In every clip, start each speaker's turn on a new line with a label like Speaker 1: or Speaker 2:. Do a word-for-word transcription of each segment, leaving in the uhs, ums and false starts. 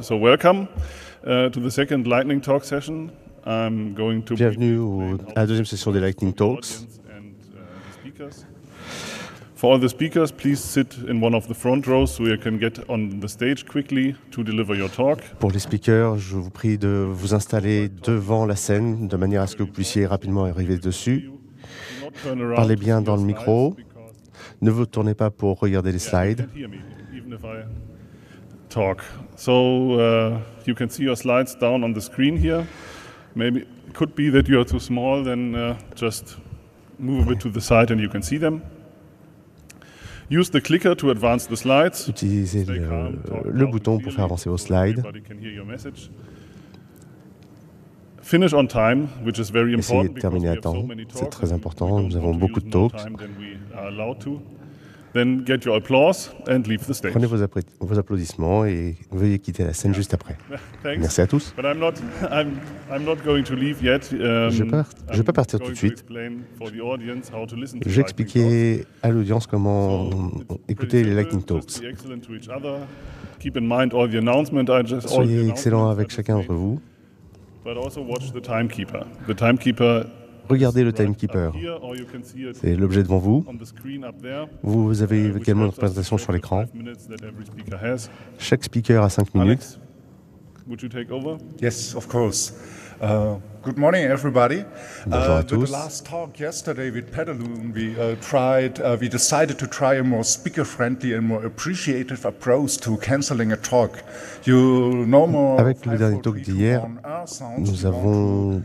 Speaker 1: So welcome uh, to the second Lightning Talk session. I'm going to
Speaker 2: Bienvenue au, à la deuxième session des Lightning Talks.
Speaker 1: For all the speakers, please sit in one of the front rows so you can get on the stage quickly to deliver your talk.
Speaker 2: Pour les speakers, je vous prie de vous installer devant la scène de manière à ce que vous puissiez rapidement arriver dessus. Parlez bien dans le micro. Ne vous tournez pas pour regarder les slides.
Speaker 1: Talk. So uh, you can see your slides down on the screen here. Maybe it could be that you are too small, then uh, just move a bit to the side and you can see them. Use the clicker to advance the slides.
Speaker 2: Utilisez le, le bouton pour faire avancer vos slides.
Speaker 1: Finish on time, which is very
Speaker 2: Essayez
Speaker 1: important.
Speaker 2: de terminer à temps, c'est très important. Nous avons beaucoup de talks.
Speaker 1: Then get your applause and leave the stage.
Speaker 2: Prenez vos, applaudi- vos applaudissements et veuillez quitter la scène juste après.
Speaker 1: Thanks.
Speaker 2: Merci à tous.
Speaker 1: But I'm not, I'm, I'm not going to leave yet. Um,
Speaker 2: Je ne vais pas partir tout de suite. Je vais expliquer à l'audience comment écouter les Lightning Talks. Soyez excellents avec chacun d'entre vous.
Speaker 1: But also watch the timekeeper. The timekeeper.
Speaker 2: Regardez le timekeeper. C'est l'objet devant vous. Vous avez également une représentation sur l'écran. Chaque speaker a cinq minutes.
Speaker 1: Would you take over?
Speaker 3: Yes, of course. Uh, good morning, everybody.
Speaker 2: Bonjour à
Speaker 3: Uh,
Speaker 2: tous.
Speaker 3: the last talk yesterday with Pedaloon, we uh, tried, uh, we decided to try a more speaker-friendly and more appreciative approach to canceling a talk. You no more
Speaker 2: Avec le dernier talk d'hier, nous avons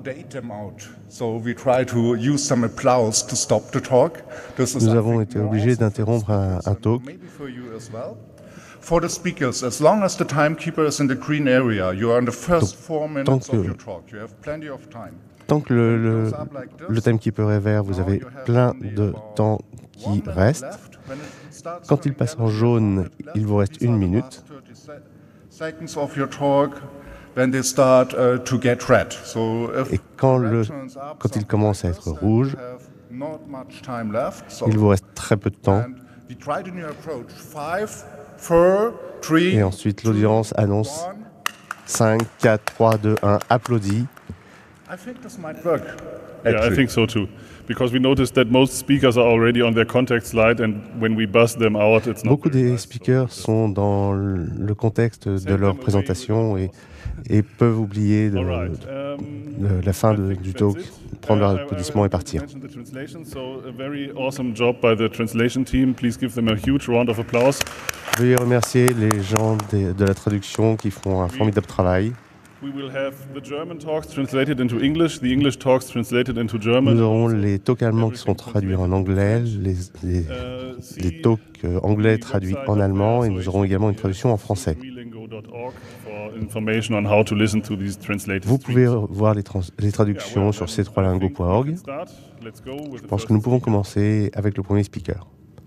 Speaker 3: So we try to use some applause to stop the talk. This is,
Speaker 2: Nous
Speaker 3: I
Speaker 2: avons
Speaker 3: think,
Speaker 2: été
Speaker 3: more
Speaker 2: obligés
Speaker 3: also
Speaker 2: d'interrompre un, un talk.
Speaker 3: maybe for you as well. For the speakers, as long as the timekeeper is in the green area, you are in the first four minutes
Speaker 2: que-
Speaker 3: of your talk. You have plenty of time.
Speaker 2: Tant que le, le, le timekeeper est vert, vous avez plein de temps qui reste. Quand il passe en jaune, il vous reste une minute.
Speaker 3: Seconds of your talk when they start uh, to get red. So if
Speaker 2: Et quand,
Speaker 3: red
Speaker 2: le,
Speaker 3: turns up,
Speaker 2: quand il
Speaker 3: something
Speaker 2: commence à
Speaker 3: like
Speaker 2: être
Speaker 3: this, then
Speaker 2: rouge,
Speaker 3: you have not much time left. So
Speaker 2: il vous reste très peu de temps.
Speaker 3: and we tried a new approach. Five, four, three,
Speaker 2: Et ensuite, l'audience annonce
Speaker 3: one.
Speaker 2: cinq, quatre, trois, deux, un, applaudit.
Speaker 3: I think this might work.
Speaker 1: Yeah, I
Speaker 3: actually.
Speaker 1: think so too. Because we noticed that most speakers are already on their contact slide, and when we buzz them out, it's not
Speaker 2: Beaucoup
Speaker 1: very
Speaker 2: des
Speaker 1: nice.
Speaker 2: speakers sont dans le contexte de leur présentation et, et peuvent oublier de,
Speaker 1: All right.
Speaker 2: de-
Speaker 1: Um,
Speaker 2: de la fin
Speaker 1: I
Speaker 2: de-
Speaker 1: think
Speaker 2: du
Speaker 1: that's
Speaker 2: talk,
Speaker 1: it.
Speaker 2: prendre
Speaker 1: Uh,
Speaker 2: leur
Speaker 1: I- I
Speaker 2: applaudissement et
Speaker 1: wanted to
Speaker 2: partir.
Speaker 1: mention the translation, so a very awesome job by the translation team. Please give them a huge round of applause.
Speaker 2: Veuillez remercier les gens des- de la traduction qui font un formidable travail.
Speaker 1: We will have the German talks translated into English, the English talks translated into German.
Speaker 2: Nous aurons les talks allemands qui sont traduits en anglais, les, les,
Speaker 1: Uh, see
Speaker 2: les talks euh, anglais traduits en allemand, et nous aurons également une traduction en français.
Speaker 1: freelingo dot org for information on how to listen to these translated
Speaker 2: Vous pouvez
Speaker 1: streams.
Speaker 2: voir les, trans- les traductions sur c trois lingo point org.
Speaker 1: Start. Let's go with
Speaker 2: Je
Speaker 1: the
Speaker 2: pense
Speaker 1: first
Speaker 2: que nous pouvons
Speaker 1: speaker.
Speaker 2: commencer avec le premier speaker.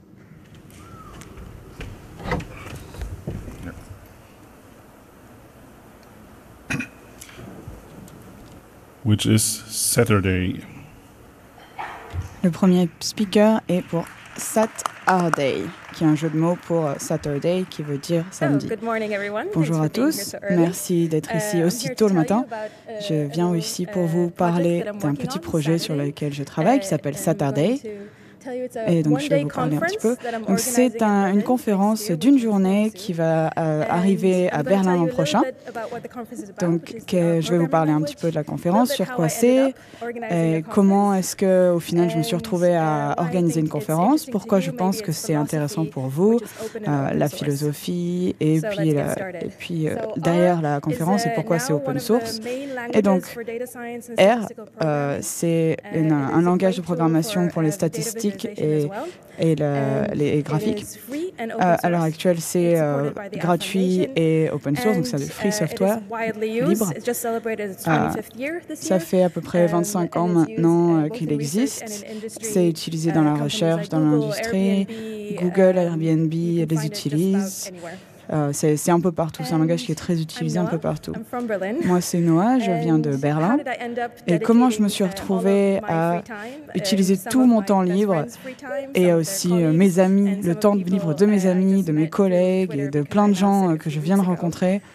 Speaker 1: Which is Saturday.
Speaker 4: Le premier speaker est pour Saturday, qui est un jeu de mots pour Saturday, qui veut dire samedi.
Speaker 5: Oh, good morning, everyone.
Speaker 4: Bonjour à
Speaker 5: Thanks for being
Speaker 4: tous,
Speaker 5: here so early.
Speaker 4: merci d'être ici
Speaker 5: Uh,
Speaker 4: aussi
Speaker 5: I'm here
Speaker 4: tôt
Speaker 5: to
Speaker 4: le
Speaker 5: tell you
Speaker 4: matin.
Speaker 5: about, uh,
Speaker 4: Je viens
Speaker 5: a
Speaker 4: ici
Speaker 5: new,
Speaker 4: pour
Speaker 5: uh,
Speaker 4: vous
Speaker 5: project
Speaker 4: parler
Speaker 5: that I'm
Speaker 4: d'un
Speaker 5: working
Speaker 4: petit
Speaker 5: on
Speaker 4: projet sur
Speaker 5: Saturday.
Speaker 4: lequel je travaille qui
Speaker 5: Uh,
Speaker 4: s'appelle
Speaker 5: and I'm
Speaker 4: Saturday.
Speaker 5: going to tell you it's a
Speaker 4: Et donc je vais
Speaker 5: one-day
Speaker 4: vous parler un petit peu.
Speaker 5: conference that I'm
Speaker 4: Donc c'est
Speaker 5: organizing in
Speaker 4: un- une
Speaker 5: Berlin
Speaker 4: conférence
Speaker 5: next year,
Speaker 4: d'une
Speaker 5: which is
Speaker 4: journée
Speaker 5: coming
Speaker 4: qui
Speaker 5: soon.
Speaker 4: va euh,
Speaker 5: And
Speaker 4: arriver
Speaker 5: I'm
Speaker 4: à
Speaker 5: going to
Speaker 4: Berlin
Speaker 5: tell
Speaker 4: l'an
Speaker 5: you a little
Speaker 4: prochain.
Speaker 5: bit about what the conference is about,
Speaker 4: Donc
Speaker 5: which is,
Speaker 4: que
Speaker 5: uh,
Speaker 4: je vais vous
Speaker 5: programming
Speaker 4: parler un petit
Speaker 5: language,
Speaker 4: peu de la
Speaker 5: a
Speaker 4: conférence,
Speaker 5: little bit
Speaker 4: sur
Speaker 5: how
Speaker 4: quoi
Speaker 5: I ended
Speaker 4: c'est,
Speaker 5: up organizing
Speaker 4: et
Speaker 5: a
Speaker 4: comment
Speaker 5: conference.
Speaker 4: est-ce que au final je me suis
Speaker 5: And,
Speaker 4: retrouvée à
Speaker 5: uh, why I
Speaker 4: organiser
Speaker 5: think
Speaker 4: une
Speaker 5: it's
Speaker 4: conférence,
Speaker 5: interesting to
Speaker 4: pourquoi
Speaker 5: you,
Speaker 4: je pense
Speaker 5: maybe
Speaker 4: que
Speaker 5: it's
Speaker 4: c'est intéressant
Speaker 5: philosophy,
Speaker 4: pour vous,
Speaker 5: which is open and
Speaker 4: euh,
Speaker 5: open
Speaker 4: la
Speaker 5: source.
Speaker 4: philosophie et
Speaker 5: So
Speaker 4: puis,
Speaker 5: let's get
Speaker 4: la-
Speaker 5: started.
Speaker 4: et puis euh,
Speaker 5: So
Speaker 4: derrière
Speaker 5: R
Speaker 4: la conférence
Speaker 5: is,
Speaker 4: et
Speaker 5: uh,
Speaker 4: pourquoi c'est
Speaker 5: now
Speaker 4: open
Speaker 5: one of the
Speaker 4: source.
Speaker 5: main
Speaker 4: Et donc
Speaker 5: languages for data science and
Speaker 4: R,
Speaker 5: statistical
Speaker 4: euh,
Speaker 5: programming.
Speaker 4: c'est
Speaker 5: Uh,
Speaker 4: une-
Speaker 5: it
Speaker 4: un
Speaker 5: is a
Speaker 4: langage de
Speaker 5: great tool
Speaker 4: programmation
Speaker 5: for,
Speaker 4: pour les
Speaker 5: uh, data
Speaker 4: statistiques
Speaker 5: visualization as
Speaker 4: et,
Speaker 5: well.
Speaker 4: et le-
Speaker 5: And
Speaker 4: les
Speaker 5: it
Speaker 4: graphiques.
Speaker 5: is free and open
Speaker 4: Euh, à l'heure
Speaker 5: source.
Speaker 4: actuelle, c'est
Speaker 5: It's
Speaker 4: euh,
Speaker 5: supported by the R
Speaker 4: gratuit
Speaker 5: Foundation.
Speaker 4: et open source, donc c'est du
Speaker 5: And,
Speaker 4: free
Speaker 5: uh,
Speaker 4: software
Speaker 5: it is widely used.
Speaker 4: libre.
Speaker 5: It just celebrated its
Speaker 4: Euh,
Speaker 5: twenty-fifth year this
Speaker 4: Ça
Speaker 5: year.
Speaker 4: fait à peu près
Speaker 5: Um,
Speaker 4: vingt-cinq ans
Speaker 5: and it's used,
Speaker 4: maintenant
Speaker 5: uh,
Speaker 4: euh,
Speaker 5: both
Speaker 4: qu'il
Speaker 5: in research
Speaker 4: existe.
Speaker 5: and in industry.
Speaker 4: C'est utilisé dans
Speaker 5: Uh,
Speaker 4: la
Speaker 5: companies
Speaker 4: recherche,
Speaker 5: like
Speaker 4: dans
Speaker 5: Google,
Speaker 4: l'industrie.
Speaker 5: Airbnb,
Speaker 4: Google,
Speaker 5: um,
Speaker 4: Airbnb
Speaker 5: you can
Speaker 4: les
Speaker 5: find it just
Speaker 4: utilisent.
Speaker 5: about anywhere.
Speaker 4: Euh, c'est c'est un peu partout, c'est un
Speaker 5: And
Speaker 4: langage qui est très utilisé
Speaker 5: I'm
Speaker 4: un peu
Speaker 5: Noah.
Speaker 4: partout.
Speaker 5: I'm from Berlin.
Speaker 4: Moi, c'est Noah, je viens de
Speaker 5: And
Speaker 4: Berlin.
Speaker 5: how did I end up
Speaker 4: Et comment je me
Speaker 5: dedicating,
Speaker 4: suis
Speaker 5: uh, all
Speaker 4: retrouvée
Speaker 5: of my
Speaker 4: à
Speaker 5: free time, uh,
Speaker 4: utiliser
Speaker 5: some
Speaker 4: tout
Speaker 5: of
Speaker 4: mon
Speaker 5: my
Speaker 4: temps
Speaker 5: best
Speaker 4: libre
Speaker 5: friends' free time,
Speaker 4: et
Speaker 5: some of
Speaker 4: aussi
Speaker 5: their
Speaker 4: euh,
Speaker 5: colleagues,
Speaker 4: mes amis,
Speaker 5: and
Speaker 4: le
Speaker 5: some of
Speaker 4: temps
Speaker 5: people,
Speaker 4: libre de mes
Speaker 5: uh,
Speaker 4: amis,
Speaker 5: just
Speaker 4: de mes
Speaker 5: met through
Speaker 4: collègues et
Speaker 5: Twitter
Speaker 4: de
Speaker 5: because
Speaker 4: plein
Speaker 5: I
Speaker 4: de
Speaker 5: met
Speaker 4: gens
Speaker 5: them
Speaker 4: euh,
Speaker 5: a
Speaker 4: que je
Speaker 5: few
Speaker 4: viens de
Speaker 5: weeks ago.
Speaker 4: rencontrer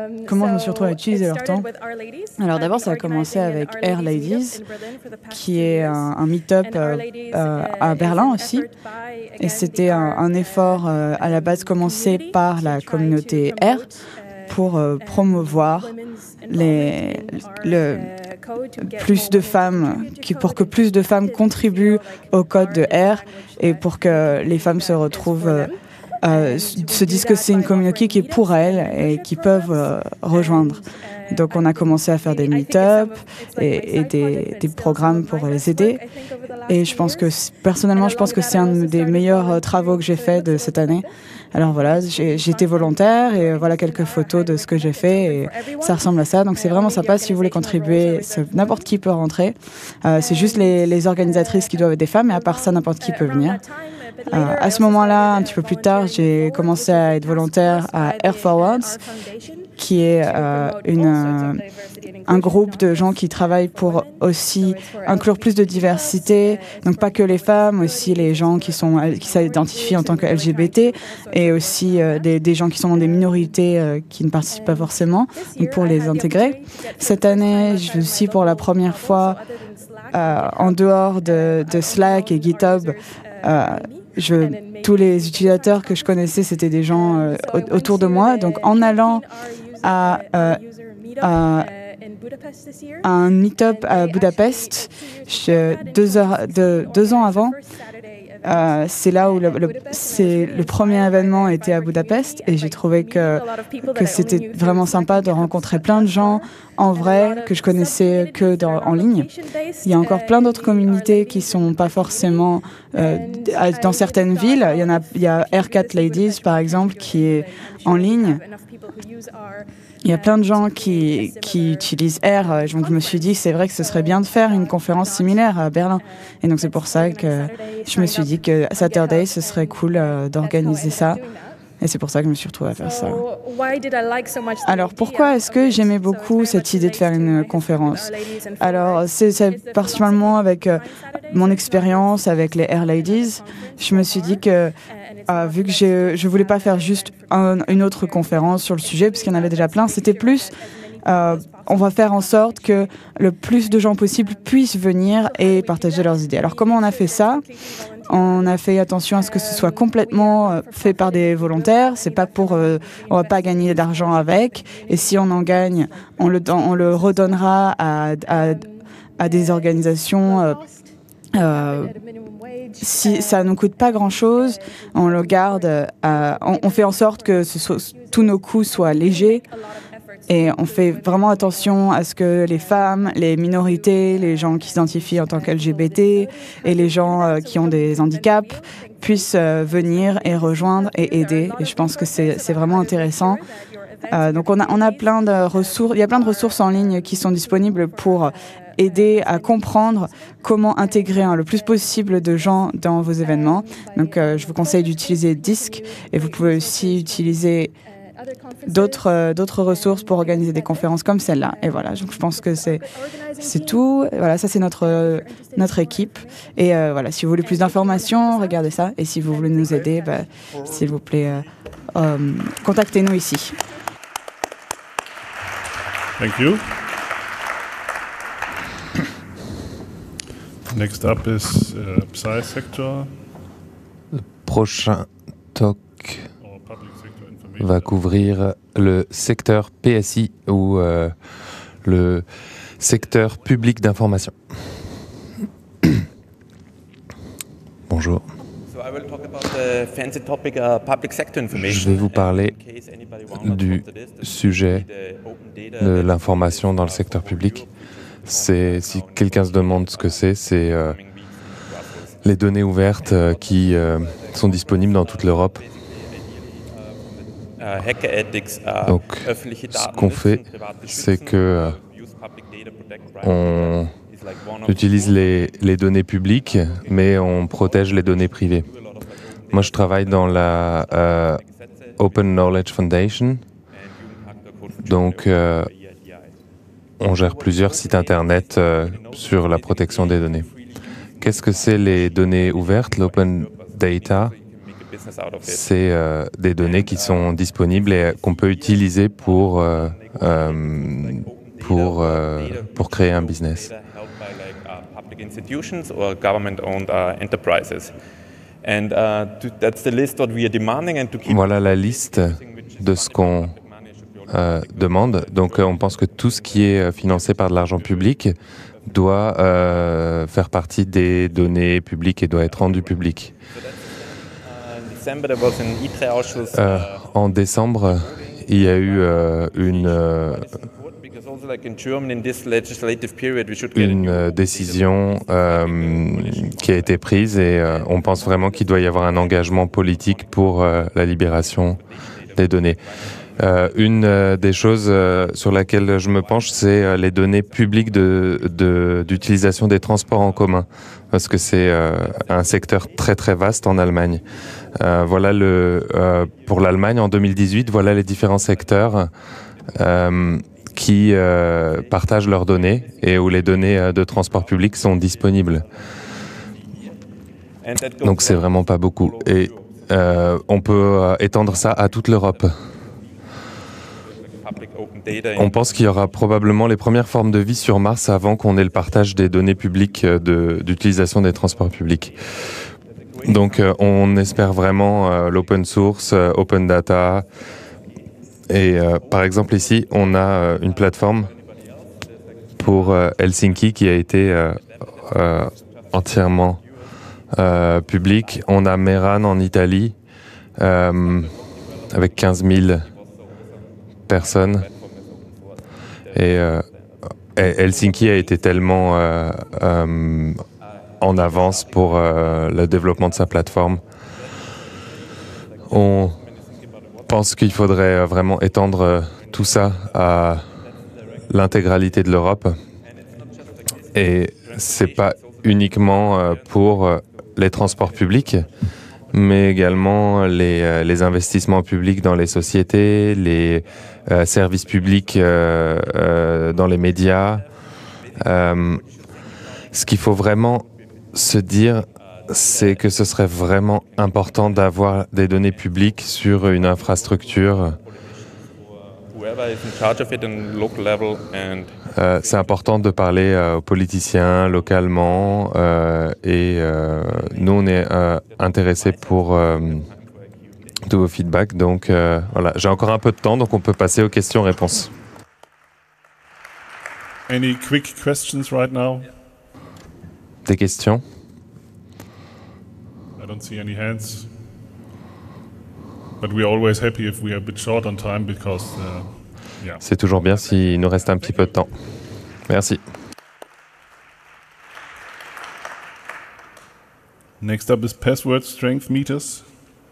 Speaker 4: comment je me suis retrouvée à utiliser leur temps. Alors d'abord, ça a commencé avec Air Ladies, qui est un, un meet-up euh, euh, à Berlin aussi. Et c'était un, un effort euh, à la base commencé par la communauté Air pour euh, promouvoir les, le, plus de femmes, qui, pour que plus de femmes contribuent au code de Air et pour que les femmes se retrouvent, euh, euh, se disent que c'est une communauté qui est pour elles et qui peuvent euh, rejoindre. Donc on a commencé à faire des meet-up et, et des, des programmes pour les aider. Et je pense que, personnellement, je pense que c'est un des meilleurs travaux que j'ai fait de cette année. Alors voilà, j'ai été volontaire et voilà quelques photos de ce que j'ai fait et ça ressemble à ça. Donc c'est vraiment sympa. Si vous voulez contribuer, n'importe qui peut rentrer. Euh, c'est juste les, les organisatrices qui doivent être des femmes et à part ça, n'importe qui peut venir. Euh, à ce moment-là, un petit peu plus tard, j'ai commencé à être volontaire à Air Forwards, qui est euh, une, euh, un groupe de gens qui travaillent pour aussi inclure plus de diversité, donc pas que les femmes, aussi les gens qui sont qui s'identifient en tant que L G B T et aussi euh, des, des gens qui sont dans des minorités euh, qui ne participent pas forcément, donc pour les intégrer. Cette année, je suis pour la première fois euh, en dehors de, de Slack et GitHub. Euh, Je, tous les utilisateurs que je connaissais, c'était des gens euh, autour de moi. Donc, en allant à, euh, à, à un meet-up à Budapest, je, deux, heures, de, deux ans avant, euh, c'est là où le, le, le premier événement était à Budapest et j'ai trouvé que, que c'était vraiment sympa de rencontrer plein de gens en vrai que je connaissais que dans, en ligne. Il y a encore plein d'autres communautés qui sont pas forcément euh, dans certaines villes. Il y en a, il y a Air Cat Ladies par exemple qui est en ligne. Il y a plein de gens qui, qui utilisent Air. Donc je me suis dit c'est vrai que ce serait bien de faire une conférence similaire à Berlin. Et donc c'est pour ça que je me suis dit que Saturday ce serait cool euh, d'organiser ça. Et c'est pour ça que je me suis retrouvée à faire ça. Alors, pourquoi est-ce que j'aimais beaucoup cette idée de faire une conférence? Alors, c'est particulièrement avec euh, mon expérience avec les Air Ladies. Je me suis dit que, euh, vu que je ne voulais pas faire juste un, une autre conférence sur le sujet, parce qu'il y en avait déjà plein, c'était plus... Euh, on va faire en sorte que le plus de gens possible puissent venir et partager leurs idées. Alors, comment on a fait ça? On a fait attention à ce que ce soit complètement euh, fait par des volontaires. C'est pas pour, euh, on va pas gagner d'argent avec. Et si on en gagne, on le, on le redonnera à, à, à des organisations. Euh, euh, si ça nous coûte pas grand-chose, on le garde. Euh, on, on fait en sorte que ce soit, tous nos coûts soient légers. Et on fait vraiment attention à ce que les femmes, les minorités, les gens qui s'identifient en tant qu'L G B T et les gens euh, qui ont des handicaps puissent euh, venir et rejoindre et aider. Et je pense que c'est vraiment intéressant. Euh, donc on a, on a plein de ressources, il y a plein de ressources en ligne qui sont disponibles pour aider à comprendre comment intégrer hein, le plus possible de gens dans vos événements. Donc euh, je vous conseille d'utiliser Disc et vous pouvez aussi utiliser d'autres euh, d'autres ressources pour organiser des conférences comme celle-là. Et voilà, donc je pense que c'est c'est tout. Voilà, ça c'est notre euh, notre équipe. Et euh, voilà, si vous voulez plus d'informations, regardez ça. Et si vous voulez nous aider, bah, s'il vous plaît, euh, euh, contactez-nous ici.
Speaker 1: Thank you. Next up is uh, Psy Sector.
Speaker 6: Le prochain talk va couvrir le secteur P S I ou euh, le secteur public d'information. Bonjour. Je vais vous parler du sujet de l'information dans le secteur public. C'est, si quelqu'un se demande ce que c'est, c'est euh, les données ouvertes euh, qui euh, sont disponibles dans toute l'Europe. Donc, ce qu'on fait, c'est que euh, on utilise les, les données publiques, mais on protège les données privées. Moi, je travaille dans la euh, Open Knowledge Foundation, donc euh, on gère plusieurs sites internet euh, sur la protection des données. Qu'est-ce que c'est les données ouvertes, l'open data? c'est euh, des données qui sont disponibles et qu'on peut utiliser pour, euh, euh, pour, euh, pour créer un business. Voilà la liste de ce qu'on euh, demande. Donc on pense que tout ce qui est financé par de l'argent public doit euh, faire partie des données publiques et doit être rendu public. Euh, en décembre, il y a eu euh, une, euh, une décision euh, qui a été prise et euh, on pense vraiment qu'il doit y avoir un engagement politique pour euh, la libération des données. Euh, une euh, des choses euh, sur laquelle je me penche, c'est euh, les données publiques de, de, d'utilisation des transports en commun, parce que c'est euh, un secteur très très vaste en Allemagne. Euh, voilà le, euh, pour l'Allemagne en deux mille dix-huit, voilà les différents secteurs euh, qui euh, partagent leurs données et où les données euh, de transport public sont disponibles. Donc c'est vraiment pas beaucoup. Et euh, on peut euh, étendre ça à toute l'Europe. On pense qu'il y aura probablement les premières formes de vie sur Mars avant qu'on ait le partage des données publiques de, d'utilisation des transports publics. Donc euh, on espère vraiment euh, l'open source, euh, open data. Et euh, par exemple ici, on a euh, une plateforme pour euh, Helsinki qui a été euh, euh, entièrement euh, publique. On a Meran en Italie euh, avec quinze mille personnes. Et euh, Helsinki a été tellement euh, euh, en avance pour euh, le développement de sa plateforme. On pense qu'il faudrait vraiment étendre tout ça à l'intégralité de l'Europe. Et c'est pas uniquement pour les transports publics, mais également les, les investissements publics dans les sociétés, les euh, services publics euh, euh, dans les médias. Euh, ce qu'il faut vraiment se dire, c'est que ce serait vraiment important d'avoir des données publiques sur une infrastructure. Euh, c'est important de parler euh, aux politiciens localement euh, et euh, nous on est euh, intéressés pour euh, tous vos feedbacks. Donc euh, voilà, j'ai encore un peu de temps, donc on peut passer aux questions-réponses.
Speaker 1: Any quick questions right now?
Speaker 6: Des questions?
Speaker 1: I don't see any hands. But we're always happy if we are a bit short on time because uh, yeah.
Speaker 6: C'est toujours bien s'il nous reste un petit peu de temps. Merci.
Speaker 1: Next up is password strength meters.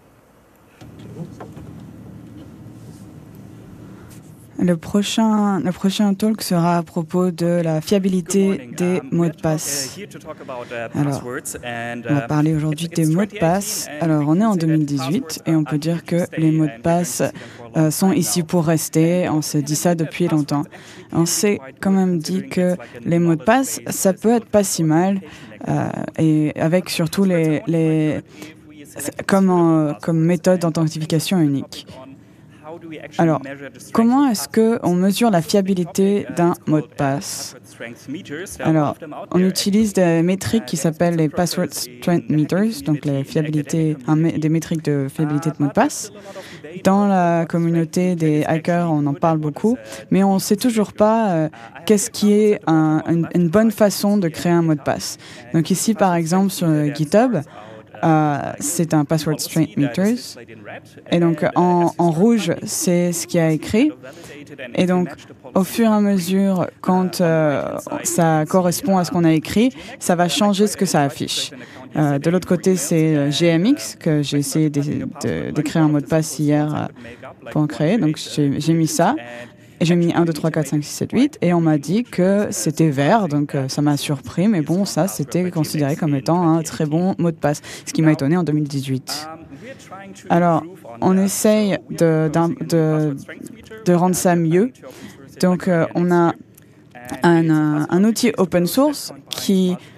Speaker 4: Le prochain, le prochain talk sera à propos de la fiabilité des mots de passe. Alors, on va parler aujourd'hui des mots de passe. Alors, on est en deux mille dix-huit et on peut dire que les mots de passe euh, sont ici pour rester. On se dit ça depuis longtemps. On s'est quand même dit que les mots de passe, ça peut être pas si mal, euh, et avec surtout les, les comme, euh, comme méthode d'authentification unique. Alors, comment est-ce qu'on mesure la fiabilité d'un mot de passe? Alors, on utilise des métriques qui s'appellent les Password Strength Meters, donc les fiabilités, des métriques de fiabilité de mot de passe. Dans la communauté des hackers, on en parle beaucoup, mais on ne sait toujours pas euh, qu'est-ce qui est un, une, une bonne façon de créer un mot de passe. Donc ici, par exemple, sur GitHub, Euh, c'est un Password Strength Meters. Et donc, en, en rouge, c'est ce qui a écrit. Et donc, au fur et à mesure, quand euh, ça correspond à ce qu'on a écrit, ça va changer ce que ça affiche. Euh, de l'autre côté, c'est G M X, que j'ai essayé d'écrire un mot de passe hier euh, pour en créer. Donc, j'ai mis ça. Et j'ai mis un, deux, trois, quatre, cinq, six, sept, huit et on m'a dit que c'était vert, donc euh, ça m'a surpris, mais bon, ça, c'était considéré comme étant un très bon mot de passe, ce qui m'a étonné en deux mille dix-huit. Alors, on essaye de, de, de rendre ça mieux. Donc, euh, on a un, un, un outil open source qui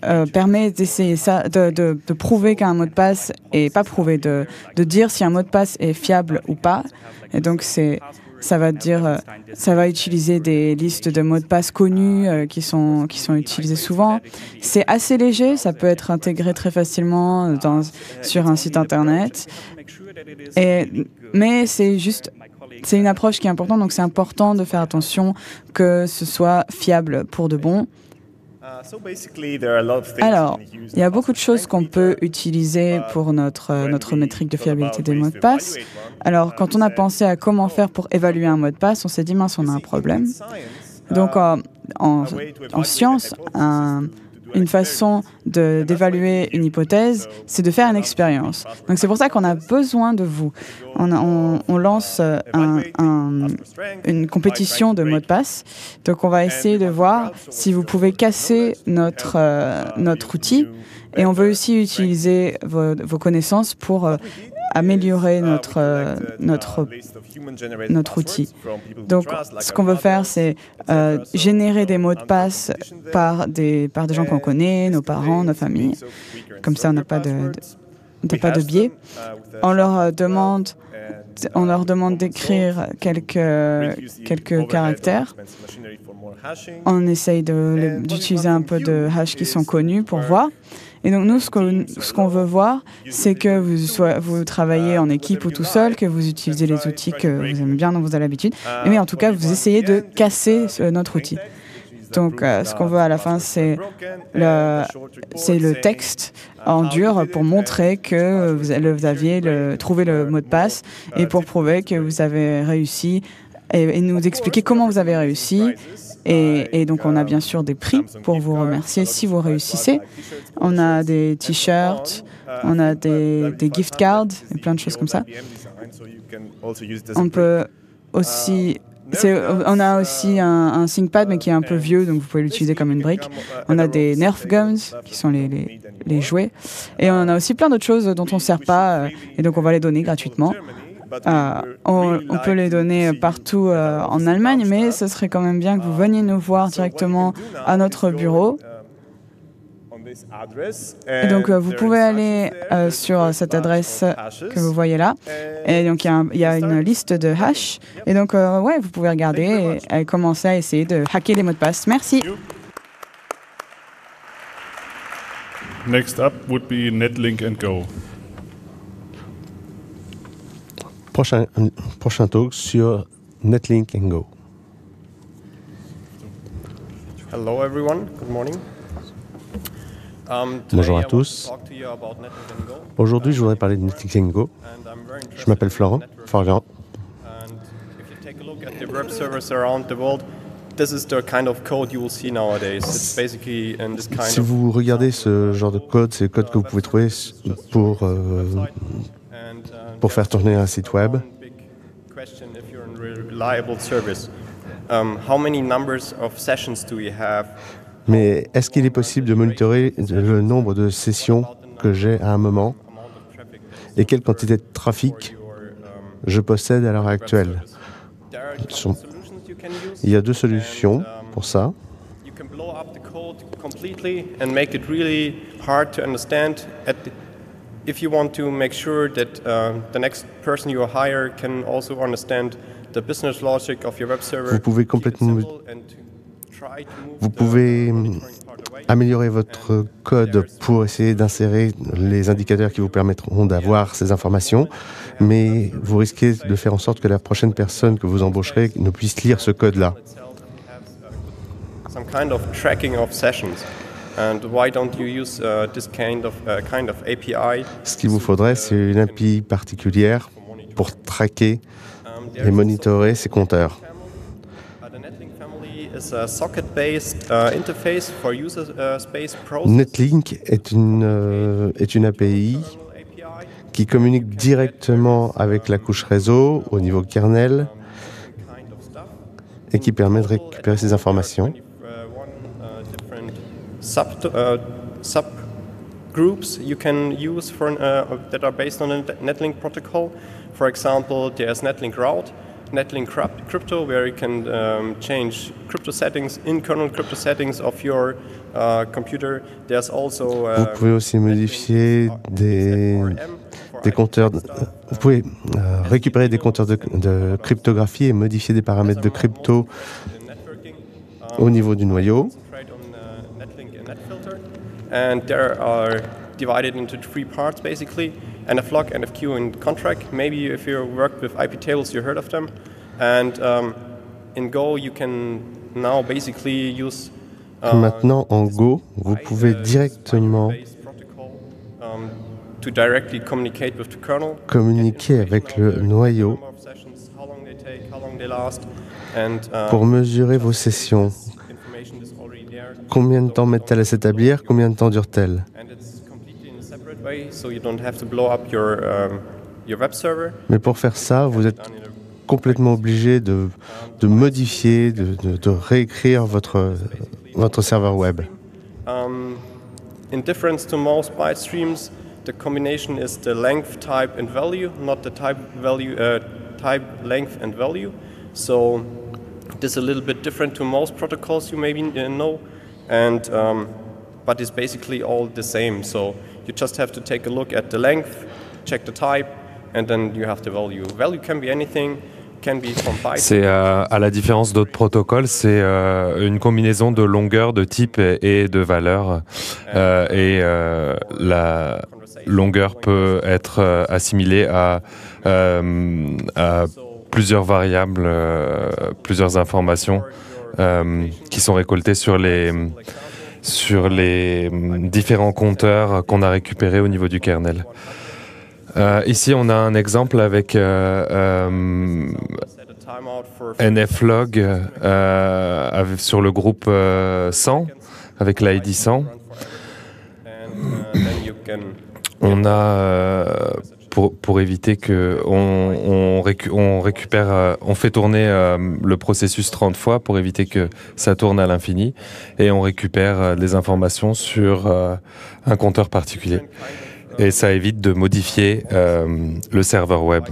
Speaker 4: euh, permet d'essayer ça, de, de, de prouver qu'un mot de passe est pas prouvé, de, de dire si un mot de passe est fiable ou pas. Et donc, c'est, ça va dire, euh, ça va utiliser des listes de mots de passe connus euh, qui sont, qui sont utilisés souvent. C'est assez léger, ça peut être intégré très facilement dans, sur un site Internet. Et, mais c'est juste, c'est une approche qui est importante, donc c'est important de faire attention que ce soit fiable pour de bon. Alors, il y a beaucoup de choses qu'on peut utiliser pour notre, notre métrique de fiabilité des mots de passe. Alors, quand on a pensé à comment faire pour évaluer un mot de passe, on s'est dit, mince, on a un problème. Donc, en, en, en science, un, une façon de, d'évaluer une hypothèse, c'est de faire une expérience. Donc, c'est pour ça qu'on a besoin de vous. On, on, on lance un, un, une compétition de mots de passe. Donc, on va essayer de voir si vous pouvez casser notre, euh, notre outil. Et on veut aussi utiliser vos, vos connaissances pour euh, améliorer notre, euh, notre, notre outil. Donc, ce qu'on veut faire, c'est euh, générer des mots de passe par des, par des gens qu'on connaît, nos parents, nos familles. Comme ça, on n'a pas de, de, pas de biais. On leur demande, on leur demande d'écrire quelques, quelques caractères. On essaye de, d'utiliser un peu de hash qui sont connus pour voir. Et donc, nous, ce qu'on, ce qu'on veut voir, c'est que vous, soit, vous travaillez en équipe ou tout seul, que vous utilisez les outils que vous aimez bien, dont vous avez l'habitude. Mais en tout cas, vous essayez de casser ce, notre outil. Donc, euh, ce qu'on veut à la fin, c'est le, c'est le texte en dur pour montrer que vous, vous aviez le, trouvé le mot de passe et pour prouver que vous avez réussi et, et nous expliquer comment vous avez réussi. Et, et donc, on a bien sûr des prix pour vous remercier si vous réussissez. On a des t-shirts, on a des, des gift cards et plein de choses comme ça. On peut aussi... C'est, on a aussi un, un ThinkPad, mais qui est un peu vieux, donc vous pouvez l'utiliser comme une brique. On a des Nerf Guns, qui sont les, les, les jouets. Et on a aussi plein d'autres choses dont on ne sert pas, et donc on va les donner gratuitement. Euh, on, on peut les donner partout euh, en Allemagne, mais ce serait quand même bien que vous veniez nous voir directement à notre bureau. Et donc, euh, vous pouvez aller euh, sur cette adresse que vous voyez là. Et donc, il y a, un, il y a une liste de hash. Et donc, euh, ouais, vous pouvez regarder et, et commencer à essayer de hacker les mots de passe. Merci.
Speaker 1: Next up would be Netlink and Go.
Speaker 2: Prochain, prochain talk sur Netlink and Go.
Speaker 7: Hello everyone, good morning. Um,
Speaker 2: Bonjour à tous. Aujourd'hui, je voudrais parler de Netlink and Go. Je m'appelle Florent, Florent. Si vous regardez ce genre de code, c'est le code que vous pouvez trouver pour, euh, pour faire tourner un site web. Mais est-ce qu'il est possible de monitorer le nombre de sessions que j'ai à un moment et quelle quantité de trafic je possède à l'heure actuelle? Il y a deux solutions pour ça.
Speaker 7: If you want to make sure that uh, the next person you hire can also understand the business logic of your web server,
Speaker 2: vous pouvez complètement, vous pouvez améliorer votre code pour essayer d'insérer les indicateurs qui vous permettront d'avoir ces informations, mais vous risquez de faire en sorte que la prochaine personne que vous embaucherez ne puisse lire ce code-là.
Speaker 7: Some kind of tracking of sessions. And why don't you use uh, this kind of uh, kind of A P I?
Speaker 2: Ce qu'il vous faudrait, c'est une A P I particulière pour traquer et monitorer ces compteurs. Netlink est une, euh, est une A P I qui communique directement avec la couche réseau au niveau kernel et qui permet de récupérer ces informations.
Speaker 7: Sub, uh, subgroups you can use for, uh, that are based on a Netlink protocol. For example, there's Netlink route. Netlink Crypto, where you can um, change crypto settings in kernel crypto settings of your uh, computer. There's also uh,
Speaker 2: vous pouvez aussi modifier des, des compteurs. De, vous pouvez euh, récupérer des compteurs de, de cryptographie et modifier des paramètres de crypto au niveau du noyau.
Speaker 7: And there are divided into three parts basically: N F lock, N F Q, and contract. Maybe if you worked with I P tables, you heard of them. And um, in Go, you can now basically use. Uh,
Speaker 2: Maintenant, en Go, vous pouvez directement
Speaker 7: um, to directly communicate with the kernel.
Speaker 2: Communiquer avec le noyau
Speaker 7: And, uh,
Speaker 2: pour mesurer vos sessions. Combien de temps mettent-elles à s'établir? Combien de temps durent-elles? Mais pour faire ça, vous êtes complètement obligé de, de modifier, de, de, de réécrire votre, votre serveur web.
Speaker 7: Um, in difference to most byte streams, the combination is the length, type, and value, not the type, value, uh, type, length, and value. So this is a little bit different to most protocols you maybe know. And um, but it's basically all the same. So you just have to take a look at the length, check the type, and then you have the value. Value can be anything.
Speaker 6: C'est euh, à la différence d'autres protocoles, c'est euh, une combinaison de longueur, de type et de valeur. Euh, et euh, la longueur peut être euh, assimilée à, euh, à plusieurs variables, euh, plusieurs informations euh, qui sont récoltées sur les, sur les différents compteurs qu'on a récupérés au niveau du kernel. Euh, ici, on a un exemple avec euh, euh, N F log euh, avec, sur le groupe euh, cent, avec l'I D cent. On a, euh, pour, pour éviter que on, on, récu on récupère, euh, on fait tourner euh, le processus trente fois pour éviter que ça tourne à l'infini, et on récupère euh, des informations sur euh, un compteur particulier. Et ça évite de modifier euh, le serveur web.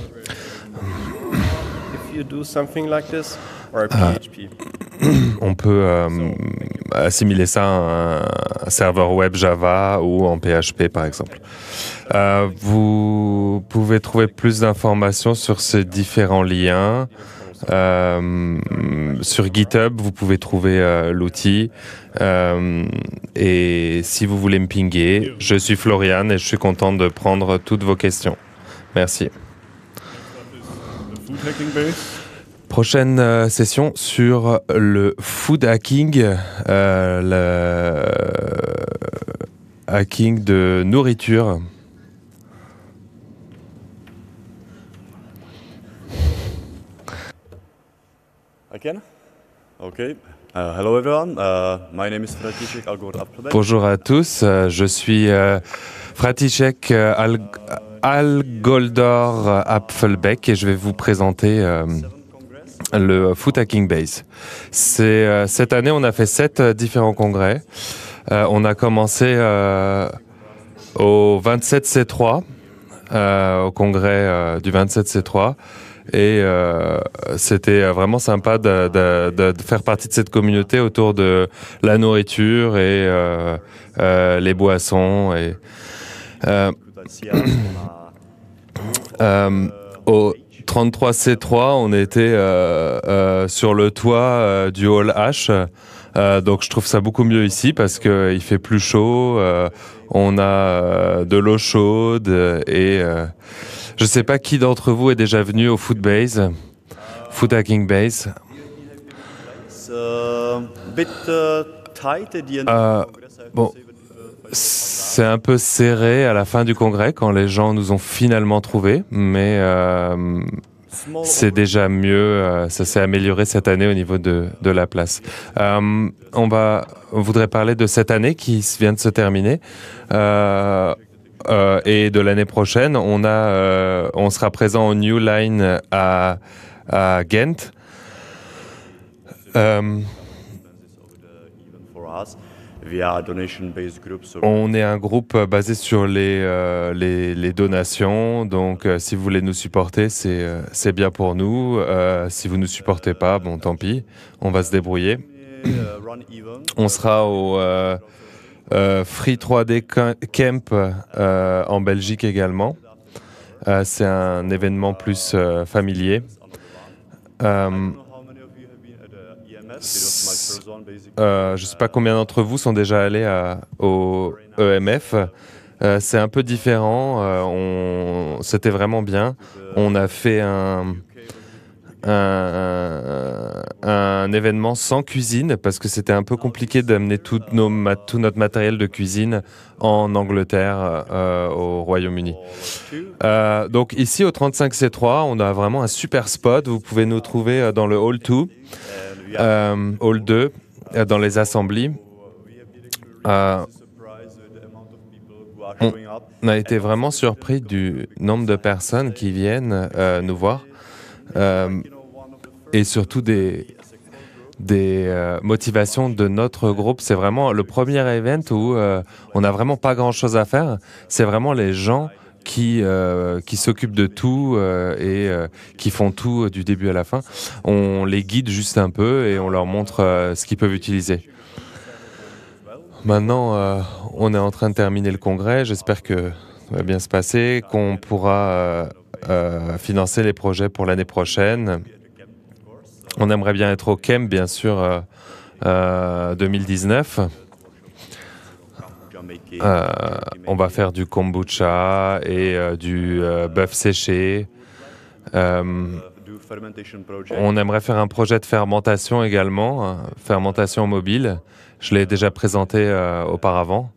Speaker 6: Ah, on peut euh, assimiler ça à un serveur web Java ou en P H P par exemple. Euh, vous pouvez trouver plus d'informations sur ces différents liens. Euh, sur GitHub, vous pouvez trouver euh, l'outil. Euh, et si vous voulez me pinguer, je suis Florian et je suis content de prendre toutes vos questions. Merci. Prochaine euh, session sur le food hacking, euh, le hacking de nourriture.
Speaker 8: Again? Okay. Uh, hello everyone. Uh, my name is František Algord-Apfelbeck.
Speaker 6: Bonjour à tous, je suis euh, František Al Algoldor Apfelbeck et je vais vous présenter euh, le Food Hacking Base. C'est, euh, cette année, on a fait sept euh, différents congrès. Euh, on a commencé euh, au vingt-sept C trois, euh, au congrès euh, du vingt-sept C trois. Et euh, c'était vraiment sympa de, de, de, de faire partie de cette communauté autour de la nourriture et euh, euh, les boissons. Et, euh, euh, au trente-trois C trois, on était euh, euh, sur le toit euh, du hall H. Euh, donc je trouve ça beaucoup mieux ici parce qu'il fait plus chaud, euh, on a euh, de l'eau chaude et euh, je ne sais pas qui d'entre vous est déjà venu au Food Base, Food Hacking Base. Euh, bon, c'est un peu serré à la fin du congrès quand les gens nous ont finalement trouvés, mais euh, c'est déjà mieux, euh, ça s'est amélioré cette année au niveau de, de la place. Euh, on, va, on voudrait parler de cette année qui vient de se terminer. Euh, Euh, et de l'année prochaine, on, a, euh, on sera présent au New Line à, à Ghent. Euh, On est un groupe basé sur les, euh, les, les donations, donc euh, si vous voulez nous supporter, c'est euh, c'est bien pour nous. Euh, si vous ne nous supportez pas, bon, tant pis, on va se débrouiller. On sera au euh, euh, Free trois D Camp euh, en Belgique également. Euh, c'est un événement plus euh, familier. Euh, Euh, je ne sais pas combien d'entre vous sont déjà allés à, au E M F. Euh, c'est un peu différent. Euh, on, c'était vraiment bien. On a fait un, un, un, un événement sans cuisine parce que c'était un peu compliqué d'amener tout, nos, tout notre matériel de cuisine en Angleterre, euh, au Royaume-Uni. Euh, donc ici au trente-cinq C trois, on a vraiment un super spot. Vous pouvez nous trouver dans le Hall deux. Euh, Hall deux, euh, dans les assemblées. Euh, on, on a été vraiment surpris du nombre de personnes qui viennent euh, nous voir euh, et surtout des, des euh, motivations de notre groupe. C'est vraiment le premier event où euh, on n'a vraiment pas grand-chose à faire. C'est vraiment les gens qui, euh, qui s'occupent de tout euh, et euh, qui font tout euh, du début à la fin. On les guide juste un peu et on leur montre euh, ce qu'ils peuvent utiliser. Maintenant, euh, on est en train de terminer le congrès. J'espère que ça va bien se passer, qu'on pourra euh, euh, financer les projets pour l'année prochaine. On aimerait bien être au Camp, bien sûr, euh, euh, deux mille dix-neuf. Euh, on va faire du kombucha et euh, du euh, bœuf séché. Euh, on aimerait faire un projet de fermentation également, hein, fermentation mobile. Je l'ai déjà présenté euh, auparavant.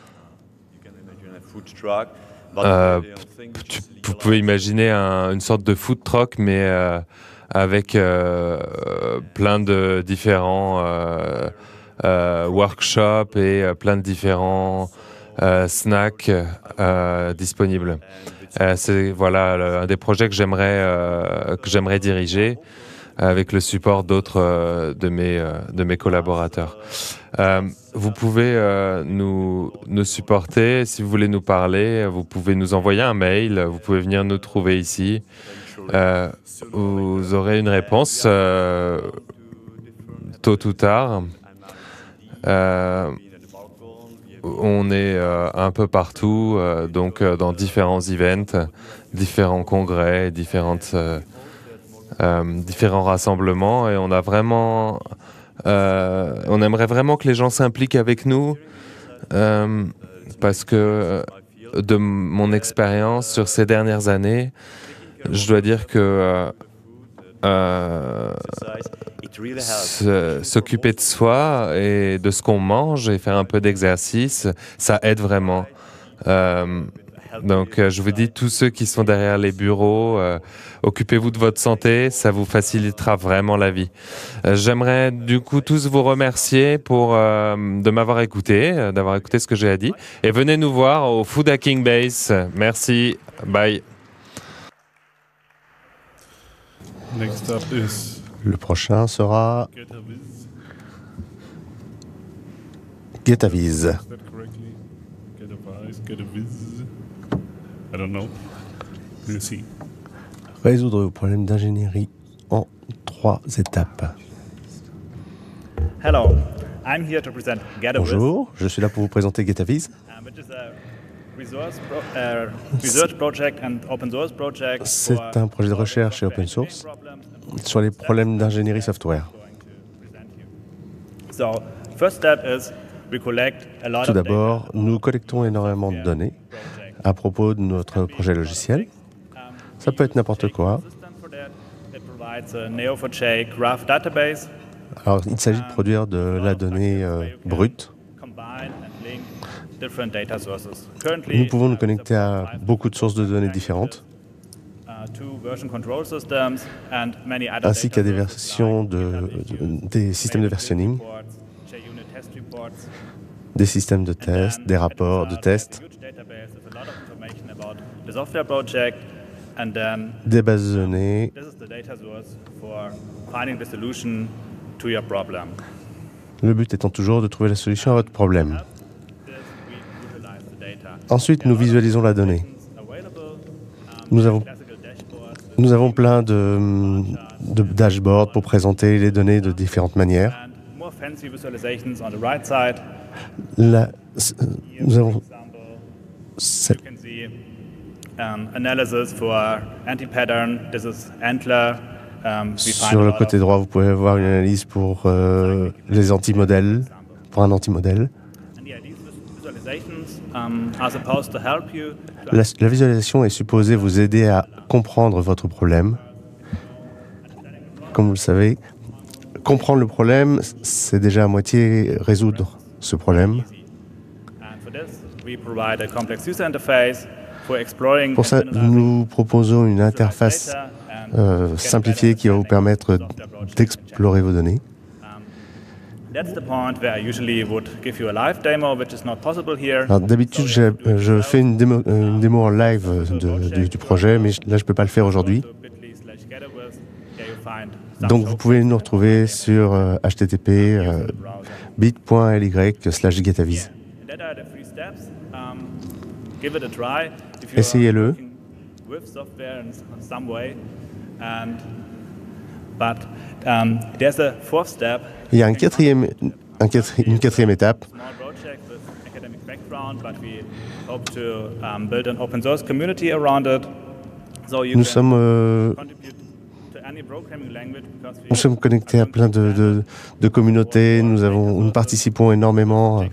Speaker 6: Euh, tu, vous pouvez imaginer un, une sorte de food truck, mais euh, avec euh, plein de différents euh, euh, workshops et euh, plein de différents euh, snacks euh, disponibles. Euh, c'est voilà le, un des projets que j'aimerais euh, que j'aimerais diriger avec le support d'autres euh, de mes euh, de mes collaborateurs. Euh, vous pouvez euh, nous nous supporter si vous voulez nous parler. Vous pouvez nous envoyer un mail. Vous pouvez venir nous trouver ici. Euh, vous aurez une réponse euh, tôt ou tard. Euh, on est euh, un peu partout, euh, donc euh, dans différents events, différents congrès, différentes, euh, euh, différents rassemblements, et on a vraiment, euh, on aimerait vraiment que les gens s'impliquent avec nous, euh, parce que de mon expérience sur ces dernières années, je dois dire que euh, euh, s'occuper de soi et de ce qu'on mange et faire un peu d'exercice, ça aide vraiment. Euh, donc, euh, je vous dis, tous ceux qui sont derrière les bureaux, euh, occupez-vous de votre santé, ça vous facilitera vraiment la vie. Euh, j'aimerais du coup tous vous remercier pour euh, de m'avoir écouté, euh, d'avoir écouté ce que j'ai à dire, et venez nous voir au Food Hacking Base. Merci, bye.
Speaker 1: Next up is
Speaker 2: Le prochain sera Getaviz.
Speaker 1: Is that correctly? Getaviz, Getaviz. I don't know. We'll see.
Speaker 2: Résoudre vos problèmes d'ingénierie en trois étapes.
Speaker 9: Hello, I'm here to present Getaviz.
Speaker 2: Bonjour, je suis là pour vous présenter Getaviz. C'est un projet de recherche et open source sur les problèmes d'ingénierie software. Tout d'abord, nous collectons énormément de données à propos de notre projet logiciel. Ça peut être n'importe quoi. Alors, il s'agit de produire de la donnée euh, brute. Nous pouvons nous connecter à beaucoup de sources de données différentes, ainsi qu'à des versions de, de, des systèmes de versionning, des systèmes de test, des rapports de test, des bases de données. Le but étant toujours de trouver la solution à votre problème. Ensuite, nous visualisons la donnée. Nous avons, nous avons plein de, de dashboards pour présenter les données de différentes manières. La, nous avons cette, sur le côté droit, vous pouvez avoir une analyse pour euh, les anti-modèles, pour un anti-modèle. La, la visualisation est supposée vous aider à comprendre votre problème. Comme vous le savez, comprendre le problème, c'est déjà à moitié résoudre ce problème. Pour ça, nous proposons une interface euh, simplifiée qui va vous permettre d'explorer vos données. Alors, d'habitude, je, je fais une démo, une démo en live de, de, du projet, mais là, je ne peux pas le faire aujourd'hui. Donc, vous pouvez nous retrouver sur euh, h t t p euh, bit point l y slash getaviz. Essayez-le. Il y a un quatrième, un quatri, une quatrième étape. Nous sommes, euh, nous sommes connectés à plein de, de, de communautés. Nous, avons, nous participons énormément.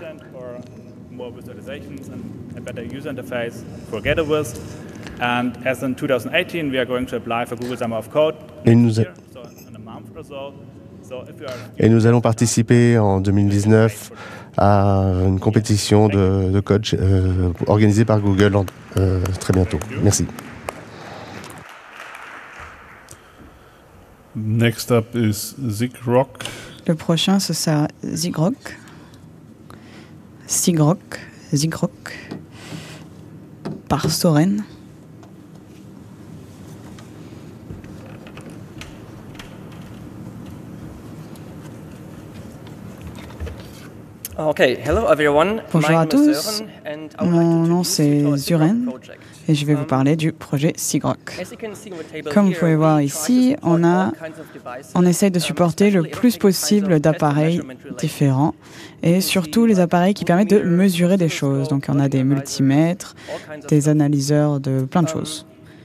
Speaker 2: Et nous, a... Et nous allons participer en deux mille dix-neuf à une compétition de, de code euh, organisée par Google en, euh, très bientôt. Merci.
Speaker 1: Next up is Sigrok.
Speaker 4: Le prochain, ce sera Sigrok. Sigrok. Sigrok. Par Soren.
Speaker 10: Okay, hello everyone.
Speaker 4: Bonjour à tous, mon nom c'est Zuren et je vais vous parler du projet Sigrok. Comme vous pouvez voir ici, on, a, on essaie de supporter le plus possible d'appareils différents et surtout les appareils qui permettent de mesurer des choses. Donc on a des multimètres, des analyseurs de plein de choses.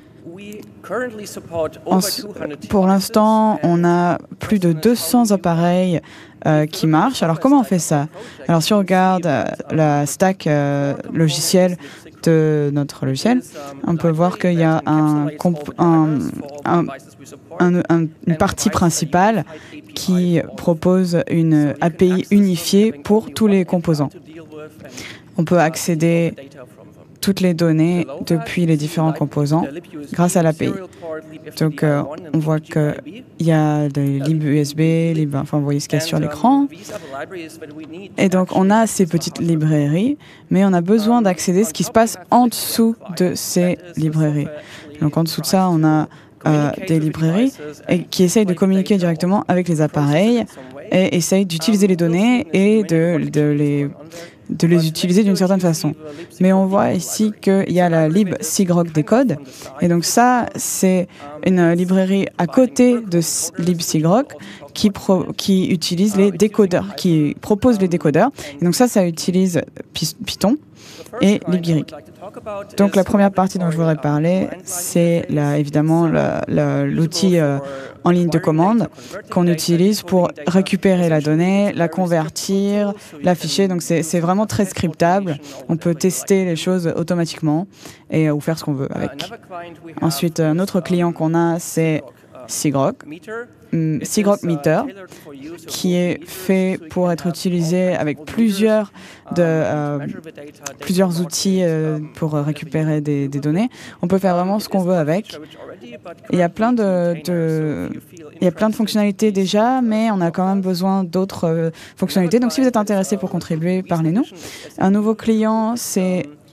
Speaker 4: En, pour l'instant, on a plus de deux cents appareils euh, qui marchent. Alors, comment on fait ça? Alors, si on regarde euh, la stack euh, logicielle de notre logiciel, on peut voir qu'il y a un, un, un, un, un, une partie principale qui propose une A P I unifiée pour tous les composants. On peut accéder toutes les données depuis les différents composants grâce à l'A P I. Donc, euh, on voit qu'il y a des libs U S B, libs, enfin, vous voyez ce qu'il y a sur l'écran. Et donc, on a ces petites librairies, mais on a besoin d'accéder à ce qui se passe en dessous de ces librairies. Donc, en dessous de ça, on a euh, des librairies et qui essayent de communiquer directement avec les appareils et essayent d'utiliser les données et de, de les... de les utiliser d'une certaine façon. Mais on voit ici qu'il y a la lib Sigrok Decode. Et donc ça, c'est une librairie à côté de lib Sigrok qui, pro, qui utilise les décodeurs, qui propose les décodeurs. Et donc ça, ça utilise Python et libgyric. Donc la première partie dont je voudrais parler, c'est là, évidemment l'outil euh, en ligne de commande qu'on utilise pour récupérer la donnée, la convertir, l'afficher. Donc c'est vraiment très scriptable. On peut tester les choses automatiquement et ou faire ce qu'on veut avec. Ensuite, un autre client qu'on a, c'est Sigrok. Sigrok Meter, qui est fait pour être utilisé avec plusieurs, de, euh, plusieurs outils euh, pour récupérer des, des données. On peut faire vraiment ce qu'on veut avec. Il y a plein de, de, il y a plein de fonctionnalités déjà, mais on a quand même besoin d'autres euh, fonctionnalités. Donc si vous êtes intéressé pour contribuer, parlez-nous. Un nouveau client, c'est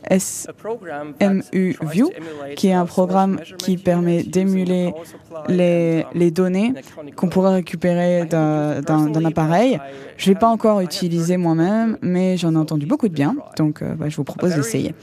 Speaker 4: SmuView, qui est un programme qui permet d'émuler les, les données qu'on pourrait récupérer d'un, d'un, d'un appareil. Je ne l'ai pas encore utilisé moi-même, mais j'en ai entendu beaucoup de bien, donc euh, bah, je vous propose d'essayer.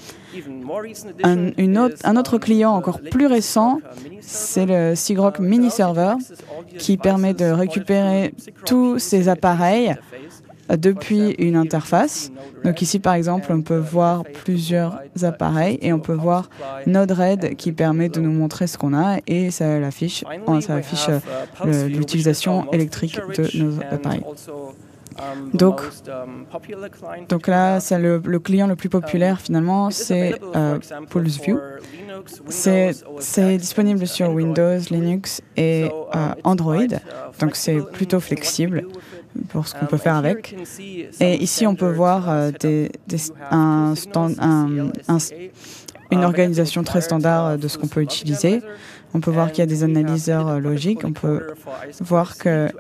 Speaker 4: Un, une autre, un autre client encore plus récent, c'est le SIGROC Mini Server, qui permet de récupérer tous ces appareils depuis une interface. Donc ici, par exemple, on peut voir plusieurs appareils et on peut voir Node-RED qui permet de nous montrer ce qu'on a et ça affiche, ça affiche le, l'utilisation électrique de nos appareils. Donc, donc là, c'est le, le client le plus populaire finalement, c'est euh, PulseView. C'est, c'est disponible sur Windows, Linux et euh, Android, donc c'est plutôt flexible pour ce qu'on peut faire avec. Et ici, on peut voir euh, des, des, un stand, un, un, une organisation très standard de ce qu'on peut utiliser. On peut voir qu'il y a des analyseurs logiques. On peut voir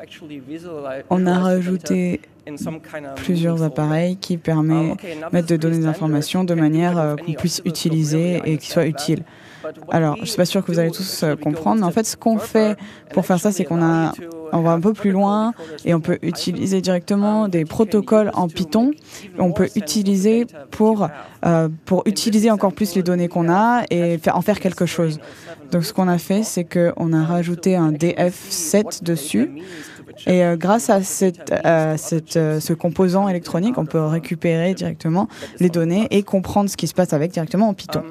Speaker 4: qu'on a rajouté plusieurs appareils qui permettent de donner des informations de manière euh, qu'on puisse utiliser et qui soient utiles. Alors, je ne suis pas sûre que vous allez tous euh, comprendre, mais en fait, ce qu'on fait pour faire ça, c'est qu'on a, on va un peu plus loin et on peut utiliser directement des protocoles en Python. On peut utiliser pour, euh, pour utiliser encore plus les données qu'on a et faire, en faire quelque chose. Donc, ce qu'on a fait, c'est qu'on a rajouté un D F sept dessus. Et euh, grâce à cette, euh, cette, euh, ce composant électronique, on peut récupérer directement les données et comprendre ce qui se passe avec directement en Python.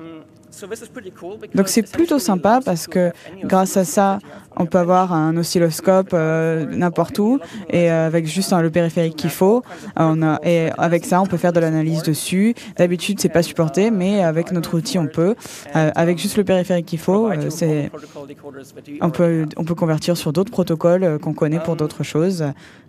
Speaker 4: Donc c'est plutôt sympa parce que grâce à ça, on peut avoir un oscilloscope euh, n'importe où et euh, avec juste hein, le périphérique qu'il faut. On a, et avec ça, on peut faire de l'analyse dessus. D'habitude, c'est pas supporté, mais avec notre outil, on peut. Euh, avec juste le périphérique qu'il faut, euh, c'est, on peut, on peut convertir sur d'autres protocoles euh, qu'on connaît pour d'autres choses.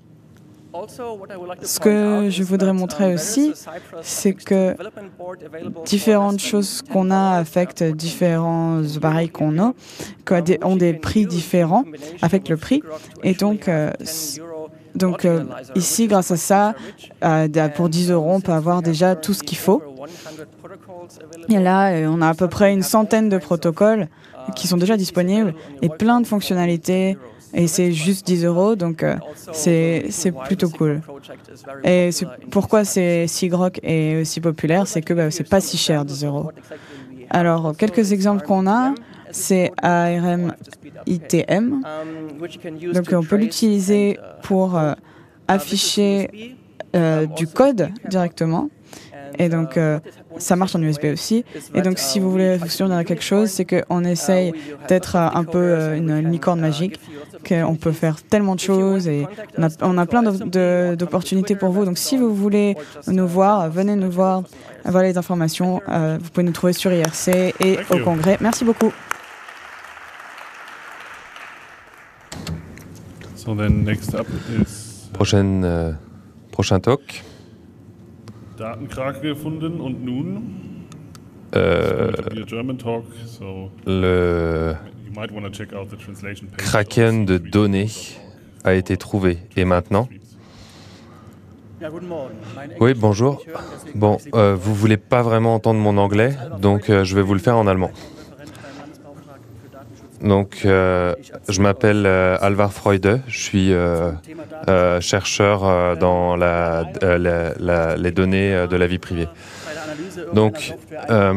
Speaker 4: Ce que je voudrais montrer aussi, c'est que différentes choses qu'on a affectent différents appareils qu'on a, ont des prix différents, affectent le prix. Et donc, euh, donc euh, ici, grâce à ça, euh, pour dix euros, on peut avoir déjà tout ce qu'il faut. Et là, on a à peu près une centaine de protocoles qui sont déjà disponibles et plein de fonctionnalités. Et c'est juste dix euros, donc euh, c'est, c'est plutôt cool. Et c'est, pourquoi c'est SIGROC est aussi populaire, c'est que bah, c'est pas si cher, dix euros. Alors, quelques exemples qu'on a, c'est A R M I T M. Donc, on peut l'utiliser pour euh, afficher euh, du code directement. Et donc, euh, ça marche en U S B aussi. Et donc, si vous voulez réfléchir à quelque chose, c'est qu'on essaye d'être un peu euh, une licorne magique, qu'on peut faire tellement de choses et on a, on a plein de, de, d'opportunités pour vous. Donc, si vous voulez nous voir, venez nous voir, avoir les informations. Euh, vous pouvez nous trouver sur I R C et au Congrès. Merci beaucoup.
Speaker 1: So then next up is
Speaker 6: Prochaine, euh, prochain talk.
Speaker 1: Datenkrake gefunden und nun
Speaker 6: euh,
Speaker 1: German talk, so
Speaker 6: le Kraken de données a été trouvé. Et maintenant? Oui, bonjour. Bon, euh, vous voulez pas vraiment entendre mon anglais, donc euh, je vais vous le faire en allemand. Donc, euh, je m'appelle euh, Alvar Freude, je suis euh, euh, chercheur euh, dans la, euh, la, la, les données euh, de la vie privée. Donc, euh,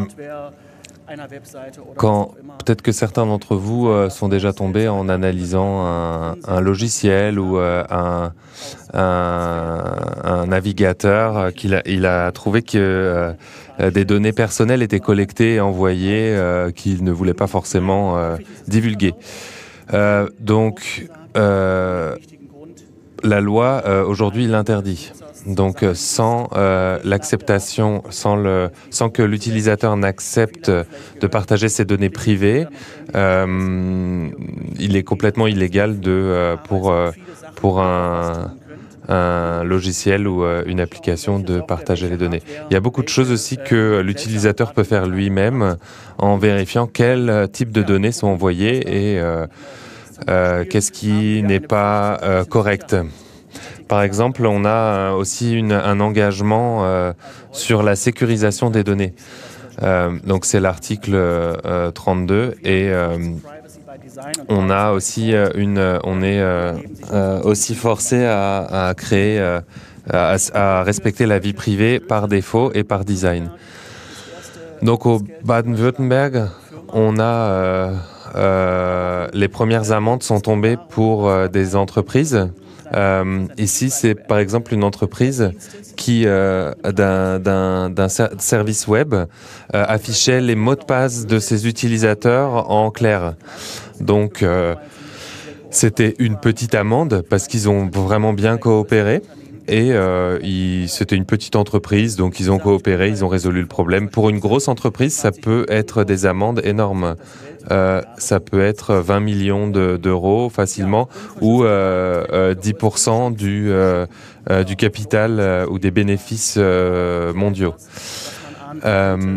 Speaker 6: quand peut-être que certains d'entre vous euh, sont déjà tombés en analysant un, un logiciel ou euh, un, un, un navigateur, euh, qu'il a, il a trouvé que euh, des données personnelles étaient collectées et envoyées euh, qu'il ne voulait pas forcément euh, divulguer. Euh, donc, euh, la loi euh, aujourd'hui l'interdit. Donc, sans euh, l'acceptation, sans, le, sans que l'utilisateur n'accepte de partager ses données privées, euh, il est complètement illégal de, euh, pour, euh, pour un, un logiciel ou euh, une application de partager les données. Il y a beaucoup de choses aussi que l'utilisateur peut faire lui-même en vérifiant quel type de données sont envoyées et euh, euh, qu'est-ce qui n'est pas euh, correct. Par exemple, on a aussi une, un engagement euh, sur la sécurisation des données. Euh, donc c'est l'article euh, trente-deux et euh, on a aussi une, on est euh, euh, aussi forcé à, à créer, euh, à, à respecter la vie privée par défaut et par design. Donc au Baden-Württemberg, on a euh, euh, les premières amendes sont tombées pour euh, des entreprises. Euh, ici, c'est par exemple une entreprise qui, euh, d'un, d'un, d'un ser- service web, euh, affichait les mots de passe de ses utilisateurs en clair. Donc, euh, c'était une petite amende parce qu'ils ont vraiment bien coopéré. Et euh, ils, c'était une petite entreprise, donc ils ont coopéré, ils ont résolu le problème. Pour une grosse entreprise, ça peut être des amendes énormes. Euh, ça peut être vingt millions de, d'euros facilement ou euh, euh, dix pour cent du, euh, euh, du capital euh, ou des bénéfices euh, mondiaux. Euh,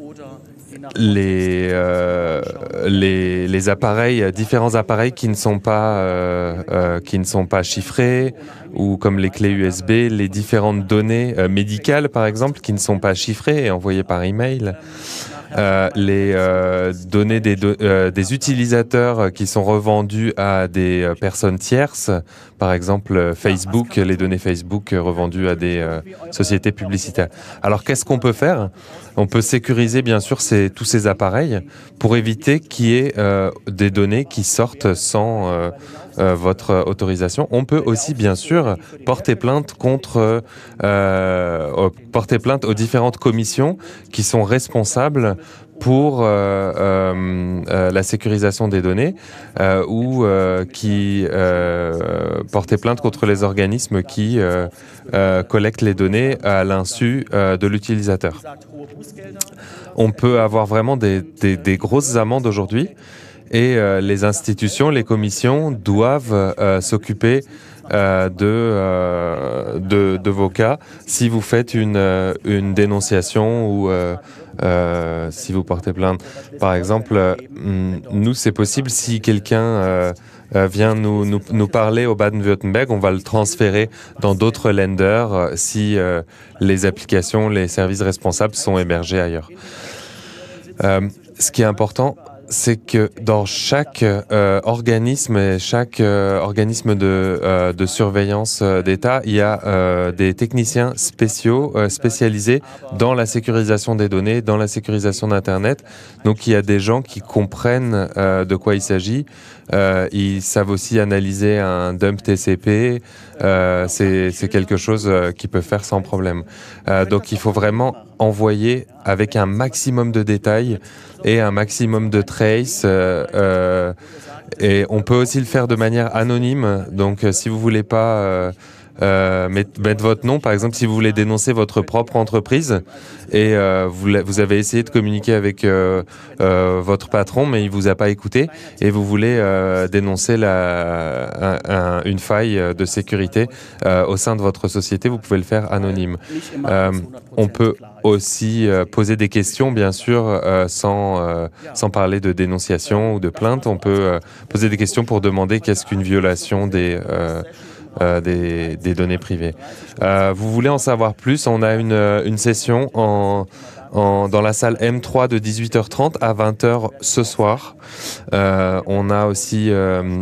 Speaker 6: Les, euh, les, les appareils, différents appareils qui ne sont pas, euh, euh, qui ne sont pas chiffrés, ou comme les clés U S B, les différentes données euh, médicales, par exemple, qui ne sont pas chiffrées et envoyées par email. Euh, les euh, données des, do- euh, des utilisateurs qui sont revendues à des euh, personnes tierces, par exemple euh, Facebook, les données Facebook revendues à des euh, sociétés publicitaires. Alors qu'est-ce qu'on peut faire ? On peut sécuriser bien sûr ces, tous ces appareils pour éviter qu'il y ait euh, des données qui sortent sans euh, euh, votre autorisation. On peut aussi bien sûr porter plainte contre euh, porter plainte aux différentes commissions qui sont responsables pour euh, euh, euh, la sécurisation des données euh, ou euh, qui euh, portaient plainte contre les organismes qui euh, euh, collectent les données à l'insu euh, de l'utilisateur. On peut avoir vraiment des, des, des grosses amendes aujourd'hui et euh, les institutions, les commissions doivent euh, s'occuper Euh, de, euh, de, de vos cas si vous faites une, euh, une dénonciation ou euh, euh, si vous portez plainte. Par exemple, euh, nous, c'est possible si quelqu'un euh, euh, vient nous, nous, nous parler au Baden-Württemberg, on va le transférer dans d'autres lenders euh, si euh, les applications, les services responsables sont hébergés ailleurs. Euh, ce qui est important, c'est que dans chaque euh, organisme et chaque euh, organisme de, euh, de surveillance euh, d'État, il y a euh, des techniciens spéciaux, euh, spécialisés dans la sécurisation des données, dans la sécurisation d'Internet. Donc il y a des gens qui comprennent euh, de quoi il s'agit. Euh, ils savent aussi analyser un dump T C P. Euh, c'est, c'est quelque chose euh, qu'ils peuvent faire sans problème. Euh, donc il faut vraiment envoyer avec un maximum de détails et un maximum de traces. Euh, euh, et on peut aussi le faire de manière anonyme. Donc euh, si vous voulez pas euh, euh, mettre, mettre votre nom, par exemple, si vous voulez dénoncer votre propre entreprise et euh, vous, vous avez essayé de communiquer avec euh, euh, votre patron, mais il vous a pas écouté et vous voulez euh, dénoncer la, un, un, une faille de sécurité euh, au sein de votre société, vous pouvez le faire anonyme. Euh, on peut aussi euh, poser des questions, bien sûr, euh, sans, euh, sans parler de dénonciation ou de plainte. On peut euh, poser des questions pour demander qu'est-ce qu'une violation des... Euh, Euh, des, des données privées. Euh, vous voulez en savoir plus? On a une, une session en, en, dans la salle M trois de dix-huit heures trente à vingt heures ce soir. Euh, on a aussi... Euh,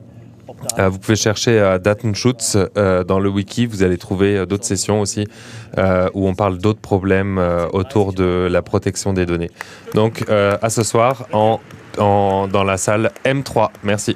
Speaker 6: euh, vous pouvez chercher euh, Datenschutz euh, dans le wiki, vous allez trouver euh, d'autres sessions aussi euh, où on parle d'autres problèmes euh, autour de la protection des données. Donc euh, à ce soir en, en, dans la salle M trois. Merci.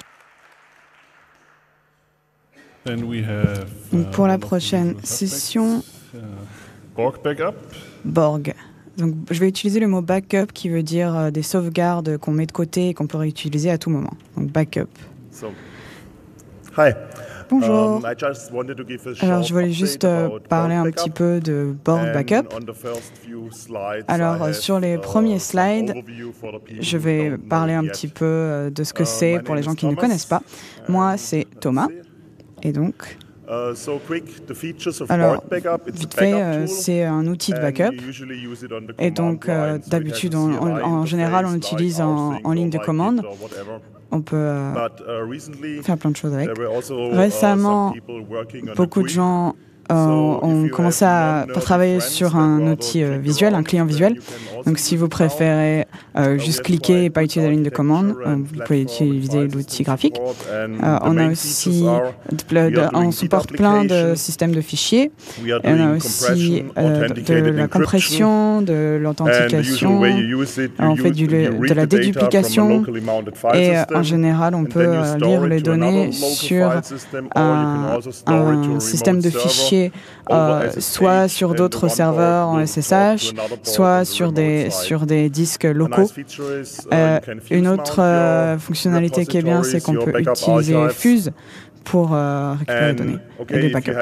Speaker 4: Donc pour la prochaine session,
Speaker 1: Borg Backup.
Speaker 4: Borg. Donc je vais utiliser le mot backup qui veut dire euh, des sauvegardes qu'on met de côté et qu'on peut réutiliser à tout moment. Donc backup.
Speaker 10: So, hi.
Speaker 4: Bonjour.
Speaker 10: Um, I just wanted to give a
Speaker 4: Alors
Speaker 10: short
Speaker 4: je voulais juste
Speaker 10: update
Speaker 4: euh,
Speaker 10: about
Speaker 4: parler
Speaker 10: Borg
Speaker 4: un petit peu de Borg Backup.
Speaker 10: And on the first few slides,
Speaker 4: Alors
Speaker 10: I have,
Speaker 4: sur les
Speaker 10: uh,
Speaker 4: premiers
Speaker 10: some
Speaker 4: slides,
Speaker 10: overview for the people
Speaker 4: je
Speaker 10: who
Speaker 4: vais
Speaker 10: don't know
Speaker 4: parler un
Speaker 10: yet.
Speaker 4: petit peu euh, de ce que
Speaker 10: Uh,
Speaker 4: c'est
Speaker 10: my
Speaker 4: pour les
Speaker 10: name
Speaker 4: gens
Speaker 10: is
Speaker 4: qui ne
Speaker 10: Thomas.
Speaker 4: connaissent pas. Moi c'est Thomas.
Speaker 10: Let's see.
Speaker 4: Et donc,
Speaker 10: Uh, so quick, the features of
Speaker 4: alors,
Speaker 10: Borg Backup, it's
Speaker 4: vite
Speaker 10: a
Speaker 4: fait,
Speaker 10: backup
Speaker 4: euh,
Speaker 10: tool,
Speaker 4: c'est un outil de
Speaker 10: and
Speaker 4: backup.
Speaker 10: you usually use it on the
Speaker 4: Et
Speaker 10: command
Speaker 4: donc, euh,
Speaker 10: line, so it
Speaker 4: d'habitude,
Speaker 10: has a
Speaker 4: en,
Speaker 10: C L I
Speaker 4: en- en général, on
Speaker 10: interface
Speaker 4: l'utilise
Speaker 10: like
Speaker 4: en,
Speaker 10: Rsync
Speaker 4: en
Speaker 10: or
Speaker 4: ligne de
Speaker 10: Like
Speaker 4: commande.
Speaker 10: Git or whatever.
Speaker 4: On peut euh,
Speaker 10: But, uh, recently,
Speaker 4: faire plein de choses avec.
Speaker 10: there were also, uh,
Speaker 4: Récemment,
Speaker 10: some people working on a
Speaker 4: beaucoup de
Speaker 10: G U I
Speaker 4: gens on, on commençait à travailler sur un outil euh, visuel, un client visuel. Donc si vous préférez euh, juste cliquer et pas utiliser la ligne de commande, euh, vous pouvez utiliser l'outil graphique. Euh, on a aussi, de, de, on supporte plein de systèmes de fichiers. Et on a aussi euh, de la compression, de l'authentication. On fait du, de la déduplication. Et euh, en général, on peut euh, lire les données sur un, un système de fichiers, euh, soit sur d'autres serveurs en S S H, soit sur des, sur des disques locaux. Euh, une autre euh, fonctionnalité qui est bien, c'est qu'on peut utiliser Fuse pour euh, récupérer les données et des backups.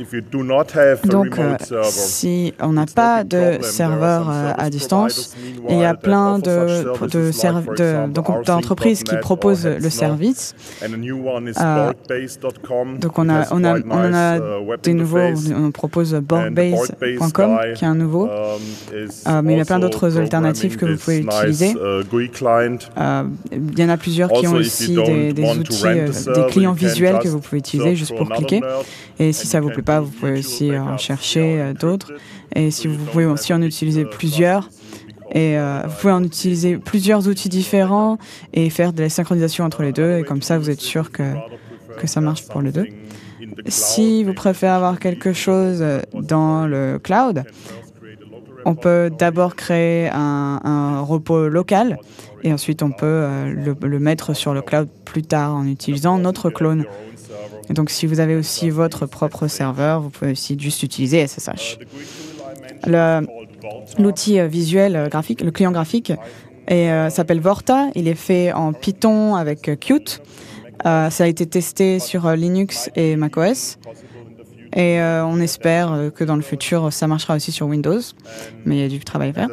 Speaker 4: Donc, euh, si on n'a pas de serveur euh, à distance, il y a plein de, de, de, de, d'entreprises qui proposent le service. Euh, donc, on, a, on, a, on en a des nouveaux, on propose borgbase point com, qui est un nouveau, euh, mais il y a plein d'autres alternatives que vous pouvez utiliser. Euh, il y en a plusieurs qui ont aussi des, des outils, euh, des clients visuels que vous pouvez utiliser juste pour cliquer. Et si ça vous plaît pas, vous pouvez aussi en chercher euh, d'autres. Et si vous pouvez aussi en utiliser plusieurs, et euh, vous pouvez en utiliser plusieurs outils différents et faire de la synchronisation entre les deux. Et comme ça, vous êtes sûr que, que ça marche pour les deux. Si vous préférez avoir quelque chose dans le cloud, on peut d'abord créer un, un repos local et ensuite on peut euh, le, le mettre sur le cloud plus tard en utilisant notre clone. Et donc, si vous avez aussi votre propre serveur, vous pouvez aussi juste utiliser S S H. Le, l'outil visuel graphique, le client graphique, est, euh, s'appelle Vorta. Il est fait en Python avec Qt. Euh, ça a été testé sur Linux et macOS. Et euh, on espère que dans le futur, ça marchera aussi sur Windows. Mais il y a du travail à faire.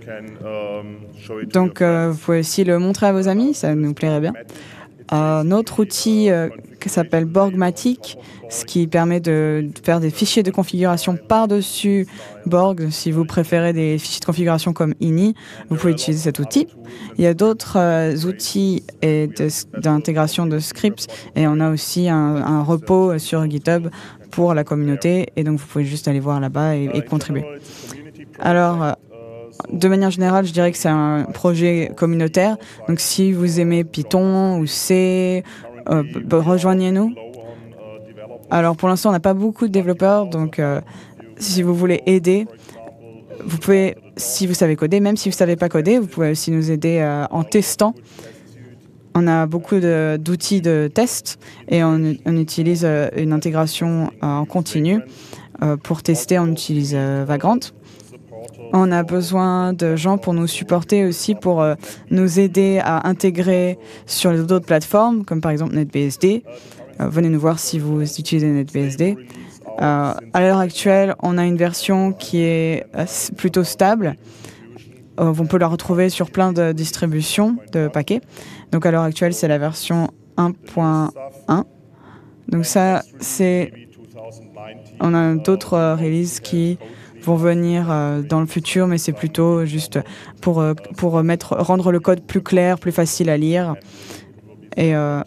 Speaker 4: Donc, euh, vous pouvez aussi le montrer à vos amis, ça nous plairait bien. Un autre outil euh, qui s'appelle Borgmatic, ce qui permet de faire des fichiers de configuration par-dessus Borg. Si vous préférez des fichiers de configuration comme I N I, vous pouvez utiliser cet outil. Il y a d'autres euh, outils et de, d'intégration de scripts et on a aussi un, un repos sur GitHub pour la communauté et donc vous pouvez juste aller voir là-bas et, et contribuer. Alors, euh, de manière générale, je dirais que c'est un projet communautaire. Donc, si vous aimez Python ou C, euh, rejoignez-nous. Alors, pour l'instant, on n'a pas beaucoup de développeurs. Donc, euh, si vous voulez aider, vous pouvez, si vous savez coder, même si vous ne savez pas coder, vous pouvez aussi nous aider euh, en testant. On a beaucoup de, d'outils de test et on, on utilise euh, une intégration euh, en continu. Euh, pour tester, on utilise euh, Vagrant. On a besoin de gens pour nous supporter aussi, pour euh, nous aider à intégrer sur les autres plateformes, comme par exemple NetBSD. Euh, venez nous voir si vous utilisez NetBSD. Euh, à l'heure actuelle, on a une version qui est euh, plutôt stable. Euh, on peut la retrouver sur plein de distributions de paquets. Donc à l'heure actuelle, c'est la version un point un. Donc ça, c'est... On a d'autres euh, releases qui vont venir euh, dans le futur, mais c'est plutôt juste pour, euh, pour mettre, rendre le code plus clair, plus facile à lire. Et, euh,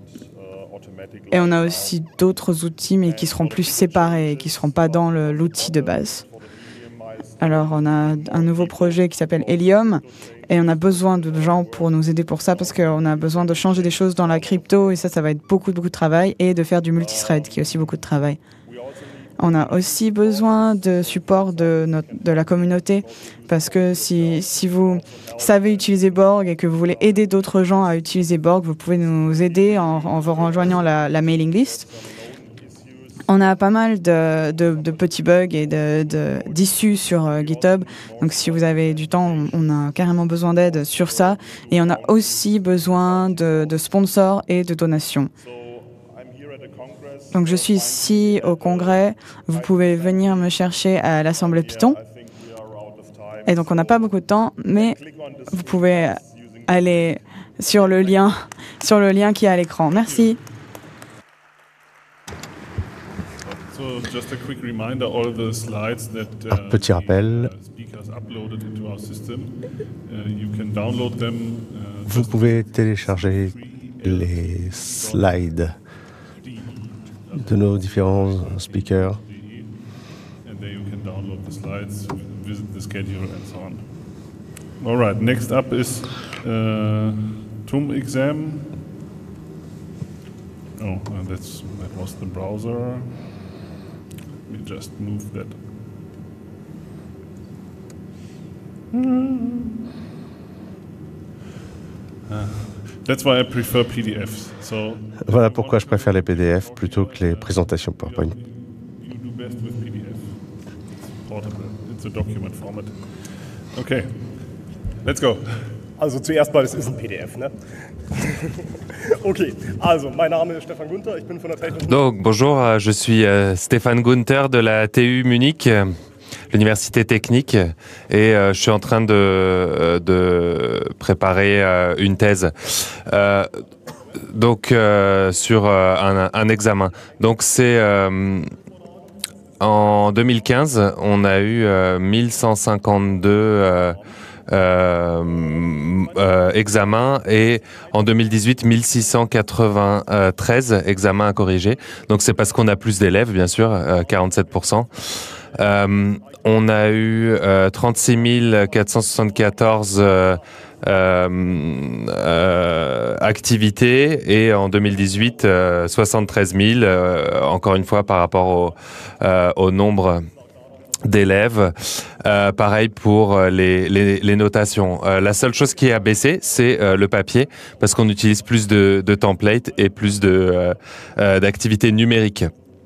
Speaker 4: et on a aussi d'autres outils, mais qui seront plus séparés, qui ne seront pas dans le, l'outil de base. Alors, on a un nouveau projet qui s'appelle Helium, et on a besoin de gens pour nous aider pour ça, parce qu'on a besoin de changer des choses dans la crypto, et ça, ça va être beaucoup, beaucoup de travail, et de faire du multithread, qui est aussi beaucoup de travail. On a aussi besoin de support de, notre, de la communauté, parce que si, si vous savez utiliser Borg et que vous voulez aider d'autres gens à utiliser Borg, vous pouvez nous aider en, en vous rejoignant la, la mailing list. On a pas mal de, de, de petits bugs et de, de, d'issues sur euh, GitHub. Donc, si vous avez du temps, on, on a carrément besoin d'aide sur ça. Et on a aussi besoin de, de sponsors et de donations. Donc, je suis ici au Congrès. Vous pouvez venir me chercher à l'Assemblée Python. Et donc, on n'a pas beaucoup de temps, mais vous pouvez aller sur le lien, sur le lien qui est à l'écran. Merci.
Speaker 2: Un petit rappel. Vous pouvez télécharger les slides de nos différents speakers
Speaker 1: where you can download the slides, visit the schedule, and so on. All right, next up is uh, T U M exam. Oh, uh, that's that was the browser. Let me just move that. Uh, that's why I prefer P D Fs. So
Speaker 2: voilà pourquoi je préfère les P D F plutôt que les présentations PowerPoint.
Speaker 1: You do best with P D F. It's portable. It's a document format. Okay, let's go.
Speaker 11: Also zuerst mal, das ist ein P D F, ne? Okay, also mein Name ist Stefan Gunther, ich bin von der Technischen...
Speaker 6: Donc bonjour, je suis euh, Stéphane Gunther de la T U Munich, euh, l'université technique, et euh, je suis en train de, euh, de préparer euh, une thèse. Euh, donc euh, sur euh, un, un examen. Donc c'est... Euh, en deux mille quinze, on a eu euh, mille cent cinquante-deux euh, euh, euh, examens et en deux mille dix-huit, mille six cent quatre-vingt-treize examens à corriger. Donc c'est parce qu'on a plus d'élèves, bien sûr, euh, quarante-sept pour cent. Euh, on a eu euh, trente-six mille quatre cent soixante-quatorze euh, euh, euh, activités et en deux mille dix-huit, euh, soixante-treize mille, euh, encore une fois par rapport au, euh, au nombre d'élèves. Euh, pareil pour les, les, les notations. Euh, la seule chose qui a baissé, c'est euh, le papier, parce qu'on utilise plus de, de templates et plus de, euh, euh, d'activités numériques.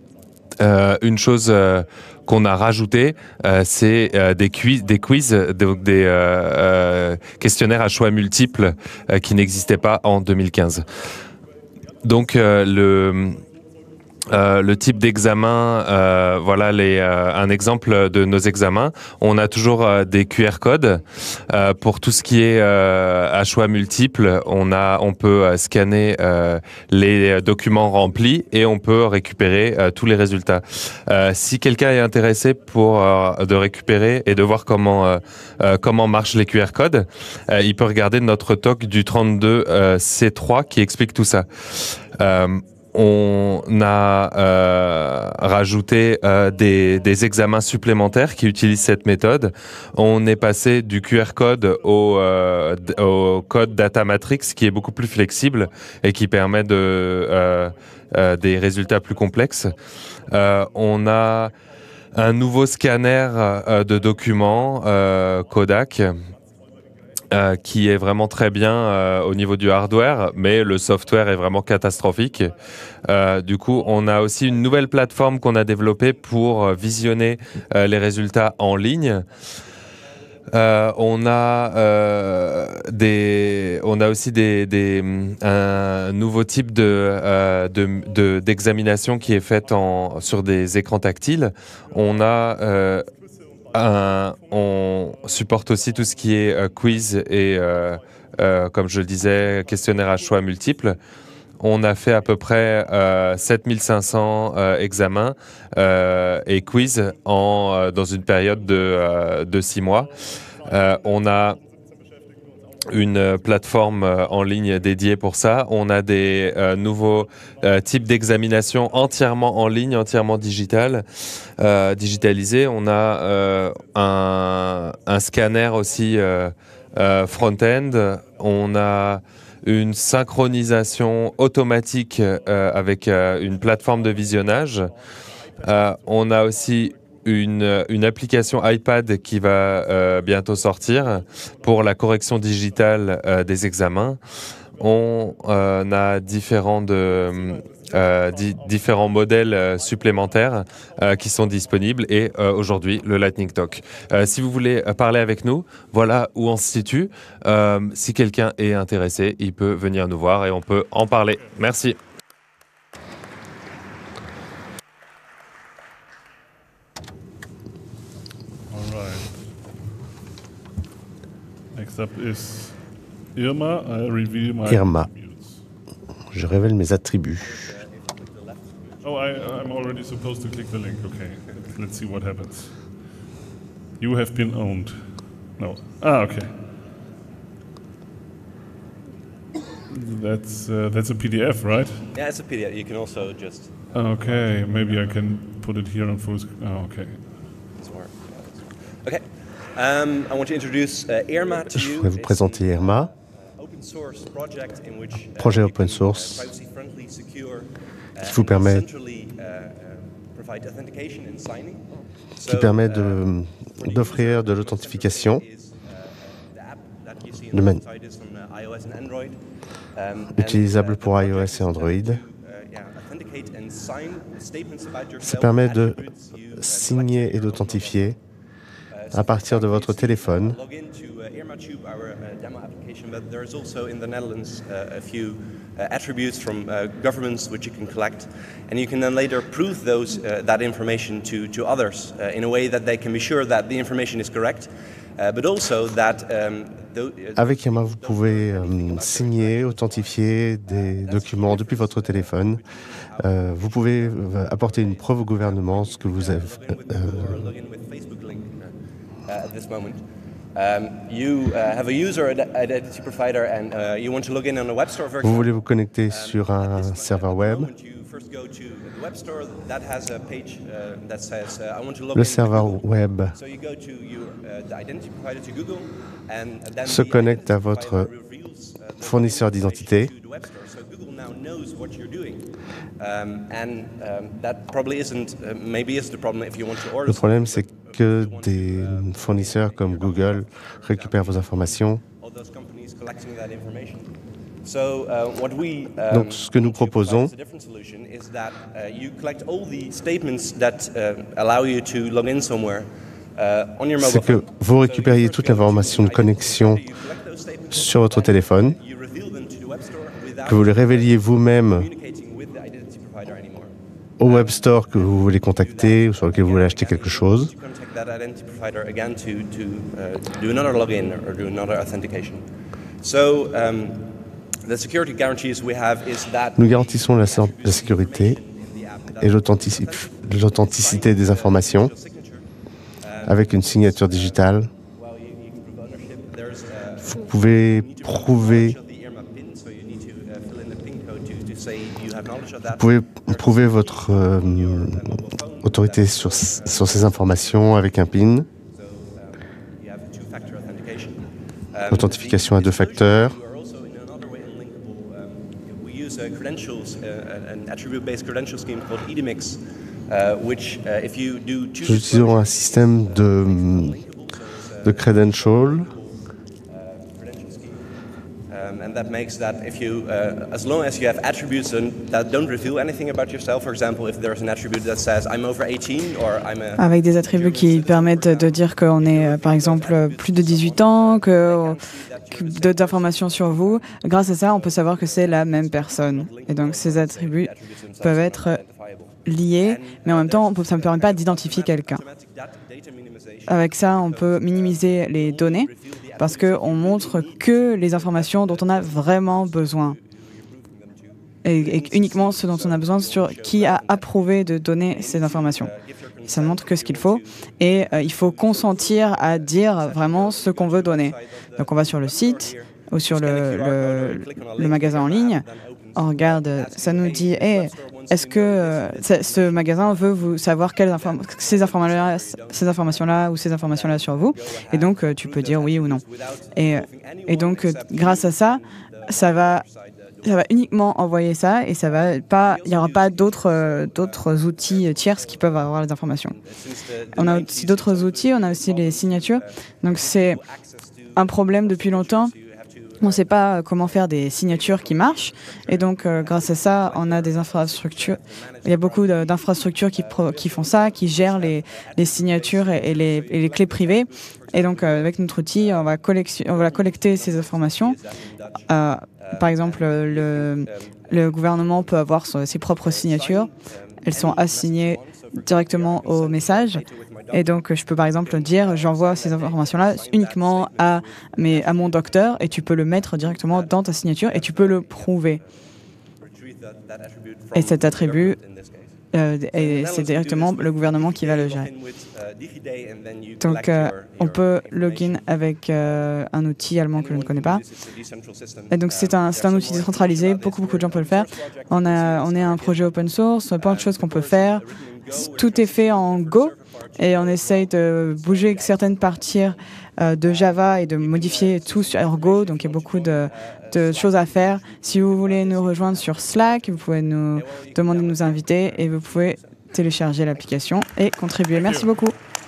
Speaker 6: Euh, une chose euh, qu'on a rajouté, euh, c'est euh, des quiz, des, quiz, donc des euh, euh, questionnaires à choix multiples euh, qui n'existaient pas en deux mille quinze. Donc euh, le... Euh, le type d'examen, euh, voilà les, euh, un exemple de nos examens. On a toujours euh, des Q R codes euh, pour tout ce qui est euh, à choix multiples. On a, on peut euh, scanner euh, les documents remplis et on peut récupérer euh, tous les résultats. Euh, si quelqu'un est intéressé pour euh, de récupérer et de voir comment euh, euh, comment marchent les Q R codes, euh, il peut regarder notre talk du trente-deux C trois qui explique tout ça. Euh, On a euh, rajouté euh, des, des examens supplémentaires qui utilisent cette méthode. On est passé du Q R code au, euh, au code Data Matrix qui est beaucoup plus flexible et qui permet de, euh, euh, des résultats plus complexes. Euh, on a un nouveau scanner euh, de documents, euh, Kodak, Euh, qui est vraiment très bien euh, au niveau du hardware, mais le software est vraiment catastrophique. Euh, du coup, on a aussi une nouvelle plateforme qu'on a développée pour visionner euh, les résultats en ligne. Euh, on a euh, des, on a aussi des, des, un nouveau type de, euh, de, de, d'examination qui est faite en, sur des écrans tactiles. On a euh, Un, on supporte aussi tout ce qui est euh, quiz et, euh, euh, comme je le disais, questionnaire à choix multiples. On a fait à peu près euh, sept mille cinq cents euh, examens euh, et quiz en, euh, dans une période de, euh, de six mois. Euh, on a une plateforme en ligne dédiée pour ça. On a des euh, nouveaux euh, types d'examination entièrement en ligne, entièrement digital, euh, digitalisé. On a euh, un, un scanner aussi euh, euh, front-end. On a une synchronisation automatique euh, avec euh, une plateforme de visionnage. Euh, on a aussi Une, une application iPad qui va euh, bientôt sortir pour la correction digitale euh, des examens. On euh, a différents, de, euh, di différents modèles euh, supplémentaires euh, qui sont disponibles et euh, aujourd'hui le Lightning Talk. Euh, si vous voulez parler avec nous, voilà où on se situe. Euh, si quelqu'un est intéressé, il peut venir nous voir et on peut en parler. Merci.
Speaker 1: Next up is Irma. I reveal my
Speaker 2: Irma. Je révèle mes attributs.
Speaker 1: Oh, I, I'm already supposed to click the link. Okay, let's see what happens. You have been owned. No. Ah, okay. That's uh, that's a P D F, right?
Speaker 12: Yeah, it's a P D F. You can also just.
Speaker 1: Okay, maybe I can put it here on full screen. Oh, okay.
Speaker 12: Okay. Um, I want to introduce uh, IRMA to
Speaker 2: Je
Speaker 12: you.
Speaker 2: voudrais vous présenter IRMA, projet open source qui vous permet, qui permet de, d'offrir de l'authentification de man- utilisable pour iOS et Android. Ça permet de signer et d'authentifier à partir de votre téléphone.
Speaker 12: There's also in the Netherlands uh, a few uh, attributes from uh, governments which you can collect, and you can then later prove those uh, that information to to others uh, in a way that they can be sure that the information is correct, uh, but also that. Um,
Speaker 2: Avec IRMA, vous pouvez euh, signer, authentifier des documents depuis votre téléphone. Euh, vous pouvez euh, apporter une preuve au gouvernement ce que vous avez. Euh,
Speaker 12: Um, you uh, have a user identity provider and uh, you want to log in on a web store, for example.
Speaker 2: Vous voulez vous connecter sur un serveur web. Le serveur web se connecte à votre fournisseur d'identité. Le problème, c'est que des fournisseurs comme Google récupèrent vos informations. Donc, ce que nous proposons, c'est que vous récupériez toute l'information de connexion sur votre téléphone, que vous les révéliez vous-même au web store que vous voulez contacter ou sur lequel vous voulez acheter quelque chose. Nous garantissons la, la sécurité et l'authenticité des informations avec une signature digitale. Vous pouvez prouver, vous pouvez prouver votre euh, autorité sur, sur ces informations avec un P I N. Authentification à deux facteurs. Nous utilisons un système de, de credential.
Speaker 12: And that makes that if you, uh, as long as you have attributes that don't reveal anything about yourself, for example, if there's an attribute that says I'm over eighteen or I'm a...
Speaker 4: Avec des attributs qui permettent de dire qu'on est, par exemple, plus de dix-huit ans, que, que d'autres informations sur vous, grâce à ça, on peut savoir que c'est la même personne. Et donc, ces attributs peuvent être liés, mais en même temps, on peut, ça ne permet pas d'identifier quelqu'un. Avec ça, on peut minimiser les données parce qu'on montre que les informations dont on a vraiment besoin et, et uniquement ce dont on a besoin sur qui a approuvé de donner ces informations. Ça ne montre que ce qu'il faut et euh, il faut consentir à dire vraiment ce qu'on veut donner. Donc on va sur le site ou sur le, le, le magasin en ligne, on regarde, ça nous dit hey, est-ce que euh, ce magasin veut vous savoir quelles inform ces informations-là ces informations-là ou ces informations-là sur vous, et donc euh, tu peux dire oui ou non. Et, et donc euh, grâce à ça, ça va, ça va uniquement envoyer ça et ça va pas, il n'y aura pas d'autres euh, d'autres outils tierces qui peuvent avoir les informations. On a aussi d'autres outils, on a aussi les signatures. Donc c'est un problème depuis longtemps. On ne sait pas comment faire des signatures qui marchent. Et donc, euh, grâce à ça, on a des infrastructures. Il y a beaucoup d'infrastructures qui, qui font ça, qui gèrent les, les signatures et, et, les, et les clés privées. Et donc, euh, avec notre outil, on va, on va collecter ces informations. Euh, par exemple, le, le gouvernement peut avoir ses propres signatures. Elles sont assignées directement au message. Et donc, je peux par exemple dire, j'envoie ces informations-là uniquement à, mes, à mon docteur et tu peux le mettre directement dans ta signature et tu peux le prouver. Et cet attribut, euh, c'est directement le gouvernement qui va le gérer. Donc, euh, on peut login avec euh, un outil allemand que je ne connais pas. Et donc, c'est un, c'est un outil décentralisé. Beaucoup, beaucoup de gens peuvent le faire. On, a, on est un projet open source, plein de choses qu'on peut faire. tout est fait en Go et on essaye de bouger certaines parties euh, de Java et de modifier tout sur Go. Donc il y a beaucoup de, de choses à faire. Si vous voulez nous rejoindre sur Slack, vous pouvez nous demander de nous inviter et vous pouvez télécharger l'application et contribuer. Merci beaucoup.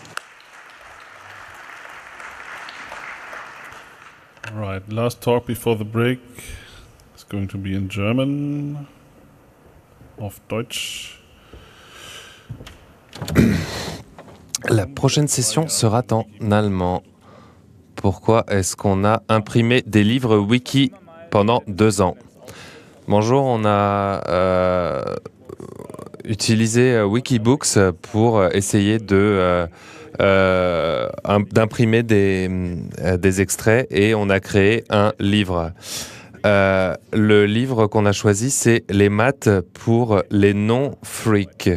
Speaker 1: All right, last talk before the break is going to be in German, auf Deutsch.
Speaker 6: La prochaine session sera en allemand. Pourquoi est-ce qu'on a imprimé des livres wiki pendant deux ans? Bonjour, on a euh, utilisé Wikibooks pour essayer de euh, euh, d'imprimer des, des extraits et on a créé un livre. Euh, le livre qu'on a choisi, c'est Les maths pour les non-freaks.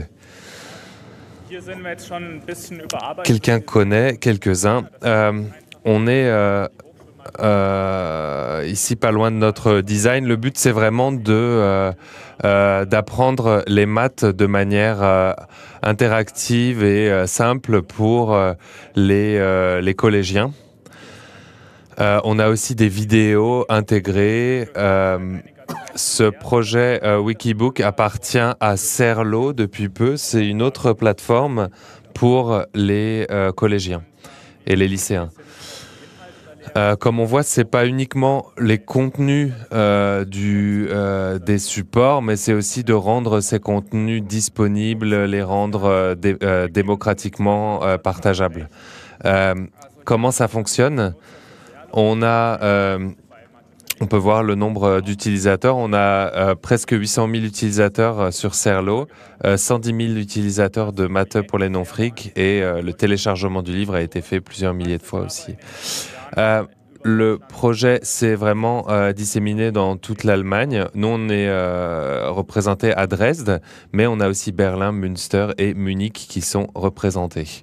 Speaker 6: Quelqu'un connaît, quelques-uns. Euh, on est euh, euh, ici pas loin de notre design. Le but, c'est vraiment de, euh, euh, d'apprendre les maths de manière euh, interactive et euh, simple pour euh, les, euh, les collégiens. Euh, on a aussi des vidéos intégrées. Euh, ce projet euh, Wikibook appartient à Serlo depuis peu. C'est une autre plateforme pour les euh, collégiens et les lycéens. Euh, comme on voit, c'est pas uniquement les contenus euh, du, euh, des supports, mais c'est aussi de rendre ces contenus disponibles, les rendre euh, dé, euh, démocratiquement euh, partageables. Euh, comment ça fonctionne ? On a, euh, on peut voir le nombre d'utilisateurs. On a euh, presque huit cent mille utilisateurs sur Serlo, euh, cent dix mille utilisateurs de Maths pour les non-freaks et euh, le téléchargement du livre a été fait plusieurs milliers de fois aussi. Euh, le projet s'est vraiment euh, disséminé dans toute l'Allemagne. Nous, on est euh, représentés à Dresde, mais on a aussi Berlin, Münster et Munich qui sont représentés.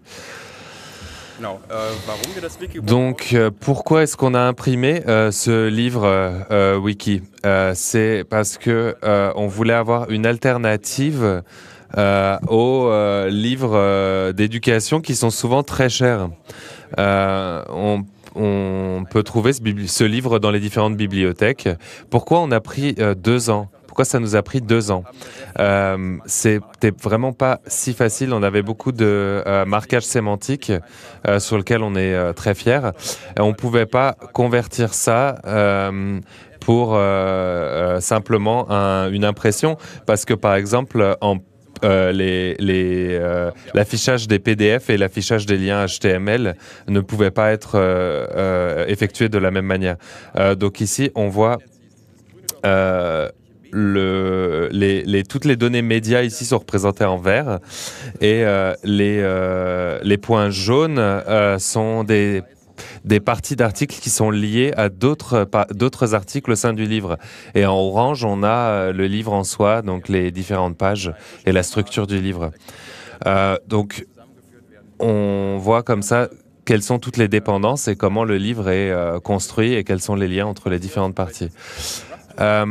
Speaker 6: Donc, euh, pourquoi est-ce qu'on a imprimé euh, ce livre euh, wiki euh, C'est parce que euh, on voulait avoir une alternative euh, aux euh, livres euh, d'éducation qui sont souvent très chers. Euh, on On peut trouver ce, ce livre dans les différentes bibliothèques. Pourquoi on a pris euh, deux ans ? Pourquoi ça nous a pris deux ans ? euh, C'était vraiment pas si facile. On avait beaucoup de euh, marquage sémantique euh, sur lequel on est euh, très fiers. Et on pouvait pas convertir ça euh, pour euh, euh, simplement un, une impression, parce que par exemple en Euh, les, les, euh, l'affichage des P D F et l'affichage des liens H T M L ne pouvaient pas être euh, euh, effectués de la même manière. Euh, donc ici, on voit euh, le, les, les, toutes les données médias ici sont représentées en vert et euh, les, euh, les points jaunes euh, sont des des parties d'articles qui sont liées à d'autres, d'autres articles au sein du livre. Et en orange, on a le livre en soi, donc les différentes pages et la structure du livre. Euh, donc, on voit comme ça quelles sont toutes les dépendances et comment le livre est euh, construit et quels sont les liens entre les différentes parties. Euh,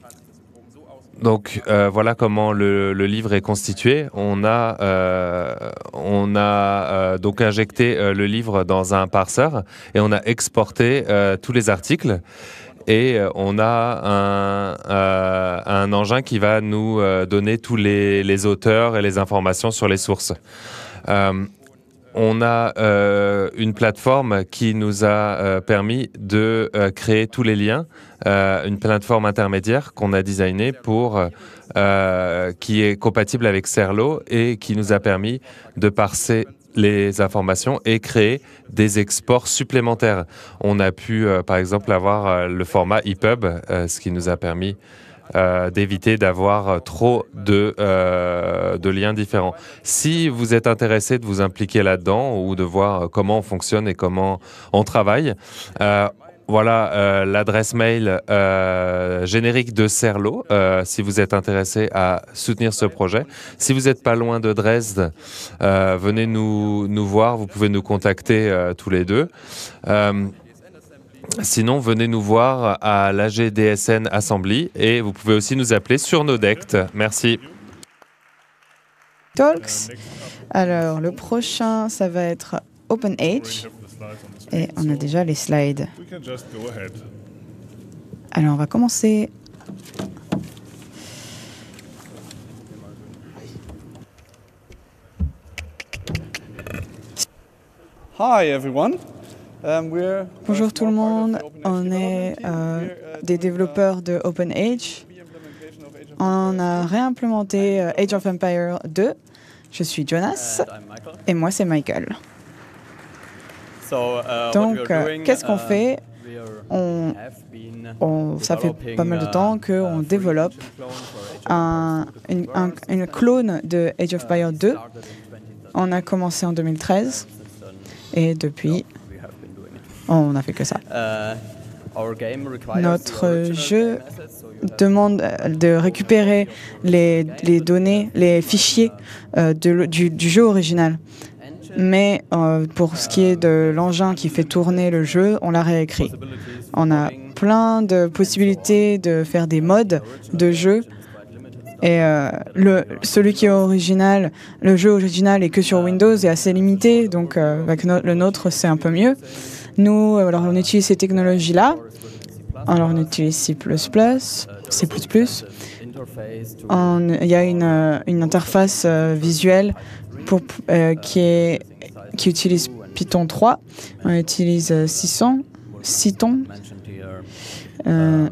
Speaker 6: Donc euh, voilà comment le, le livre est constitué. On a, euh, on a euh, donc injecté euh, le livre dans un parseur et on a exporté euh, tous les articles. Et euh, on a un, euh, un engin qui va nous euh, donner tous les, les auteurs et les informations sur les sources. Euh, On a euh, une plateforme qui nous a euh, permis de euh, créer tous les liens, euh, une plateforme intermédiaire qu'on a designée pour, euh, qui est compatible avec Serlo et qui nous a permis de parser les informations et créer des exports supplémentaires. On a pu, euh, par exemple, avoir euh, le format E P U B, euh, ce qui nous a permis Euh, d'éviter d'avoir trop de, euh, de liens différents. Si vous êtes intéressé de vous impliquer là-dedans ou de voir comment on fonctionne et comment on travaille, euh, voilà euh, l'adresse mail euh, générique de Serlo, euh, si vous êtes intéressé à soutenir ce projet. Si vous n'êtes pas loin de Dresde, euh, venez nous, nous voir, vous pouvez nous contacter euh, tous les deux. Euh, Sinon, venez nous voir à l'A G D S N N. Assembly et vous pouvez aussi nous appeler sur Nodect. Merci.
Speaker 4: Talks. Alors, le prochain, ça va être OpenAge. Et on a déjà les slides. Alors, on va commencer.
Speaker 13: Hi everyone. Um, we're
Speaker 4: Bonjour tout le monde, on est euh, des développeurs de OpenAge. On a réimplémenté euh, Age of Empires deux. Je suis Jonas et moi c'est Michael. Donc, euh, qu'est-ce qu'on fait? on, on, Ça fait pas mal de temps qu'on développe un, une, un, une clone de Age of Empires deux. On a commencé en deux mille treize et depuis, on n'a fait que ça. Notre jeu demande de récupérer les, les données, les fichiers euh, de, du, du jeu original. Mais euh, pour ce qui est de l'engin qui fait tourner le jeu, on l'a réécrit. On a plein de possibilités de faire des modes de jeu. Et euh, le, celui qui est original, le jeu original est que sur Windows et assez limité, donc euh, avec no le nôtre c'est un peu mieux. Nous, alors on utilise ces technologies-là. Alors on utilise C plus plus, C plus plus. On, il y a une, une interface euh, visuelle pour, euh, qui, est, qui utilise Python trois. On utilise euh, six cents, Cython. Euh,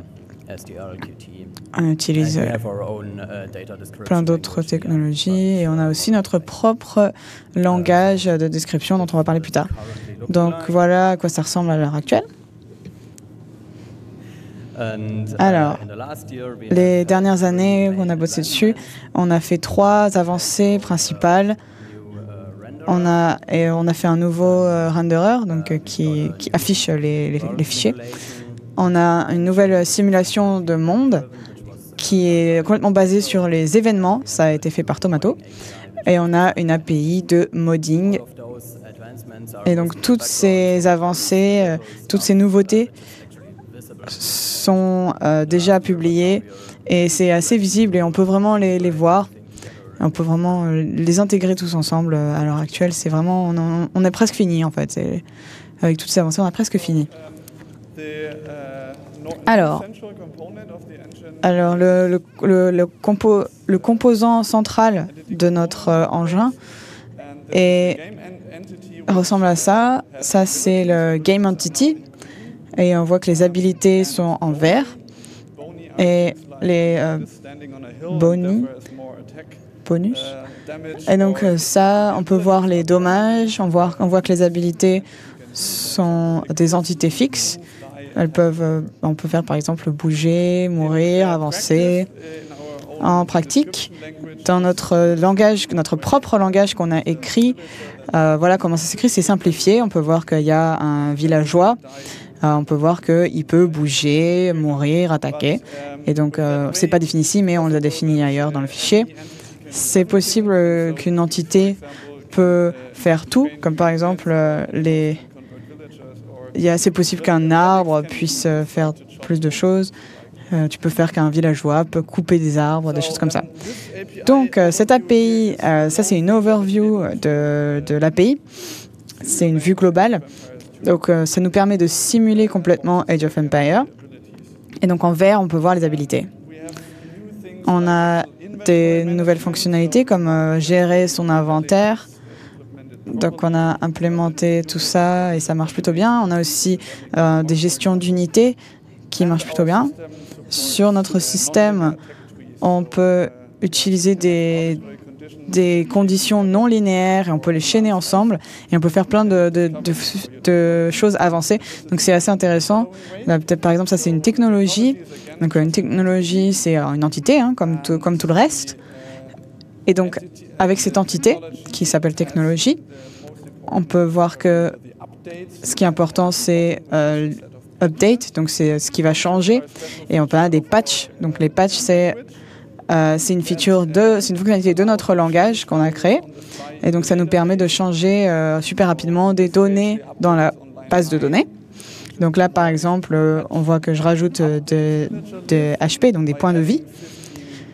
Speaker 4: on utilise euh, plein d'autres technologies et on a aussi notre propre langage de description dont on va parler plus tard. Donc voilà à quoi ça ressemble à l'heure actuelle. Alors, les dernières années, on a bossé dessus. On a fait trois avancées principales. On a, et on a fait un nouveau euh, renderer donc, euh, qui, qui affiche les, les, les fichiers. On a une nouvelle simulation de monde qui est complètement basée sur les événements. Ça a été fait par Tomato. Et on a une A P I de modding. Et donc, toutes ces avancées, euh, toutes ces nouveautés sont euh, déjà publiées et c'est assez visible et on peut vraiment les, les voir. On peut vraiment euh, les intégrer tous ensemble à l'heure actuelle. C'est vraiment, on, on est presque fini en fait. Avec toutes ces avancées, on a presque fini. Alors, alors le, le, le, le, compo, le composant central de notre euh, engin est, ressemble à ça. Ça, c'est le Game Entity. Et on voit que les habilités sont en vert. Et les euh, boni, bonus. Et donc ça, on peut voir les dommages. On voit, on voit que les habilités sont des entités fixes. Elles peuvent, euh, on peut faire par exemple bouger, mourir, avancer. En pratique, dans notre langage, notre propre langage qu'on a écrit, euh, voilà comment ça s'écrit, c'est simplifié. On peut voir qu'il y a un villageois. Euh, on peut voir qu'il peut bouger, mourir, attaquer. Et donc, euh, c'est pas défini ici, mais on l'a défini ailleurs dans le fichier. C'est possible euh, qu'une entité peut faire tout, comme par exemple, euh, les... c'est possible qu'un arbre puisse euh, faire plus de choses. Euh, tu peux faire qu'un villageois peut couper des arbres, des choses comme ça. Donc, euh, cette A P I, euh, ça c'est une overview de, de l'A P I. C'est une vue globale. Donc, euh, ça nous permet de simuler complètement Age of Empires. Et donc, en vert, on peut voir les habilités. On a des nouvelles fonctionnalités comme euh, gérer son inventaire. Donc, on a implémenté tout ça et ça marche plutôt bien. On a aussi euh, des gestions d'unités qui marchent plutôt bien. Sur notre système, on peut utiliser des... des conditions non linéaires et on peut les chaîner ensemble et on peut faire plein de, de, de, de choses avancées. Donc c'est assez intéressant. Peut-être par exemple ça c'est une technologie. Donc une technologie c'est une entité hein, comme, tout, comme tout le reste. Et donc avec cette entité qui s'appelle technologie, on peut voir que ce qui est important c'est euh, update, donc c'est ce qui va changer et on peut avoir des patchs. Donc les patchs c'est Euh, c'est une feature de, c'est une fonctionnalité de notre langage qu'on a créé. Et donc, ça nous permet de changer euh, super rapidement des données dans la base de données. Donc là, par exemple, euh, on voit que je rajoute euh, des de H P, donc des points de vie.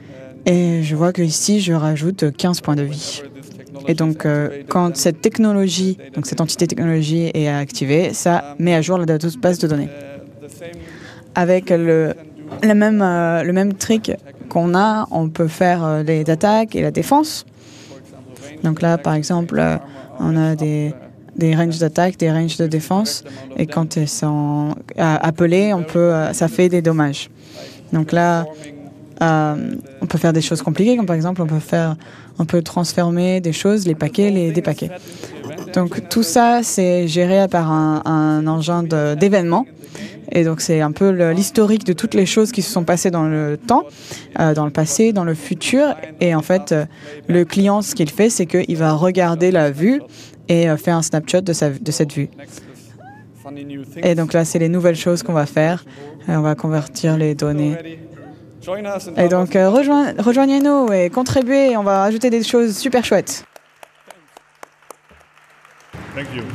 Speaker 4: Et je vois qu'ici, je rajoute quinze points de vie. Et donc, euh, quand cette technologie, donc cette entité technologie est activée, ça met à jour la base de données. Avec le, le, même, euh, le même trick qu'on a, on peut faire euh, les attaques et la défense. Donc là, par exemple, euh, on a des, des ranges d'attaque, des ranges de défense, et quand elles sont euh, appelées, on peut, euh, ça fait des dommages. Donc là, euh, on peut faire des choses compliquées, comme par exemple, on peut faire, on peut transformer des choses, les paquets, les dépaquets. Donc tout ça, c'est géré par un, un engin d'événements. Et donc c'est un peu l'historique de toutes les choses qui se sont passées dans le temps, euh, dans le passé, dans le futur. Et en fait, euh, le client, ce qu'il fait, c'est qu'il va regarder la vue et euh, faire un snapshot de, sa, de cette vue. Et donc là, c'est les nouvelles choses qu'on va faire. Et on va convertir les données. Et donc, euh, rejoignez, rejoignez-nous et contribuez. On va ajouter des choses super chouettes.
Speaker 1: Thank you.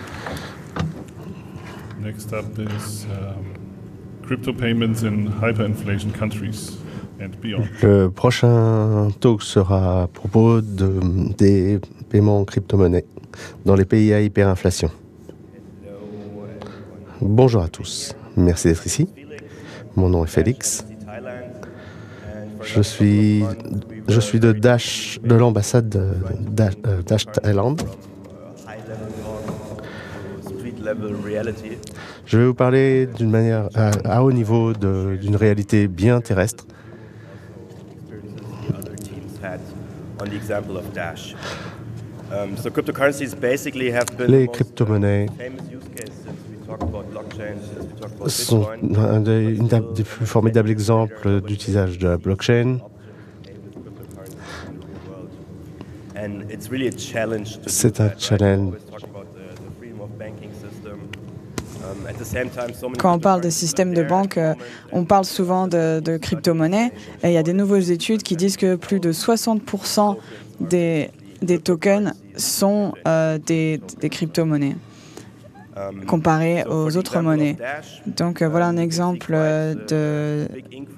Speaker 1: Next up is um, crypto payments in hyperinflation countries and beyond.
Speaker 2: Le prochain talk sera à propos de, des paiements en crypto-monnaie dans les pays à hyperinflation. Bonjour à tous. Merci d'être ici. Mon nom est Félix. Je suis, je suis de Dash, de l'ambassade de Dash, euh, Dash Thailand. Je vais vous parler d'une manière à, à haut niveau d'une réalité bien terrestre. Les crypto-monnaies sont un des, une des plus formidables exemples d'utilisation de la blockchain. C'est un challenge.
Speaker 4: Quand on parle de système de banque, euh, on parle souvent de, de crypto-monnaies. Et il y a des nouvelles études qui disent que plus de soixante pour cent des, des tokens sont euh, des, des crypto-monnaies comparé aux autres monnaies. Donc euh, voilà un exemple de,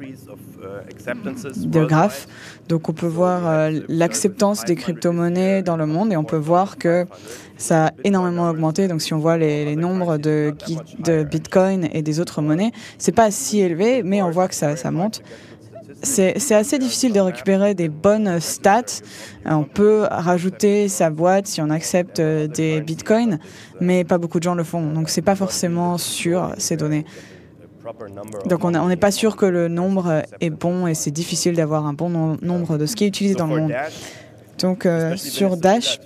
Speaker 4: de graphe. Donc on peut voir euh, l'acceptance des crypto-monnaies dans le monde et on peut voir que ça a énormément augmenté. Donc si on voit les, les nombres de, de Bitcoin et des autres monnaies, c'est pas si élevé, mais on voit que ça, ça monte. C'est assez difficile de récupérer des bonnes stats. On peut rajouter sa boîte si on accepte des bitcoins, mais pas beaucoup de gens le font. Donc, c'est pas forcément sûr, ces données. Donc, on n'est pas sûr que le nombre est bon et c'est difficile d'avoir un bon nom nombre de ce qui est utilisé dans le monde. Donc, euh, sur Dash,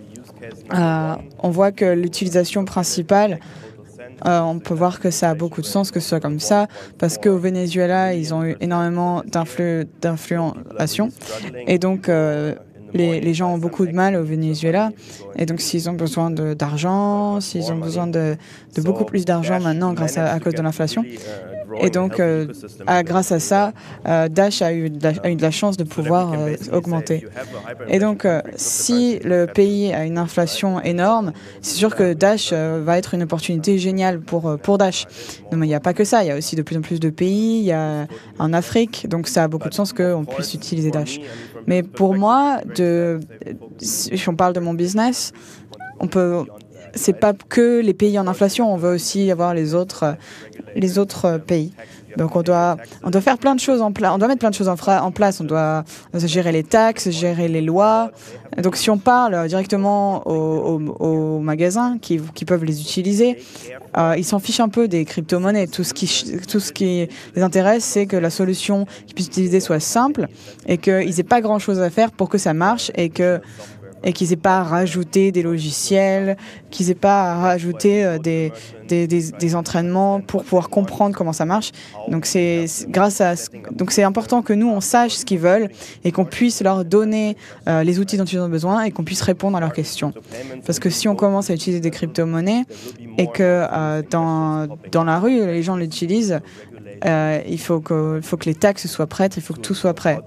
Speaker 4: euh, on voit que l'utilisation principale, Euh, on peut voir que ça a beaucoup de sens que ce soit comme ça, parce qu'au Venezuela, ils ont eu énormément d'influence. Et donc, euh, les, les gens ont beaucoup de mal au Venezuela. Et donc, s'ils ont besoin d'argent, s'ils ont besoin de, de beaucoup plus d'argent maintenant grâce à, à cause de l'inflation. Et donc, euh, à, grâce à ça, euh, Dash a eu, de la, a eu de la chance de pouvoir euh, augmenter. Et donc, euh, si le pays a une inflation énorme, c'est sûr que Dash euh, va être une opportunité géniale pour, pour Dash. Non, mais il n'y a pas que ça, il y a aussi de plus en plus de pays, il y a en Afrique, donc ça a beaucoup de sens qu'on puisse utiliser Dash. Mais pour moi, de, si on parle de mon business, on peut... C'est pas que les pays en inflation, on veut aussi avoir les autres, les autres pays. Donc on doit, on doit faire plein de choses en place, on doit mettre plein de choses en, en place, on doit gérer les taxes, gérer les lois. Donc si on parle directement aux, aux, aux magasins qui, qui peuvent les utiliser, euh, ils s'en fichent un peu des crypto-monnaies. Tout ce qui, tout ce qui les intéresse, c'est que la solution qu'ils puissent utiliser soit simple et qu'ils n'aient pas grand-chose à faire pour que ça marche et que et qu'ils n'aient pas à rajouter des logiciels, qu'ils n'aient pas à rajouter euh, des, des, des, des entraînements pour pouvoir comprendre comment ça marche. Donc c'est grâce à donc c'est important que nous on sache ce qu'ils veulent et qu'on puisse leur donner euh, les outils dont ils ont besoin et qu'on puisse répondre à leurs questions. Parce que si on commence à utiliser des crypto-monnaies et que euh, dans dans la rue les gens l'utilisent, euh, il faut que il faut que les taxes soient prêtes, il faut que tout soit prêt.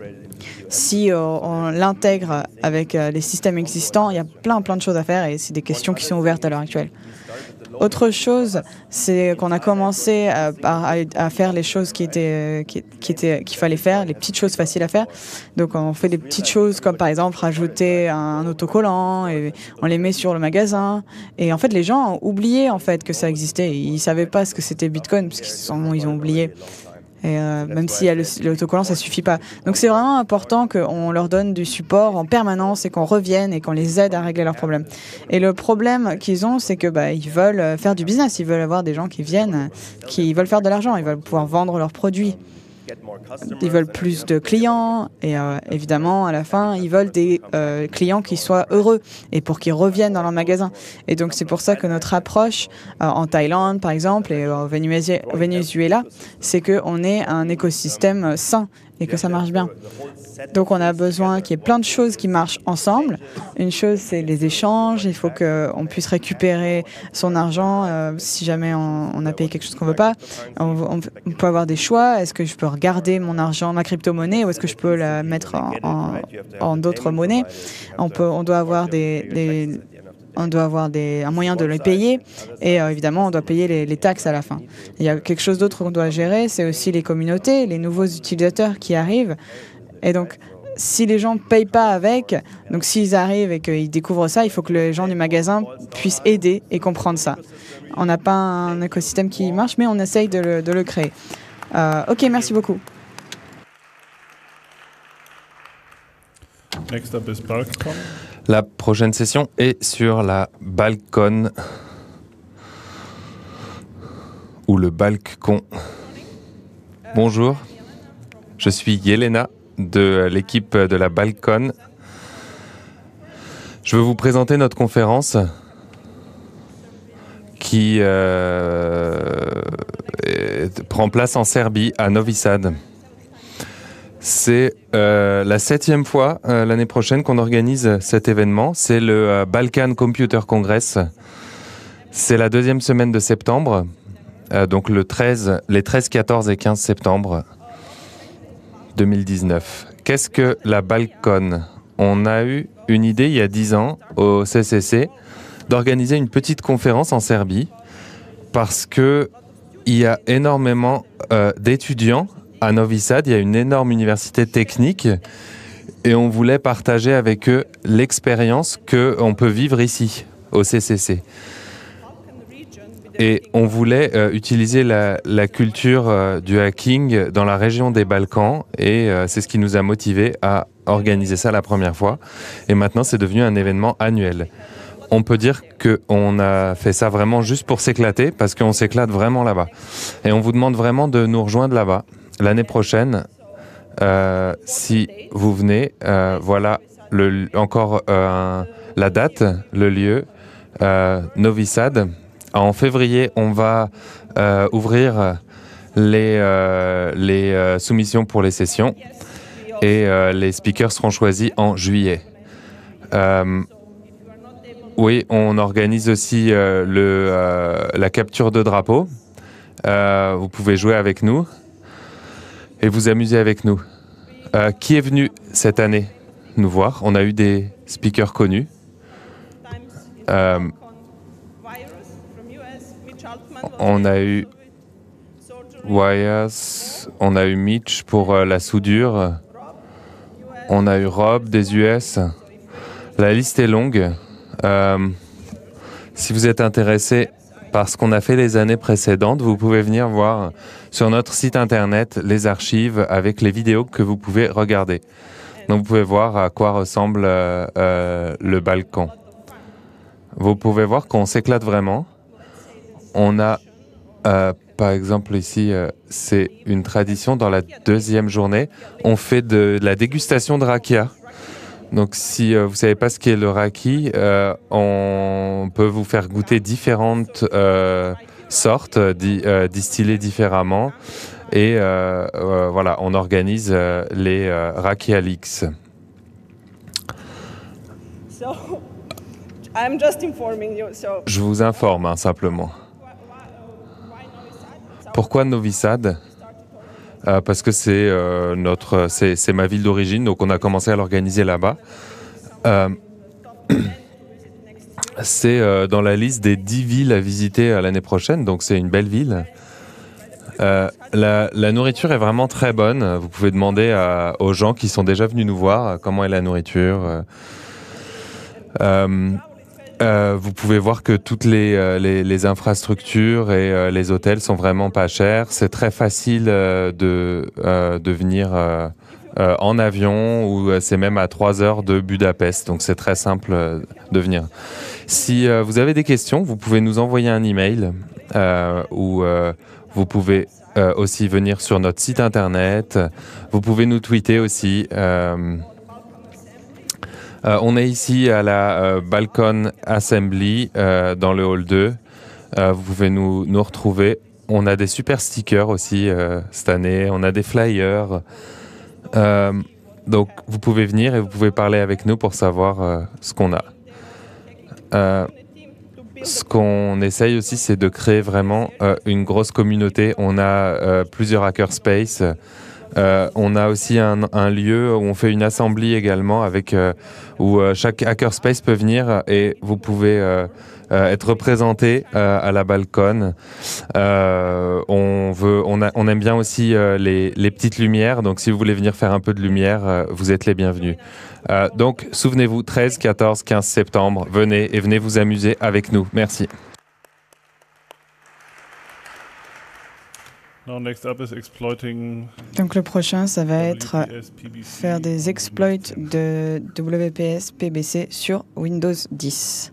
Speaker 4: Si euh, on l'intègre avec euh, les systèmes existants, il y a plein plein de choses à faire et c'est des questions qui sont ouvertes à l'heure actuelle. autre chose, c'est qu'on a commencé à, à, à faire les choses qui étaient, qui, qui étaient, qu'il fallait faire, les petites choses faciles à faire. Donc on fait des petites choses comme par exemple rajouter un autocollant et on les met sur le magasin. Et en fait, les gens ont oublié en fait que ça existait. Ils savaient pas ce que c'était Bitcoin parce qu'ils sont, ils ont oublié. Et euh, même s'il y a l'autocollant, ça suffit pas. Donc c'est vraiment important qu'on leur donne du support en permanence et qu'on revienne et qu'on les aide à régler leurs problèmes. Et le problème qu'ils ont, c'est que bah, ils veulent faire du business, ils veulent avoir des gens qui viennent, qui veulent faire de l'argent, ils veulent pouvoir vendre leurs produits. Ils veulent plus de clients et euh, évidemment, à la fin, ils veulent des euh, clients qui soient heureux et pour qu'ils reviennent dans leur magasin. Et donc, c'est pour ça que notre approche euh, en Thaïlande, par exemple, et au Venezuela, c'est qu'on ait un écosystème sain et que ça marche bien. Donc, on a besoin qu'il y ait plein de choses qui marchent ensemble. Une chose, c'est les échanges. Il faut qu'on puisse récupérer son argent euh, si jamais on, on a payé quelque chose qu'on ne veut pas. On, on, on peut avoir des choix. Est-ce que je peux garder mon argent, ma crypto-monnaie, ou est-ce que je peux la mettre en, en, en d'autres monnaies? On peut, on doit avoir des... des On doit avoir des, un moyen de les payer et euh, évidemment, on doit payer les, les taxes à la fin. Il y a quelque chose d'autre qu'on doit gérer, c'est aussi les communautés, les nouveaux utilisateurs qui arrivent. Et donc, si les gens ne payent pas avec, donc s'ils arrivent et qu'ils découvrent ça, il faut que les gens du magasin puissent aider et comprendre ça. On n'a pas un écosystème qui marche, mais on essaye de le, de le créer. Euh, ok, merci beaucoup.
Speaker 1: Next up is Balcon.
Speaker 6: La prochaine session est sur la Balcon ou le Balcon. Bonjour, je suis Yelena de l'équipe de la Balcon. Je veux vous présenter notre conférence qui euh, prend place en Serbie, à Novi Sad. C'est euh, la septième fois euh, l'année prochaine qu'on organise cet événement. C'est le euh, Balkan Computer Congress. C'est la deuxième semaine de septembre, euh, donc le treize, les treize, quatorze et quinze septembre deux mille dix-neuf. Qu'est-ce que la Balcon? On a eu une idée il y a dix ans au C C C d'organiser une petite conférence en Serbie parce qu'il y a énormément euh, d'étudiants. À Novi Sad, il y a une énorme université technique et on voulait partager avec eux l'expérience qu'on peut vivre ici, au C C C. Et on voulait euh, utiliser la, la culture euh, du hacking dans la région des Balkans et euh, c'est ce qui nous a motivés à organiser ça la première fois. Et maintenant, c'est devenu un événement annuel. On peut dire qu'on a fait ça vraiment juste pour s'éclater parce qu'on s'éclate vraiment là-bas. Et on vous demande vraiment de nous rejoindre là-bas. L'année prochaine, euh, si vous venez, euh, voilà le, encore euh, la date, le lieu, euh, Novi Sad. En février, on va euh, ouvrir les, euh, les euh, soumissions pour les sessions et euh, les speakers seront choisis en juillet. Euh, oui, on organise aussi euh, le, euh, la capture de drapeau. Euh, vous pouvez jouer avec nous et vous amuser avec nous. Euh, qui est venu cette année nous voir? On a eu des speakers connus. Euh, on a eu Wyas, on a eu Mitch pour euh, la soudure, on a eu Rob des U S. La liste est longue. Euh, si vous êtes intéressé par ce qu'on a fait les années précédentes, vous pouvez venir voir sur notre site internet les archives avec les vidéos que vous pouvez regarder. Donc vous pouvez voir à quoi ressemble euh, euh, le Balkan. Vous pouvez voir qu'on s'éclate vraiment. On a, euh, par exemple ici, euh, c'est une tradition dans la deuxième journée, on fait de, de la dégustation de rakia. Donc si euh, vous ne savez pas ce qu'est le raki, euh, on peut vous faire goûter différentes euh, sortes, di, euh, distillées différemment. Et euh, euh, voilà, on organise euh, les euh, Rakia Leaks.
Speaker 14: So, I'm just informing you, so...
Speaker 6: Je vous informe hein, simplement. Pourquoi Novi Sad ? Euh, parce que c'est euh, notre, c'est, c'est ma ville d'origine, donc on a commencé à l'organiser là-bas. Euh, c'est euh, dans la liste des dix villes à visiter euh, l'année prochaine, donc c'est une belle ville. Euh, la, la nourriture est vraiment très bonne. Vous pouvez demander à, aux gens qui sont déjà venus nous voir euh, comment est la nourriture. Euh, euh, euh, vous pouvez voir que toutes les, euh, les, les infrastructures et euh, les hôtels sont vraiment pas chers. C'est très facile euh, de, euh, de venir euh, euh, en avion, ou euh, c'est même à trois heures de Budapest, donc c'est très simple euh, de venir. Si euh, vous avez des questions, vous pouvez nous envoyer un email euh, ou euh, vous pouvez euh, aussi venir sur notre site internet. Vous pouvez nous tweeter aussi. Euh, euh, on est ici à la euh, Balcon Assembly euh, dans le hall deux. Euh, vous pouvez nous, nous retrouver. On a des super stickers aussi euh, cette année. On a des flyers. Euh, donc vous pouvez venir et vous pouvez parler avec nous pour savoir euh, ce qu'on a. Euh, Ce qu'on essaye aussi, c'est de créer vraiment euh, une grosse communauté. On a euh, plusieurs hackerspaces. Euh, on a aussi un, un lieu où on fait une assemblée également, avec, euh, où euh, chaque hackerspace peut venir et vous pouvez euh, euh, être représenté euh, à la Balcon. Euh, on, veut, on, a, on aime bien aussi euh, les, les petites lumières, donc si vous voulez venir faire un peu de lumière, euh, vous êtes les bienvenus. Euh, donc, souvenez-vous, treize, quatorze, quinze septembre, venez et venez vous amuser avec nous. Merci.
Speaker 1: Now next up is exploiting
Speaker 4: Donc le prochain, ça va être faire des exploits de W P S P B C sur Windows dix.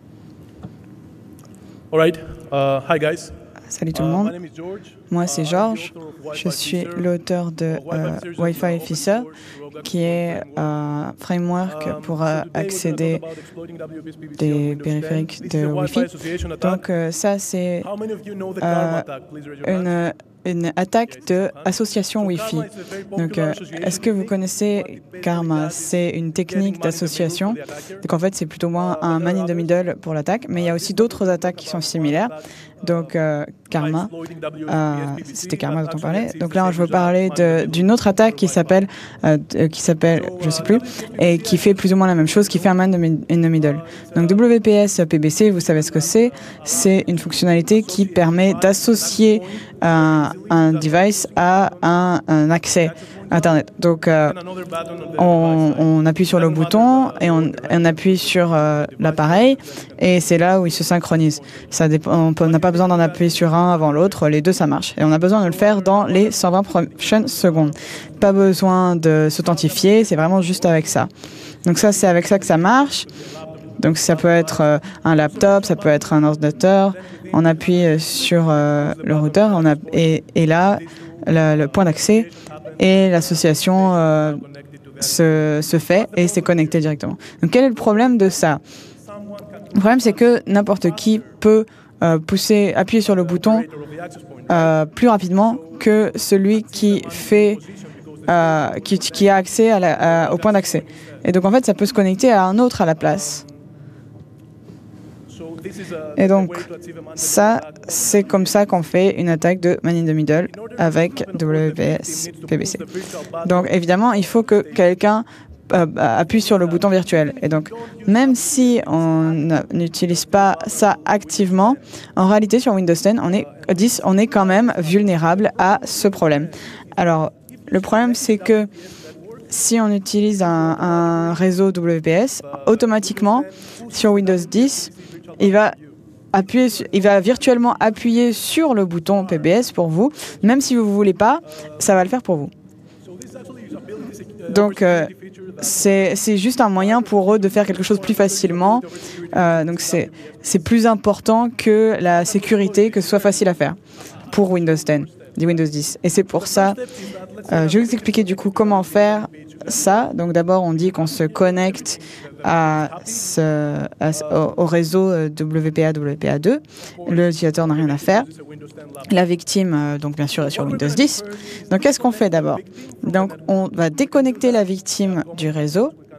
Speaker 15: All right. Uh, hi guys.
Speaker 4: Salut tout le monde. Moi, c'est Georges. Je suis l'auteur de euh, Wi-Fi Officer, qui est un framework pour euh, accéder des périphériques de Wi-Fi. Donc euh, ça, c'est euh, une, une attaque d'association Wi-Fi. Donc, euh, est-ce que vous connaissez Karma? C'est une technique d'association. Donc en fait, c'est plutôt moins un man in the middle pour l'attaque, mais il y a aussi d'autres attaques qui sont similaires. Donc, euh, Karma, euh, c'était Karma dont on parlait. Donc là, je veux parler d'une autre attaque qui s'appelle, euh, qui s'appelle, je sais plus, et qui fait plus ou moins la même chose, qui fait un man in the middle. Donc W P S P B C, vous savez ce que c'est? C'est une fonctionnalité qui permet d'associer un, un device à un, un accès Internet. Donc, euh, on, on appuie sur le bouton et on, on appuie sur euh, l'appareil, et c'est là où il se synchronise. Ça dépend, on n'a pas besoin d'en appuyer sur un avant l'autre, les deux ça marche. Et on a besoin de le faire dans les cent vingt prochaines secondes. Pas besoin de s'authentifier, c'est vraiment juste avec ça. Donc ça, c'est avec ça que ça marche. Donc ça peut être euh, un laptop, ça peut être un ordinateur. On appuie sur euh, le routeur, on a, et, et là, le, le point d'accès et l'association euh, se, se fait et c'est connecté directement. Donc quel est le problème de ça? Le problème, c'est que n'importe qui peut euh, pousser, appuyer sur le bouton euh, plus rapidement que celui qui fait, euh, qui, qui a accès à la, à, au point d'accès. Et donc en fait, ça peut se connecter à un autre à la place. Et donc, ça, c'est comme ça qu'on fait une attaque de man in the middle avec W P S P B C. Donc, évidemment, il faut que quelqu'un euh, appuie sur le bouton virtuel. Et donc, même si on n'utilise pas ça activement, en réalité, sur Windows dix, on est, dix, on est quand même vulnérable à ce problème. Alors, le problème, c'est que si on utilise un, un réseau W P S, automatiquement, sur Windows dix, il va, appuyer, il va virtuellement appuyer sur le bouton P B S pour vous. Même si vous ne voulez pas, ça va le faire pour vous. Donc, euh, c'est juste un moyen pour eux de faire quelque chose plus facilement. Euh, donc, c'est plus important que la sécurité, que ce soit facile à faire pour Windows dix, Windows dix. Et c'est pour ça, euh, je vais vous expliquer du coup comment faire ça. Donc d'abord, on dit qu'on se connecte à ce, à, au, au réseau W P A W P A deux. L'utilisateur n'a rien à faire. La victime, donc bien sûr, est sur Windows dix. Donc qu'est-ce qu'on fait d'abord? Donc on va déconnecter la victime du réseau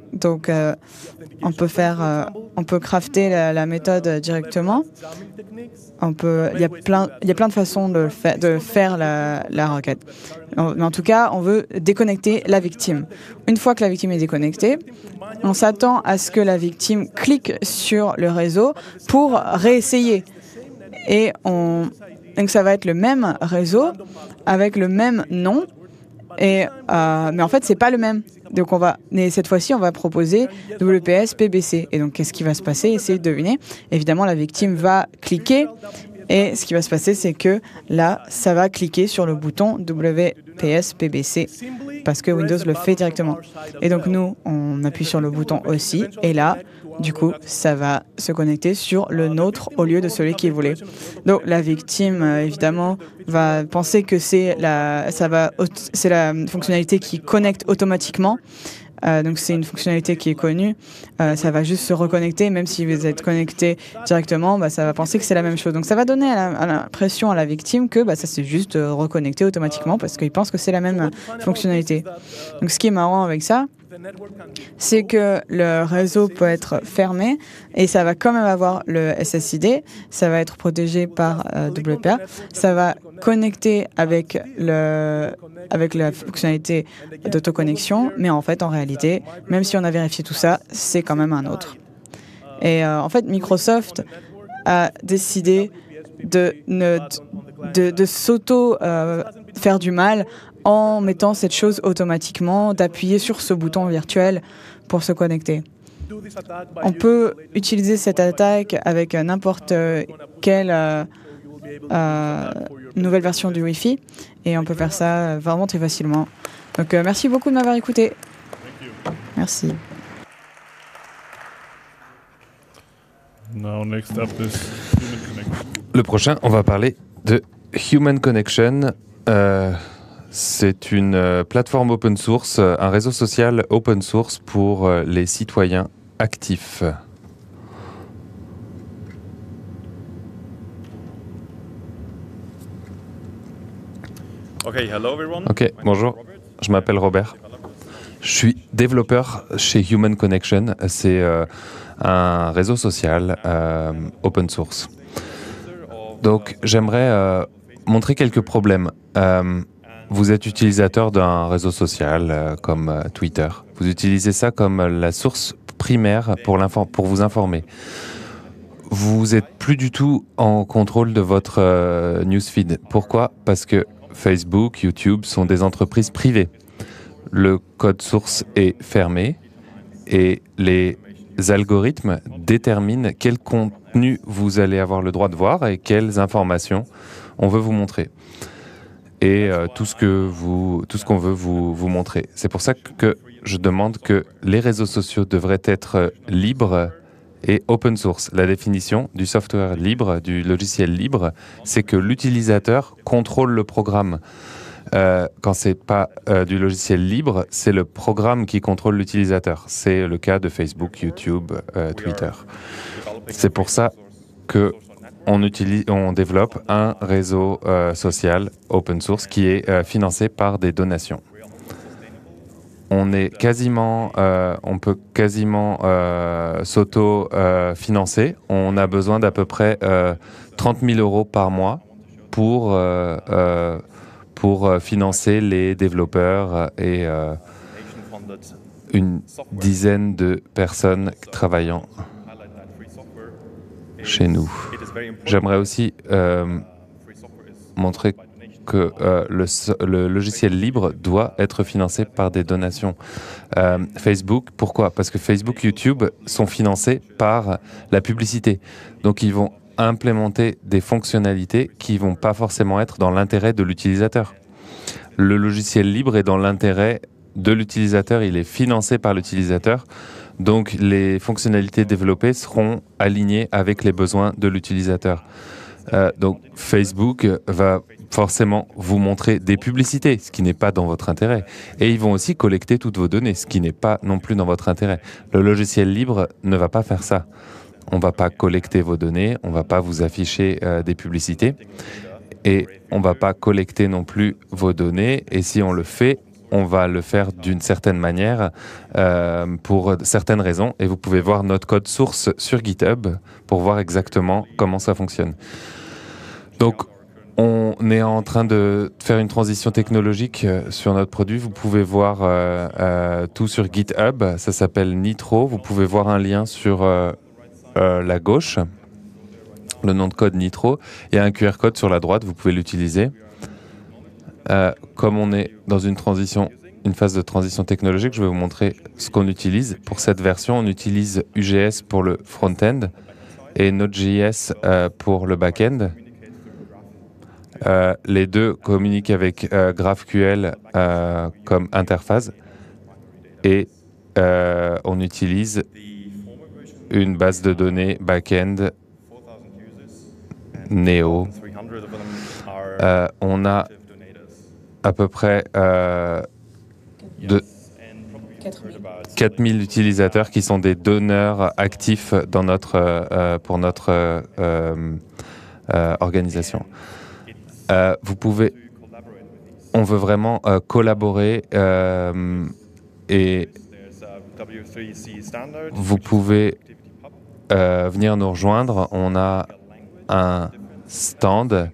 Speaker 4: Donc, euh, on peut faire, euh, on peut crafter la, la méthode directement. On peut, il y a plein, il y a plein de façons de, fa de faire la, la requête. Mais en tout cas, on veut déconnecter la victime. Une fois que la victime est déconnectée, on s'attend à ce que la victime clique sur le réseau pour réessayer. Et on, donc ça va être le même réseau avec le même nom. Et, euh, mais en fait, c'est pas le même. Donc on va, mais cette fois-ci, on va proposer W P S P B C. Et donc, qu'est-ce qui va se passer? Essayez de deviner. Évidemment, la victime va cliquer. Et ce qui va se passer, c'est que là, ça va cliquer sur le bouton W P S P B C parce que Windows le fait directement. Et donc, nous, on appuie sur le bouton aussi. Et là, du coup, ça va se connecter sur le nôtre au lieu de celui qu'il voulait. Donc, la victime, euh, évidemment, va penser que c'est la, ça va, c'est la fonctionnalité qui connecte automatiquement. Euh, donc, c'est une fonctionnalité qui est connue. Euh, ça va juste se reconnecter, même si vous êtes connecté directement, bah, ça va penser que c'est la même chose. Donc, ça va donner l'impression à la victime que bah, ça s'est juste euh, reconnecté automatiquement parce qu'il pense que c'est la même fonctionnalité. Donc, ce qui est marrant avec ça, c'est que le réseau peut être fermé et ça va quand même avoir le S S I D, ça va être protégé par euh, W P A, ça va connecter avec, le, avec la fonctionnalité d'autoconnexion, mais en fait, en réalité, même si on a vérifié tout ça, c'est quand même un autre. Et euh, en fait, Microsoft a décidé de, ne, de, de s'auto euh, faire du mal en mettant cette chose automatiquement, d'appuyer sur ce bouton virtuel pour se connecter. On peut utiliser cette attaque avec n'importe quelle euh, euh, nouvelle version du Wi-Fi et on peut faire ça vraiment très facilement. Donc euh, merci beaucoup de m'avoir écouté. Merci.
Speaker 1: Now, next up is Human Connection.
Speaker 6: Le prochain, on va parler de Human Connection. Euh, C'est une euh, plateforme open source, euh, un réseau social open source pour euh, les citoyens actifs.
Speaker 10: Okay, hello everyone.
Speaker 6: Ok, bonjour, je m'appelle Robert. Je suis développeur chez Human Connection. C'est euh, un réseau social euh, open source. Donc, j'aimerais euh, montrer quelques problèmes. Euh, Vous êtes utilisateur d'un réseau social euh, comme euh, Twitter. Vous utilisez ça comme la source primaire pour, pour vous informer. Vous n'êtes plus du tout en contrôle de votre euh, newsfeed. Pourquoi? Parce que Facebook, YouTube sont des entreprises privées. Le code source est fermé et les algorithmes déterminent quel contenu vous allez avoir le droit de voir et quelles informations on veut vous montrer. Et euh, tout ce que vous, tout ce qu'on veut vous, vous montrer. C'est pour ça que je demande que les réseaux sociaux devraient être libres et open source. La définition du software libre, du logiciel libre, c'est que l'utilisateur contrôle le programme. Euh, quand c'est pas euh, du logiciel libre, c'est le programme qui contrôle l'utilisateur. C'est le cas de Facebook, YouTube, euh, Twitter. C'est pour ça que On, utilise, on développe un réseau euh, social open source qui est euh, financé par des donations. On est quasiment, euh, on peut quasiment euh, s'auto-financer. Euh, on a besoin d'à peu près euh, trente mille euros par mois pour, euh, euh, pour financer les développeurs et euh, une dizaine de personnes travaillant chez nous. J'aimerais aussi euh, montrer que euh, le, le logiciel libre doit être financé par des donations. Euh, Facebook, pourquoi? Parce que Facebook, YouTube sont financés par la publicité. Donc ils vont implémenter des fonctionnalités qui ne vont pas forcément être dans l'intérêt de l'utilisateur. Le logiciel libre est dans l'intérêt de l'utilisateur, il est financé par l'utilisateur. Donc les fonctionnalités développées seront alignées avec les besoins de l'utilisateur. Euh, donc Facebook va forcément vous montrer des publicités, ce qui n'est pas dans votre intérêt. Et ils vont aussi collecter toutes vos données, ce qui n'est pas non plus dans votre intérêt. Le logiciel libre ne va pas faire ça. On ne va pas collecter vos données, on ne va pas vous afficher euh, des publicités et on ne va pas collecter non plus vos données. Et si on le fait, on va le faire d'une certaine manière euh, pour certaines raisons. Et vous pouvez voir notre code source sur GitHub pour voir exactement comment ça fonctionne. Donc, on est en train de faire une transition technologique sur notre produit. Vous pouvez voir euh, euh, tout sur GitHub. Ça s'appelle Nitro. Vous pouvez voir un lien sur euh, euh, la gauche. Le nom de code Nitro. Il y a un Q R code sur la droite. Vous pouvez l'utiliser. Euh, comme on est dans une transition, une phase de transition technologique, je vais vous montrer ce qu'on utilise. Pour cette version, on utilise U G S pour le front-end et Node.js euh, pour le back-end. Euh, les deux communiquent avec euh, GraphQL euh, comme interface et euh, on utilise une base de données back-end Neo. Euh, on a à peu près euh, de quatre mille utilisateurs qui sont des donneurs actifs dans notre, euh, pour notre euh, euh, organisation. Euh, vous pouvez, on veut vraiment euh, collaborer euh, et vous pouvez euh, venir nous rejoindre. On a un stand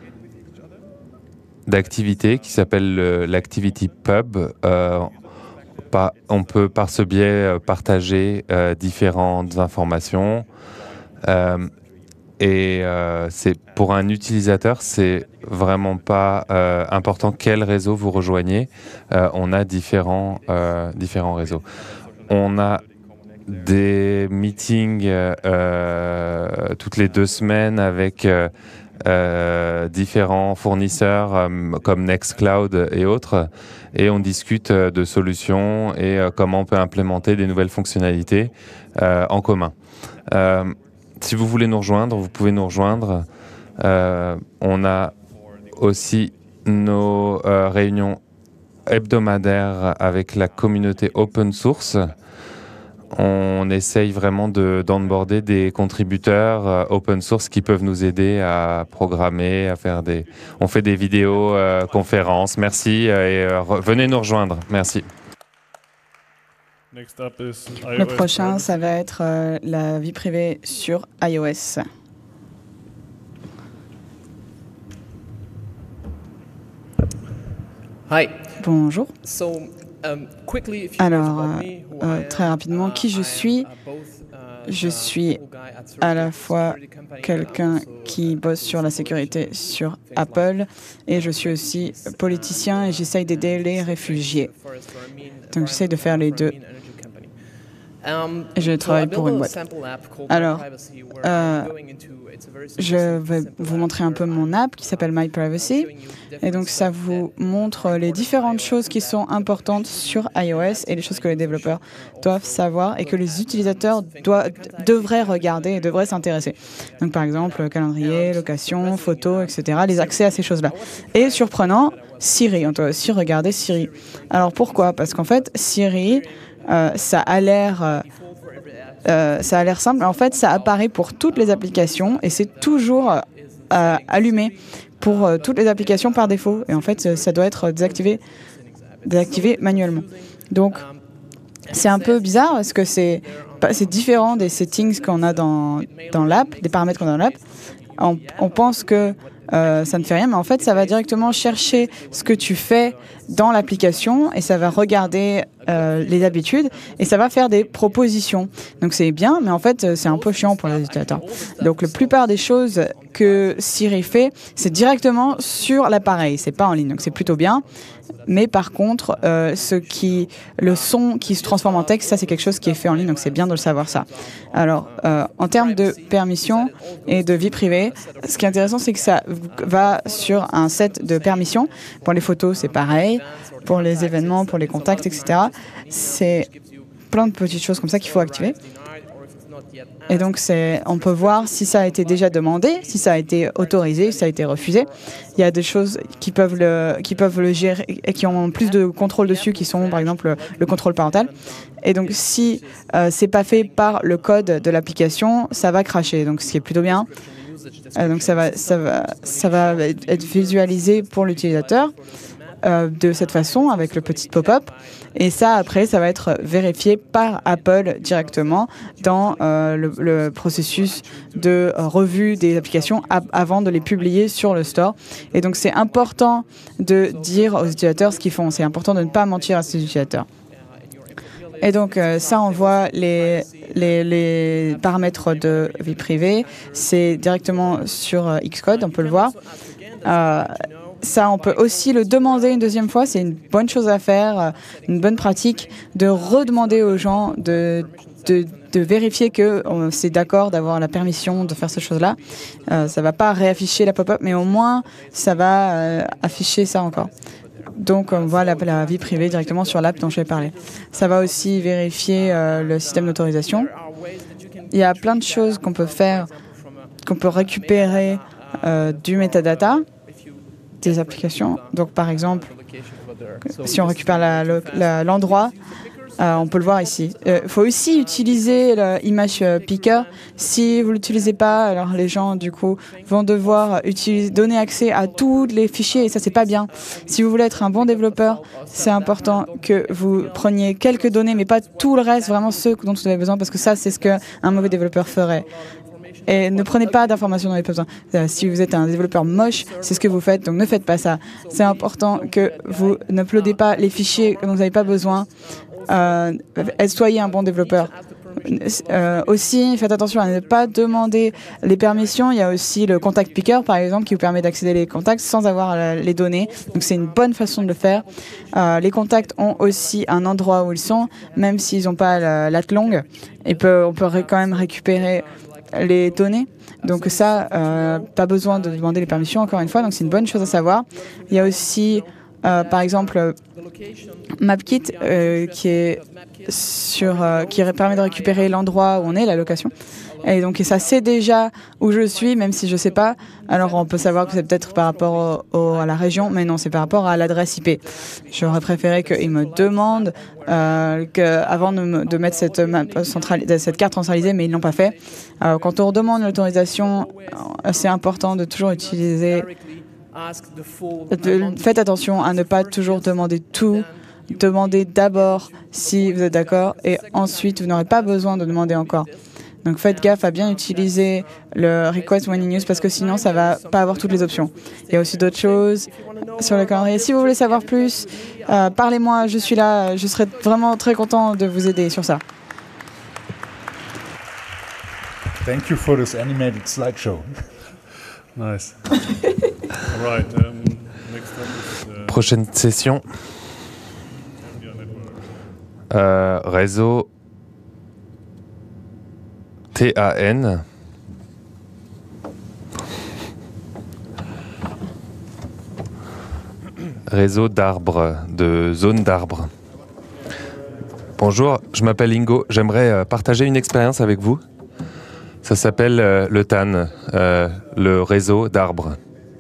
Speaker 6: d'activité qui s'appelle l'Activity Pub. Euh, pas, on peut par ce biais partager euh, différentes informations. Euh, Et euh, c'est pour un utilisateur, c'est vraiment pas euh, important quel réseau vous rejoignez. Euh, on a différents, euh, différents réseaux. On a des meetings euh, toutes les deux semaines avec euh, euh, différents fournisseurs euh, comme Nextcloud et autres. Et on discute de solutions et euh, comment on peut implémenter des nouvelles fonctionnalités euh, en commun. Euh, Si vous voulez nous rejoindre, vous pouvez nous rejoindre. Euh, on a aussi nos euh, réunions hebdomadaires avec la communauté open source. On essaye vraiment de, d'onboarder des contributeurs euh, open source qui peuvent nous aider à programmer, à faire des... On fait des vidéos euh, conférences. Merci euh, et euh, re- venez nous rejoindre. Merci.
Speaker 4: Le prochain, ça va être euh, la vie privée sur iOS.
Speaker 15: Hi.
Speaker 4: Bonjour.
Speaker 15: So, um, quickly, if you
Speaker 4: Alors, euh, euh, très rapidement, qui je suis? Je suis à la fois quelqu'un qui bosse sur la sécurité sur Apple et je suis aussi politicien et j'essaye d'aider les réfugiés. Donc j'essaye de faire les deux. Et je travaille pour une boîte. Alors, euh, je vais vous montrer un peu mon app qui s'appelle My Privacy. Et donc, ça vous montre les différentes choses qui sont importantes sur iOS et les choses que les développeurs doivent savoir et que les utilisateurs doivent, devraient regarder et devraient s'intéresser. Donc, par exemple, calendrier, location, photos, et cetera, les accès à ces choses-là. Et surprenant, Siri. On doit aussi regarder Siri. Alors, pourquoi? Parce qu'en fait, Siri... Euh, ça a l'air euh, euh, ça a l'air simple. En fait, ça apparaît pour toutes les applications et c'est toujours euh, allumé pour euh, toutes les applications par défaut. Et en fait, ça doit être désactivé, désactivé manuellement. Donc, c'est un peu bizarre parce que c'est, c'est différent des settings qu'on a dans, dans l'app, des paramètres qu'on a dans l'app. On, on pense que Euh, ça ne fait rien, mais en fait, ça va directement chercher ce que tu fais dans l'application et ça va regarder euh, les habitudes et ça va faire des propositions. Donc, c'est bien, mais en fait, c'est un peu chiant pour les utilisateurs. Donc, la plupart des choses que Siri fait, c'est directement sur l'appareil, c'est pas en ligne. Donc, c'est plutôt bien. Mais par contre, euh, ce qui, le son qui se transforme en texte, ça, c'est quelque chose qui est fait en ligne, donc c'est bien de le savoir, ça. Alors, euh, en termes de permissions et de vie privée, ce qui est intéressant, c'est que ça va sur un set de permissions. Pour les photos, c'est pareil. Pour les événements, pour les contacts, et cetera. C'est plein de petites choses comme ça qu'il faut activer. Et donc, c'est, on peut voir si ça a été déjà demandé, si ça a été autorisé, si ça a été refusé. Il y a des choses qui peuvent le, qui peuvent le gérer et qui ont plus de contrôle dessus, qui sont, par exemple, le, le contrôle parental. Et donc, si euh, c'est pas fait par le code de l'application, ça va cracher. Donc, ce qui est plutôt bien. Euh, donc, ça va, ça va, ça va être visualisé pour l'utilisateur. euh, de cette façon, avec le petit pop-up. Et ça, après, ça va être vérifié par Apple directement dans euh, le, le processus de euh, revue des applications avant de les publier sur le store. Et donc, c'est important de dire aux utilisateurs ce qu'ils font. C'est important de ne pas mentir à ces utilisateurs. Et donc, euh, ça, on voit les, les, les paramètres de vie privée. C'est directement sur euh, Xcode, on peut le voir. Euh, ça, on peut aussi le demander une deuxième fois. C'est une bonne chose à faire, euh, une bonne pratique, de redemander aux gens de, de, de vérifier que euh, c'est d'accord d'avoir la permission de faire ces choses-là. Euh, ça ne va pas réafficher la pop-up, mais au moins, ça va euh, afficher ça encore. Donc, on voit la, la vie privée directement sur l'app dont je vais parler. Ça va aussi vérifier euh, le système d'autorisation. Il y a plein de choses qu'on peut faire, qu'on peut récupérer euh, du metadata des applications. Donc, par exemple, si on récupère l'endroit, la, Euh, on peut le voir ici. Il euh, faut aussi utiliser l'image picker. Si vous ne l'utilisez pas, alors les gens, du coup, vont devoir utiliser, donner accès à tous les fichiers et ça, c'est pas bien. Si vous voulez être un bon développeur, c'est important que vous preniez quelques données, mais pas tout le reste, vraiment ceux dont vous avez besoin, parce que ça, c'est ce qu'un mauvais développeur ferait. Et ne prenez pas d'informations dont vous avez besoin. Euh, si vous êtes un développeur moche, c'est ce que vous faites, donc ne faites pas ça. C'est important que vous n'uploadez pas les fichiers dont vous n'avez pas besoin. Euh, soyez un bon développeur. Euh, aussi, faites attention à ne pas demander les permissions. Il y a aussi le contact picker, par exemple, qui vous permet d'accéder les contacts sans avoir euh, les données. Donc, c'est une bonne façon de le faire. Euh, les contacts ont aussi un endroit où ils sont, même s'ils n'ont pas la lat longue. Et peut, on peut quand même récupérer les données. Donc ça, euh, pas besoin de demander les permissions, encore une fois. Donc, c'est une bonne chose à savoir. Il y a aussi... Euh, par exemple, MapKit, euh, qui, est sur, euh, qui permet de récupérer l'endroit où on est, la location. Et donc, et ça sait déjà où je suis, même si je ne sais pas. Alors, on peut savoir que c'est peut-être par rapport au, au, à la région, mais non, c'est par rapport à l'adresse I P. J'aurais préféré qu'ils me demandent euh, que, avant de, de mettre cette, map cette carte centralisée, mais ils ne l'ont pas fait. Euh, quand on demande l'autorisation, c'est important de toujours utiliser... Faites attention à ne pas toujours demander tout. Demandez d'abord si vous êtes d'accord et ensuite vous n'aurez pas besoin de demander encore. Donc faites gaffe à bien utiliser le request when in use parce que sinon ça va pas avoir toutes les options. Il y a aussi d'autres choses sur le calendrier. Si vous voulez savoir plus, euh, parlez-moi, je suis là, je serai vraiment très content de vous aider sur ça.
Speaker 3: Thank you for this animated slideshow.
Speaker 1: Nice. All right, um, next one is, uh,
Speaker 6: Prochaine session. Euh, réseau T A N. Réseau d'arbres, de zone d'arbres. Bonjour, je m'appelle Ingo. J'aimerais partager une expérience avec vous. Ça s'appelle euh, le T A N, euh, le réseau d'arbres.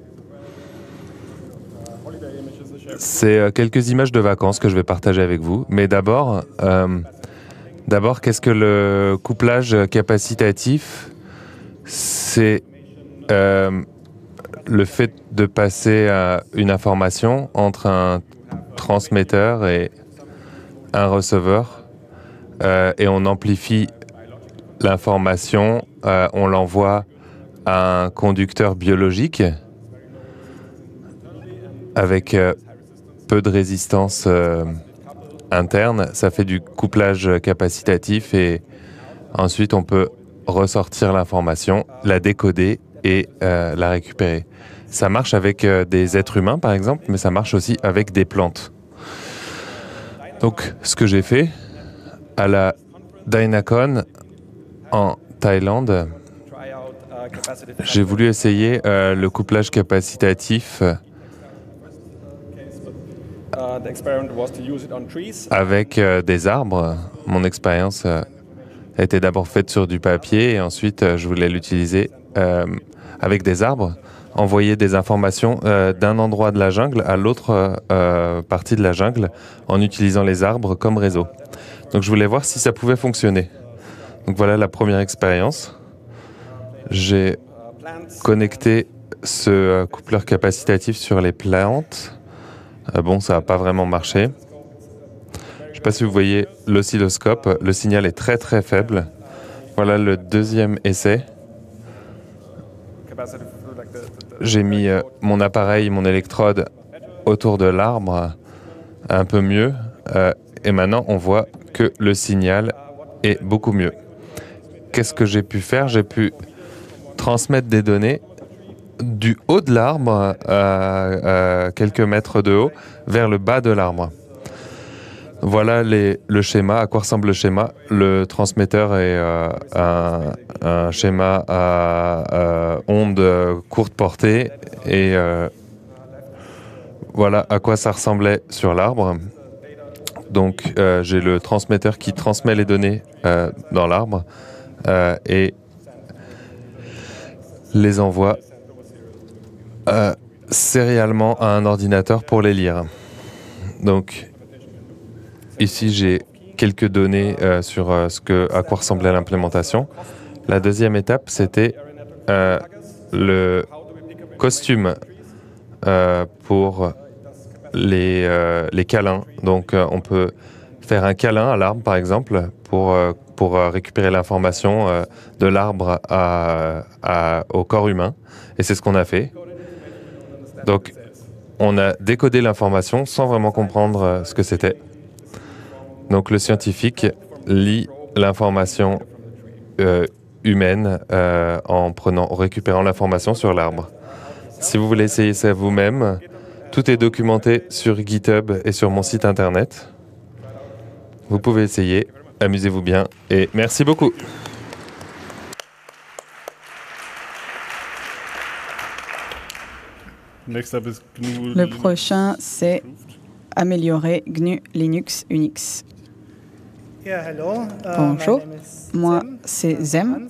Speaker 6: C'est euh, quelques images de vacances que je vais partager avec vous. Mais d'abord, euh, d'abord, qu'est-ce que le couplage capacitatif? C'est euh, le fait de passer à une information entre un transmetteur et un receveur, euh, et on amplifie l'information, euh, on l'envoie à un conducteur biologique avec euh, peu de résistance euh, interne. Ça fait du couplage capacitatif et ensuite on peut ressortir l'information, la décoder et euh, la récupérer. Ça marche avec euh, des êtres humains par exemple, mais ça marche aussi avec des plantes. Donc ce que j'ai fait à la Dynacon en Thaïlande, j'ai voulu essayer euh, le couplage capacitatif avec euh, des arbres. Mon expérience euh, a été d'abord faite sur du papier et ensuite euh, je voulais l'utiliser euh, avec des arbres, envoyer des informations euh, d'un endroit de la jungle à l'autre euh, partie de la jungle en utilisant les arbres comme réseau. Donc je voulais voir si ça pouvait fonctionner. Donc voilà la première expérience. J'ai connecté ce coupleur capacitatif sur les plantes Euh, bon, ça n'a pas vraiment marché. Je ne sais pas si vous voyez l'oscilloscope, le signal est très très faible. Voilà le deuxième essai. J'ai mis euh, mon appareil, mon électrode autour de l'arbre, un peu mieux. Euh, et maintenant, on voit que le signal est beaucoup mieux. Qu'est-ce que j'ai pu faire? J'ai pu transmettre des données du haut de l'arbre, à, à quelques mètres de haut, vers le bas de l'arbre. Voilà les, le schéma, à quoi ressemble le schéma. Le transmetteur est euh, un, un schéma à, à onde courte portée et euh, voilà à quoi ça ressemblait sur l'arbre. Donc euh, j'ai le transmetteur qui transmet les données euh, dans l'arbre euh, et les envoie euh, sériellement à un ordinateur pour les lire. Donc ici, j'ai quelques données euh, sur euh, ce que, à quoi ressemblait l'implémentation. La deuxième étape, c'était euh, le costume euh, pour les, euh, les câlins. Donc, euh, on peut faire un câlin à l'arbre, par exemple, pour, euh, pour euh, récupérer l'information euh, de l'arbre à, à, au corps humain. Et c'est ce qu'on a fait. Donc, on a décodé l'information sans vraiment comprendre euh, ce que c'était. Donc le scientifique lit l'information euh, humaine euh, en prenant, en récupérant l'information sur l'arbre. Si vous voulez essayer ça vous-même, tout est documenté sur GitHub et sur mon site internet. Vous pouvez essayer, amusez-vous bien et merci beaucoup.
Speaker 4: Le prochain, c'est améliorer G N U Linux Unix. Bonjour, moi c'est Zem.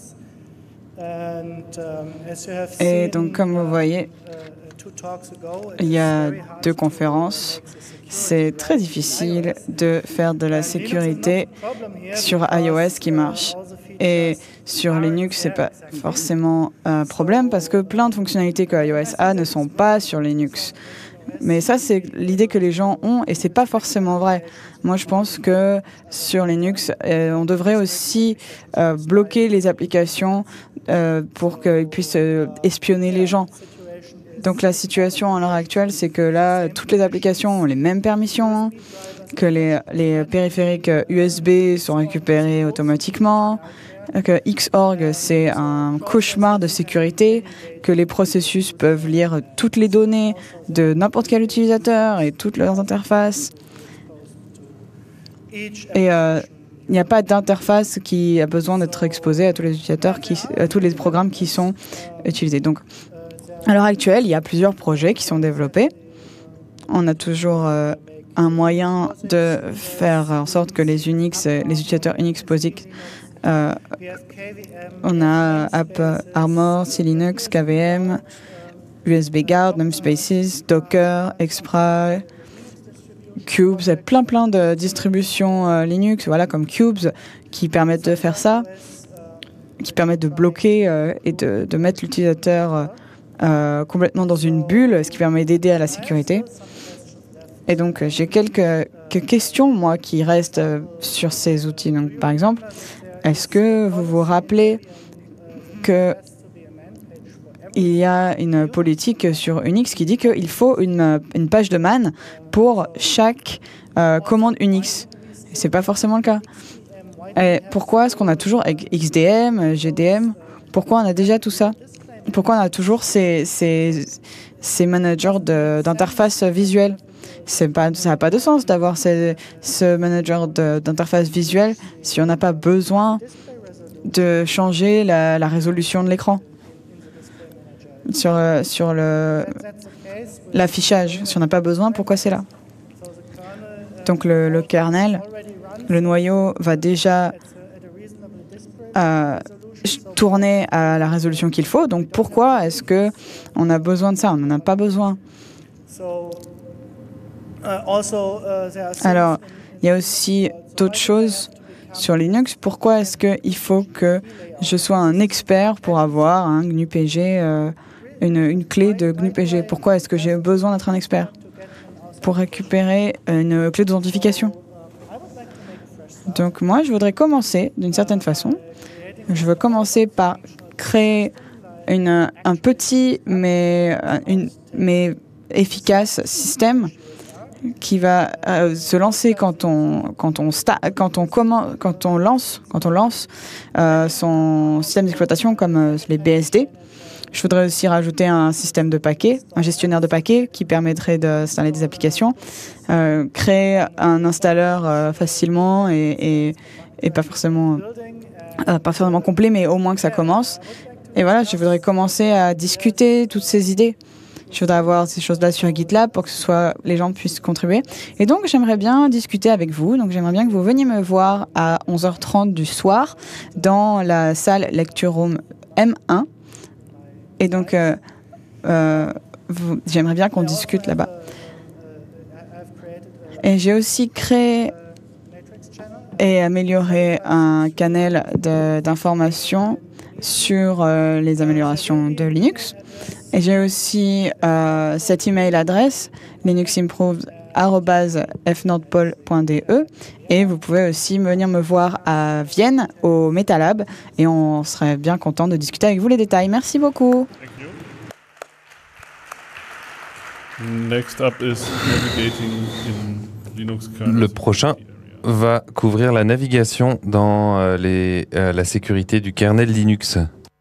Speaker 4: Et donc comme vous voyez, il y a deux conférences. C'est très difficile de faire de la sécurité sur iOS qui marche. Et sur Linux, ce n'est pas forcément un problème parce que plein de fonctionnalités que iOS a ne sont pas sur Linux. Mais ça, c'est l'idée que les gens ont et ce n'est pas forcément vrai. Moi, je pense que sur Linux, euh, on devrait aussi euh, bloquer les applications euh, pour qu'ils puissent euh, espionner les gens. Donc la situation à l'heure actuelle, c'est que là, toutes les applications ont les mêmes permissions, hein, que les, les périphériques U S B sont récupérés automatiquement, que Xorg, c'est un cauchemar de sécurité, que les processus peuvent lire toutes les données de n'importe quel utilisateur et toutes leurs interfaces. Et euh, il n'y a pas d'interface qui a besoin d'être exposée à tous les utilisateurs, qui, à tous les programmes qui sont utilisés. Donc, à l'heure actuelle, il y a plusieurs projets qui sont développés. On a toujours euh, un moyen de faire en sorte que les Unix, les utilisateurs Unix POSIX, euh, on a App Armor, C Linux, K V M, U S B Guard, Namespaces, Docker, Xpray, Cubes, il y a plein plein de distributions euh, Linux, voilà, comme Cubes, qui permettent de faire ça, qui permettent de bloquer euh, et de, de mettre l'utilisateur euh, complètement dans une bulle, ce qui permet d'aider à la sécurité. Et donc, j'ai quelques, quelques questions, moi, qui restent euh, sur ces outils. Donc, par exemple, est-ce que vous vous rappelez que il y a une politique sur Unix qui dit qu'il faut une, une page de man pour chaque euh, commande Unix. Ce n'est pas forcément le cas. Et pourquoi est-ce qu'on a toujours X D M, G D M? Pourquoi on a déjà tout ça? Pourquoi on a toujours ces, ces, ces managers d'interface visuelle? Pas, ça n'a pas de sens d'avoir ce, ce manager d'interface visuelle si on n'a pas besoin de changer la, la résolution de l'écran sur, sur l'affichage. Si on n'a pas besoin, pourquoi c'est là? Donc le, le kernel, le noyau va déjà euh, tourner à la résolution qu'il faut. Donc pourquoi est-ce qu'on a besoin de ça? On n'en a pas besoin. Alors, il y a aussi d'autres choses sur Linux. Pourquoi est-ce qu'il faut que je sois un expert pour avoir un G N U P G, euh, une, une clé de G N U P G? Pourquoi est-ce que j'ai besoin d'être un expert? pour récupérer une clé d'authentification. Donc moi, je voudrais commencer d'une certaine façon. Je veux commencer par créer une, un petit mais, une, mais efficace système qui va euh, se lancer quand on quand on sta quand on comment quand on lance quand on lance euh, son système d'exploitation comme euh, les B S D. Je voudrais aussi rajouter un système de paquets, un gestionnaire de paquets qui permettrait d'installer des applications, euh, créer un installeur euh, facilement et, et, et pas forcément euh, pas forcément complet, mais au moins que ça commence. Et voilà, je voudrais commencer à discuter toutes ces idées. Je voudrais avoir ces choses-là sur GitLab pour que ce soit, les gens puissent contribuer. Et donc, j'aimerais bien discuter avec vous. Donc, j'aimerais bien que vous veniez me voir à onze heures trente du soir dans la salle Lecture Room M un. Et donc, euh, euh, j'aimerais bien qu'on discute là-bas. Et j'ai aussi créé et amélioré un canal d'information sur euh, les améliorations de Linux. Et j'ai aussi euh, cette email adresse, linuximproves arobase f nordpol point d e, et vous pouvez aussi venir me voir à Vienne, au MetaLab, et on serait bien content de discuter avec vous les détails. Merci beaucoup.
Speaker 1: Next up is navigating in Linux kernel.
Speaker 6: Le prochain va couvrir la navigation dans euh, les, euh, la sécurité du kernel Linux.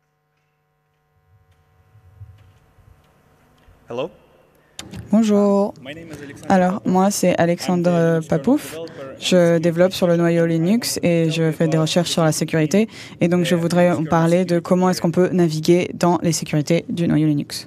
Speaker 9: Hello.
Speaker 4: Bonjour. Alors, moi, c'est Alexandre Papouf. Je développe sur le noyau Linux et je fais des recherches sur la sécurité. Et donc, je voudrais vous parler de comment est-ce qu'on peut naviguer dans les sécurités du noyau Linux.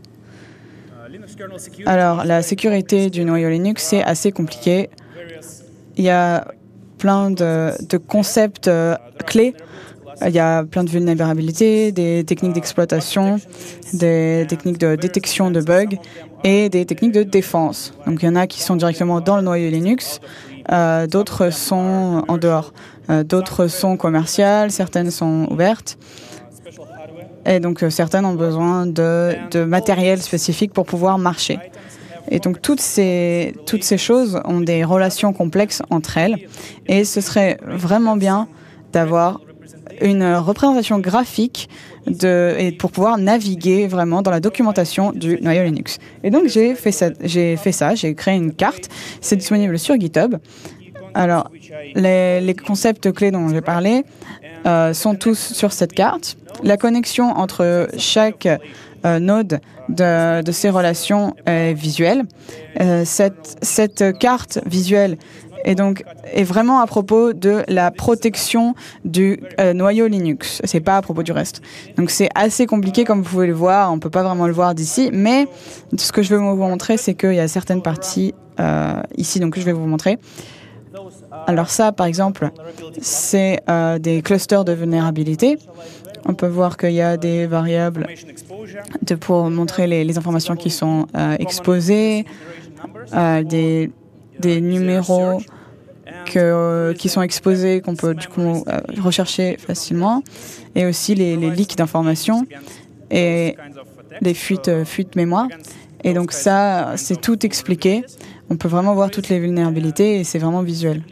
Speaker 4: Alors, la sécurité du noyau Linux, c'est assez compliqué. Il y a plein de, de concepts euh, clés. Il y a plein de vulnérabilités, des techniques d'exploitation, des techniques de détection de bugs et des techniques de défense. Donc il y en a qui sont directement dans le noyau Linux, euh, d'autres sont en dehors, euh, d'autres sont commerciales, certaines sont ouvertes. Et donc euh, certaines ont besoin de, de matériel spécifique pour pouvoir marcher. Et donc toutes ces, toutes ces choses ont des relations complexes entre elles. Et ce serait vraiment bien d'avoir une représentation graphique de, et pour pouvoir naviguer vraiment dans la documentation du noyau Linux. Et donc j'ai fait ça, j'ai fait ça, j'ai créé une carte, c'est disponible sur GitHub. Alors les, les concepts clés dont j'ai parlé euh, sont tous sur cette carte. La connexion entre chaque euh, node de, de ces relations est visuelle. Euh, cette, cette carte visuelle et donc est vraiment à propos de la protection du euh, noyau Linux. C'est pas à propos du reste. Donc c'est assez compliqué comme vous pouvez le voir. On peut pas vraiment le voir d'ici, mais ce que je veux vous montrer, c'est qu'il y a certaines parties euh, ici. Donc je vais vous montrer. Alors ça, par exemple, c'est euh, des clusters de vulnérabilité. On peut voir qu'il y a des variables de, pour montrer les, les informations qui sont euh, exposées, euh, des des numéros que, euh, qui sont exposés, qu'on peut du coup euh, rechercher facilement, et aussi les, les leaks d'informations et les fuites, euh, fuites mémoire. Et donc ça, c'est tout expliqué. On peut vraiment voir toutes les vulnérabilités et c'est vraiment visuel.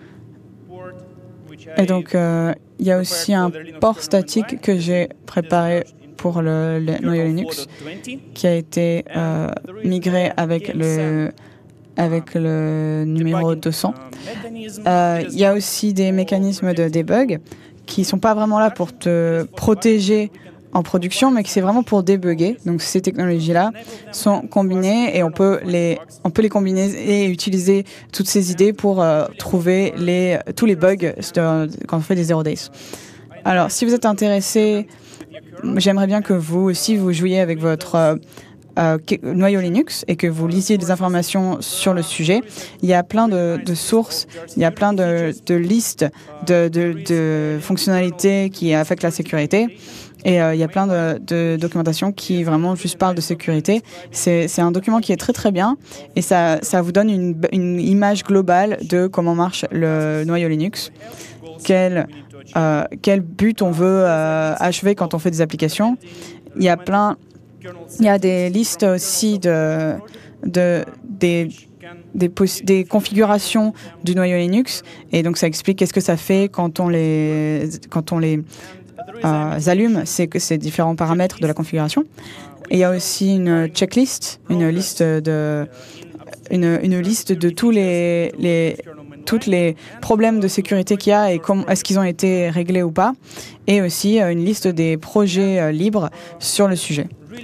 Speaker 4: Et donc, euh, il y a aussi un port statique que j'ai préparé pour le, le noyau Linux qui a été euh, migré avec le avec le numéro deux cents. Euh, il y a aussi des mécanismes de debug qui ne sont pas vraiment là pour te protéger en production, mais qui c'est vraiment pour débugger. Donc ces technologies-là sont combinées et on peut les, on peut les combiner et utiliser toutes ces idées pour euh, trouver les, tous les bugs de, quand on fait des zero days. Alors, si vous êtes intéressé, j'aimerais bien que vous aussi vous jouiez avec votre euh, Euh, noyau Linux et que vous lisiez des informations sur le sujet. Il y a plein de, de sources, il y a plein de, de listes de, de, de fonctionnalités qui affectent la sécurité et euh, il y a plein de, de documentation qui vraiment juste parlent de sécurité. C'est un document qui est très très bien et ça, ça vous donne une, une image globale de comment marche le noyau Linux, quel, euh, quel but on veut euh, achever quand on fait des applications. Il y a plein Il y a des listes aussi de, de, des, des, des configurations du noyau Linux. Et donc, ça explique qu'est-ce que ça fait quand on les, quand on les euh, allume, c'est que ces différents paramètres de la configuration. Et il y a aussi une checklist, une liste de, une, une liste de tous les, les, toutes les problèmes de sécurité qu'il y a et comment, est-ce qu'ils ont été réglés ou pas. Et aussi euh, une liste des projets euh, libres sur le sujet.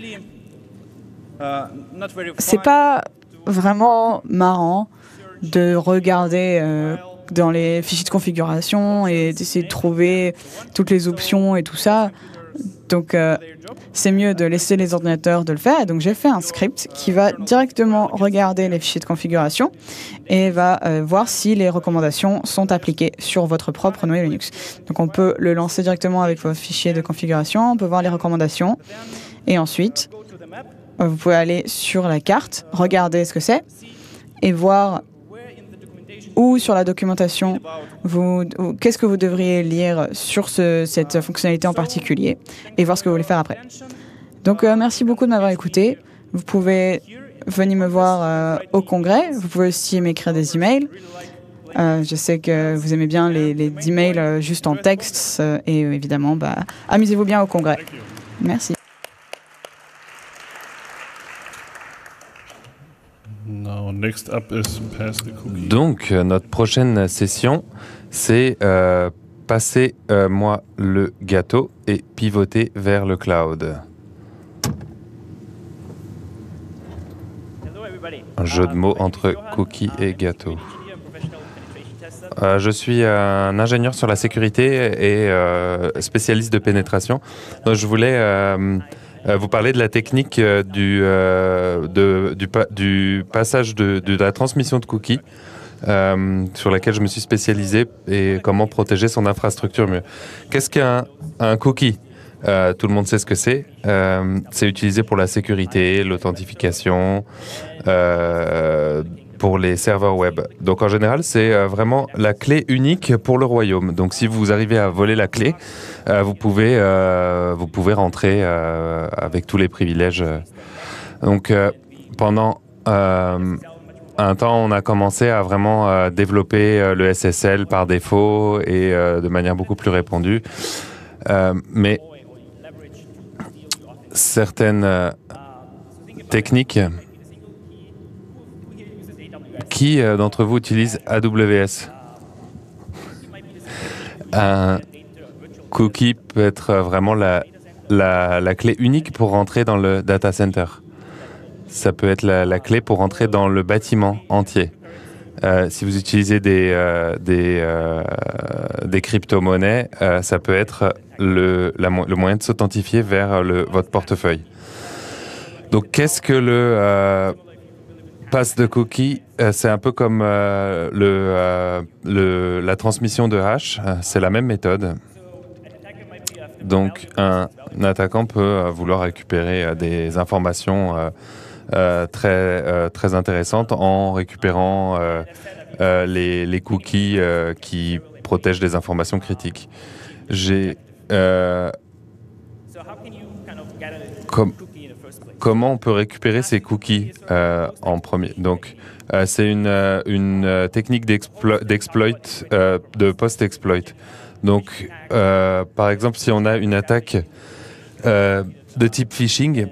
Speaker 4: C'est pas vraiment marrant de regarder euh, dans les fichiers de configuration et d'essayer de trouver toutes les options et tout ça. Donc, euh, c'est mieux de laisser les ordinateurs de le faire. Et donc, j'ai fait un script qui va directement regarder les fichiers de configuration et va euh, voir si les recommandations sont appliquées sur votre propre noyau Linux. Donc, on peut le lancer directement avec vos fichiers de configuration. On peut voir les recommandations. Et ensuite, euh, vous pouvez aller sur la carte, regarder ce que c'est et voir où sur la documentation, vous, qu'est-ce que vous devriez lire sur ce, cette fonctionnalité en particulier et voir ce que vous voulez faire après. Donc, euh, merci beaucoup de m'avoir écouté. Vous pouvez venir me voir euh, au congrès. Vous pouvez aussi m'écrire des emails. Euh, je sais que vous aimez bien les, les emails euh, juste en texte euh, et euh, évidemment, bah, amusez-vous bien au congrès. Merci.
Speaker 6: Donc, notre prochaine session, c'est euh, passer euh, moi le gâteau et pivoter vers le cloud. Un jeu de mots entre cookie et gâteau. Euh, je suis un ingénieur sur la sécurité et euh, spécialiste de pénétration. Donc, je voulais euh, vous parler de la technique du, euh, de, du, du passage de, de la transmission de cookies, euh, sur laquelle je me suis spécialisé, et comment protéger son infrastructure mieux. Qu'est-ce qu'un un cookie ? Euh, tout le monde sait ce que c'est. Euh, c'est utilisé pour la sécurité, l'authentification, euh, pour les serveurs web. Donc en général, c'est euh, vraiment la clé unique pour le royaume. Donc si vous arrivez à voler la clé, euh, vous pouvez euh, vous pouvez rentrer euh, avec tous les privilèges. Donc euh, pendant euh, un temps, on a commencé à vraiment euh, développer euh, le S S L par défaut et euh, de manière beaucoup plus répandue. Euh, mais certaines euh, techniques. Qui euh, d'entre vous utilise A W S ? Un cookie peut être vraiment la, la, la clé unique pour rentrer dans le data center. Ça peut être la, la clé pour rentrer dans le bâtiment entier. Euh, si vous utilisez des, euh, des, euh, des crypto-monnaies, euh, ça peut être le, la, le moyen de s'authentifier vers le, votre portefeuille. Donc, qu'est-ce que le euh, pass de cookie ? euh, C'est un peu comme euh, le, euh, le, la transmission de hash. Euh, c'est la même méthode. Donc, un, un attaquant peut euh, vouloir récupérer euh, des informations euh, euh, très, euh, très intéressantes en récupérant euh, euh, les, les cookies euh, qui protègent des informations critiques. J'ai... Euh, com- Comment on peut récupérer ces cookies euh, en premier ? Donc, euh, c'est une, euh, une technique d'explo- d'exploit, euh, de post-exploit. Donc, euh, par exemple, si on a une attaque euh, de type phishing,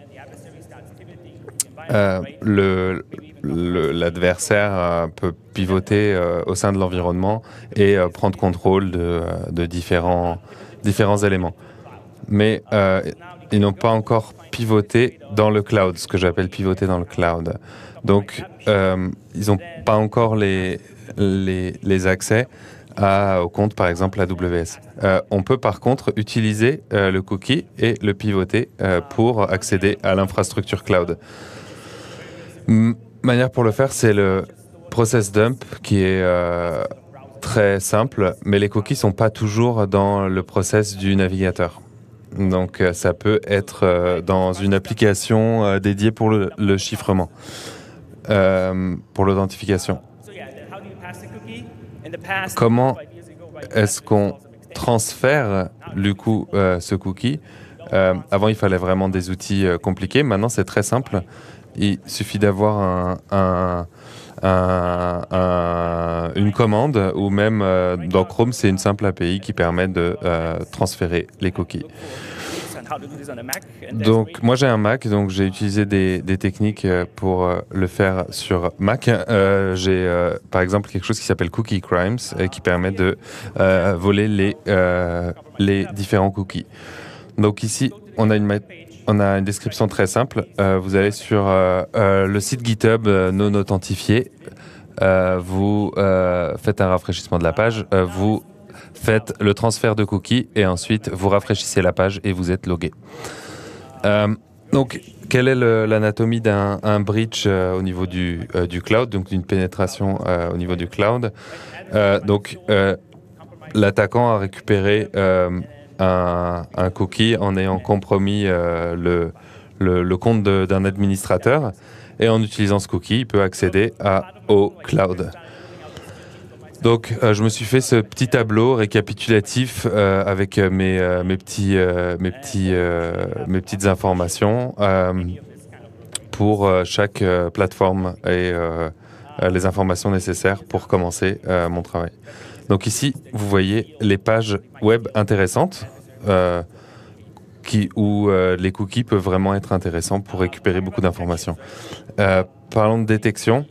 Speaker 6: euh, le, le, l'adversaire euh, peut pivoter euh, au sein de l'environnement et euh, prendre contrôle de, de différents, différents éléments. Mais euh, ils n'ont pas encore pivoté dans le cloud, ce que j'appelle pivoter dans le cloud. Donc, euh, ils n'ont pas encore les, les, les accès à, au compte, par exemple, A W S. Euh, on peut, par contre, utiliser euh, le cookie et le pivoter euh, pour accéder à l'infrastructure cloud. M- manière pour le faire, c'est le process dump qui est euh, très simple, mais les cookies ne sont pas toujours dans le process du navigateur. Donc, euh, ça peut être euh, dans une application euh, dédiée pour le, le chiffrement, euh, pour l'authentification. Comment est-ce qu'on transfère, du coup, euh, ce cookie ? euh, Avant, il fallait vraiment des outils euh, compliqués. Maintenant, c'est très simple. Il suffit d'avoir un, un, un, un, une commande, ou même euh, dans Chrome, c'est une simple A P I qui permet de euh, transférer les cookies. Donc moi j'ai un Mac, donc j'ai utilisé des, des techniques pour euh, le faire sur Mac. Euh, j'ai euh, par exemple quelque chose qui s'appelle Cookie Crimes et qui permet de euh, voler les, euh, les différents cookies. Donc ici on a une, on a une description très simple. Euh, vous allez sur euh, euh, le site GitHub euh, non authentifié, euh, vous euh, faites un rafraîchissement de la page, euh, vous faites le transfert de cookies et ensuite vous rafraîchissez la page et vous êtes logué. Euh, donc, quelle est le, l'anatomie d'un un breach euh, au niveau du, euh, du cloud, donc d'une pénétration euh, au niveau du cloud? euh, Donc, euh, l'attaquant a récupéré euh, un, un cookie en ayant compromis euh, le, le, le compte de, d'un administrateur, et en utilisant ce cookie, il peut accéder à, au cloud. Donc, euh, je me suis fait ce petit tableau récapitulatif euh, avec euh, mes, euh, mes, petits, euh, mes, petits, euh, mes petites informations euh, pour euh, chaque euh, plateforme et euh, les informations nécessaires pour commencer euh, mon travail. Donc ici, vous voyez les pages web intéressantes euh, qui, où euh, les cookies peuvent vraiment être intéressants pour récupérer beaucoup d'informations. Euh, parlons de détection.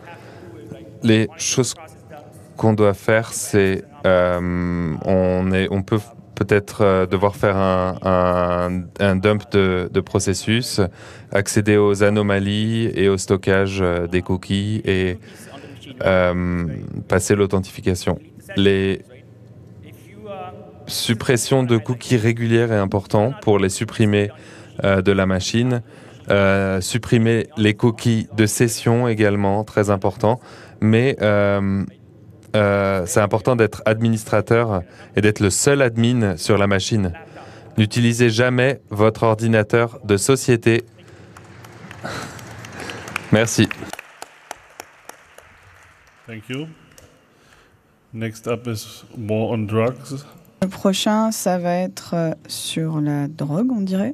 Speaker 6: Les choses qu'on doit faire, c'est euh, on, est, on peut peut-être euh, devoir faire un, un, un dump de, de processus, accéder aux anomalies et au stockage euh, des cookies et euh, passer l'authentification. Les suppressions de cookies régulières est important pour les supprimer euh, de la machine. Euh, supprimer les cookies de session également, très important. Mais euh, Euh, c'est important d'être administrateur et d'être le seul admin sur la machine. N'utilisez jamais votre ordinateur de société. Merci.
Speaker 1: Thank you. Next up is more on drugs.
Speaker 4: Le prochain, ça va être sur la drogue, on dirait.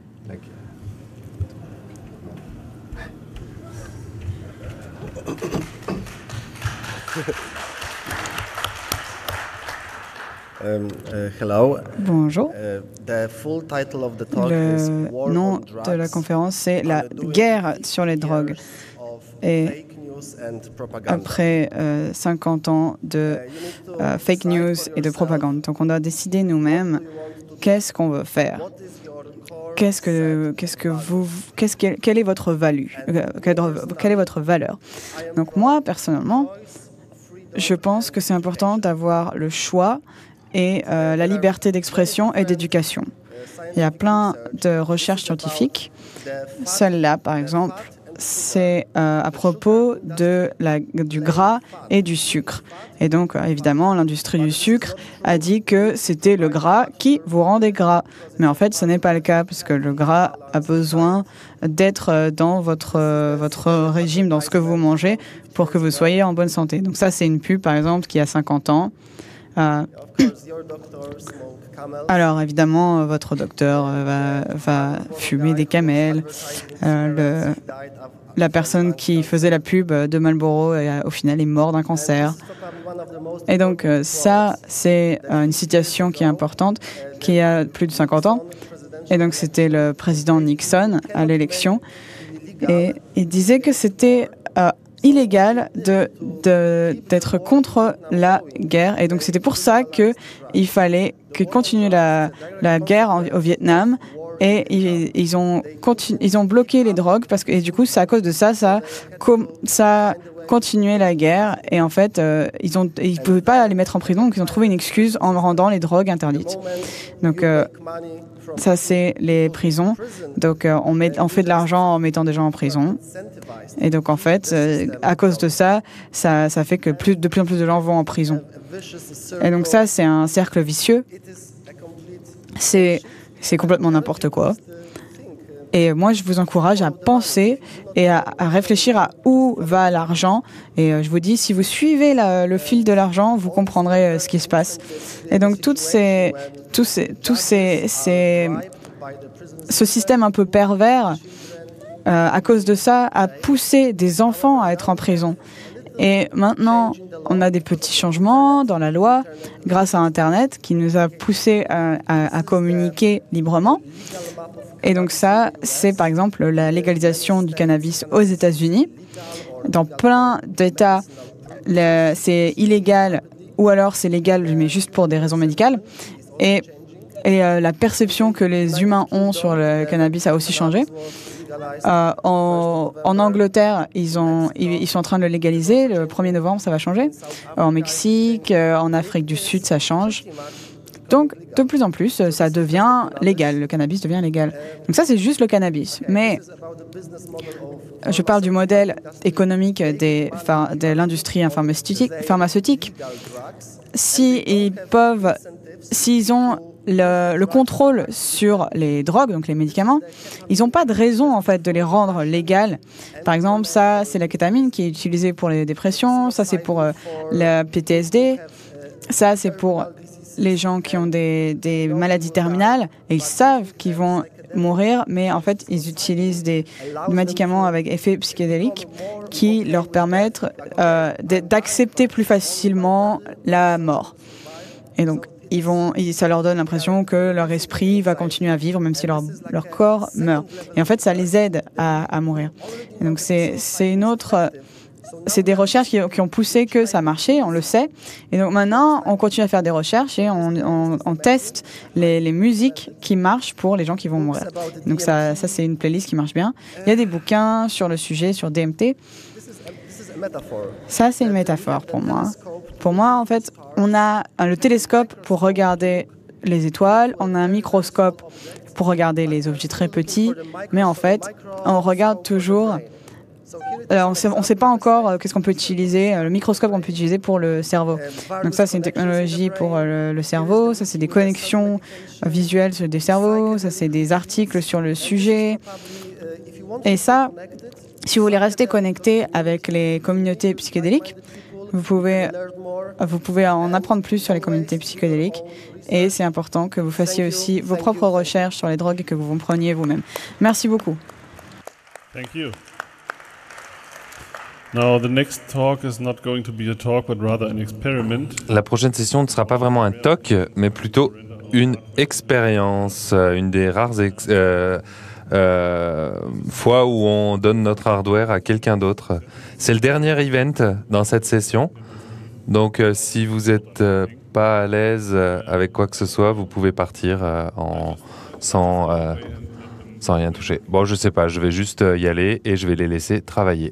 Speaker 16: Um, uh, hello.
Speaker 4: Bonjour.
Speaker 16: Uh, the full title of the talk
Speaker 4: Le
Speaker 16: is War
Speaker 4: nom
Speaker 16: on Drugs,
Speaker 4: de la conférence, c'est la guerre sur les drogues. Et après euh, cinquante ans de euh, fake news et de propagande. Donc on doit décider nous-mêmes qu'est-ce qu'on veut faire. Qu'est-ce que, qu'est-ce que vous, qu'est-ce que, quelle est votre value, quelle est votre valeur. Donc moi, personnellement, je pense que c'est important d'avoir le choix et euh, la liberté d'expression et d'éducation. Il y a plein de recherches scientifiques. Celle-là, par exemple, c'est euh, à propos de la, du gras et du sucre. Et donc, euh, évidemment, l'industrie du sucre a dit que c'était le gras qui vous rendait gras. Mais en fait, ce n'est pas le cas, parce que le gras a besoin d'être dans votre, euh, votre régime, dans ce que vous mangez, pour que vous soyez en bonne santé. Donc ça, c'est une pub, par exemple, qui a cinquante ans. Euh, Alors, évidemment, votre docteur va, va fumer des camels. Euh, le, la personne qui faisait la pub de Marlboro, euh, au final, est morte d'un cancer. Et donc, euh, ça, c'est euh, une situation qui est importante, qui a plus de cinquante ans. Et donc, c'était le président Nixon à l'élection. Et il disait que c'était euh, illégal de, de, d'être contre la guerre. Et donc, c'était pour ça qu'il fallait qu'il continue la, la guerre en, au Vietnam. Et ils, ils, ont continu, ils ont bloqué les drogues, parce que, et du coup, c'est à cause de ça, ça, com, ça a continué la guerre. Et en fait, euh, ils ne ils pouvaient pas les mettre en prison, donc ils ont trouvé une excuse en rendant les drogues interdites. Donc, euh, ça, c'est les prisons. Donc, euh, on, met, on fait de l'argent en mettant des gens en prison. Et donc, en fait, euh, à cause de ça, ça, ça fait que plus, de plus en plus de gens vont en prison. Et donc, ça, c'est un cercle vicieux. C'est... C'est complètement n'importe quoi. Et moi, je vous encourage à penser et à, à réfléchir à où va l'argent. Et euh, je vous dis, si vous suivez la, le fil de l'argent, vous comprendrez euh, ce qui se passe. Et donc, toutes ces, tous ces, tous ces, ces, ce système un peu pervers, euh, à cause de ça, a poussé des enfants à être en prison. Et maintenant, on a des petits changements dans la loi grâce à Internet qui nous a poussé à, à, à communiquer librement. Et donc ça, c'est par exemple la légalisation du cannabis aux États-Unis. Dans plein d'États, c'est illégal ou alors c'est légal, mais juste pour des raisons médicales. Et, et euh, la perception que les humains ont sur le cannabis a aussi changé. Euh, en, en Angleterre, ils, ont, ils, ils sont en train de le légaliser. Le premier novembre, ça va changer. En Mexique, euh, en Afrique du Sud, ça change. Donc, de plus en plus, ça devient légal. Le cannabis devient légal. Donc ça, c'est juste le cannabis. Mais je parle du modèle économique des, de l'industrie pharmaceutique. pharmaceutique. S'ils peuvent, s'ils ont le, le contrôle sur les drogues, donc les médicaments, ils n'ont pas de raison en fait de les rendre légales. Par exemple, ça, c'est la kétamine qui est utilisée pour les dépressions. Ça, c'est pour euh, la P T S D. Ça, c'est pour les gens qui ont des, des maladies terminales. Et ils savent qu'ils vont mourir, mais en fait, ils utilisent des, des médicaments avec effet psychédélique qui leur permettent euh, d'accepter plus facilement la mort. Et donc, ils vont, ça leur donne l'impression que leur esprit va continuer à vivre, même si leur, leur corps meurt. Et en fait, ça les aide à, à mourir. Et donc, c'est une autre... C'est des recherches qui, qui ont poussé que ça marchait, on le sait. Et donc maintenant, on continue à faire des recherches et on, on, on teste les, les musiques qui marchent pour les gens qui vont mourir. Donc ça, ça c'est une playlist qui marche bien. Il y a des bouquins sur le sujet, sur D M T. Ça, c'est une métaphore pour moi. Pour moi, en fait, on a le télescope pour regarder les étoiles, on a un microscope pour regarder les objets très petits, mais en fait, on regarde toujours... Alors, on ne sait pas encore euh, qu'est-ce qu'on peut utiliser, euh, le microscope qu'on peut utiliser pour le cerveau. Donc ça, c'est une technologie pour euh, le, le cerveau, ça, c'est des connexions euh, visuelles sur des cerveaux, ça, c'est des articles sur le sujet. Et ça, si vous voulez rester connecté avec les communautés psychédéliques, vous pouvez, vous pouvez en apprendre plus sur les communautés psychédéliques. Et c'est important que vous fassiez aussi vos propres recherches sur les drogues et que vous vous preniez vous-même. Merci beaucoup.
Speaker 1: Thank you. Now, the next talk is not going to be a talk, but rather an experiment.
Speaker 6: La prochaine session ne sera pas vraiment un talk, mais plutôt une expérience, une des rares ex euh, euh, fois où on donne notre hardware à quelqu'un d'autre. C'est le dernier event dans cette session, donc euh, si vous n'êtes euh, pas à l'aise euh, avec quoi que ce soit, vous pouvez partir euh, en, sans, euh, sans rien toucher. Bon, je sais pas, je vais juste y aller et je vais les laisser travailler.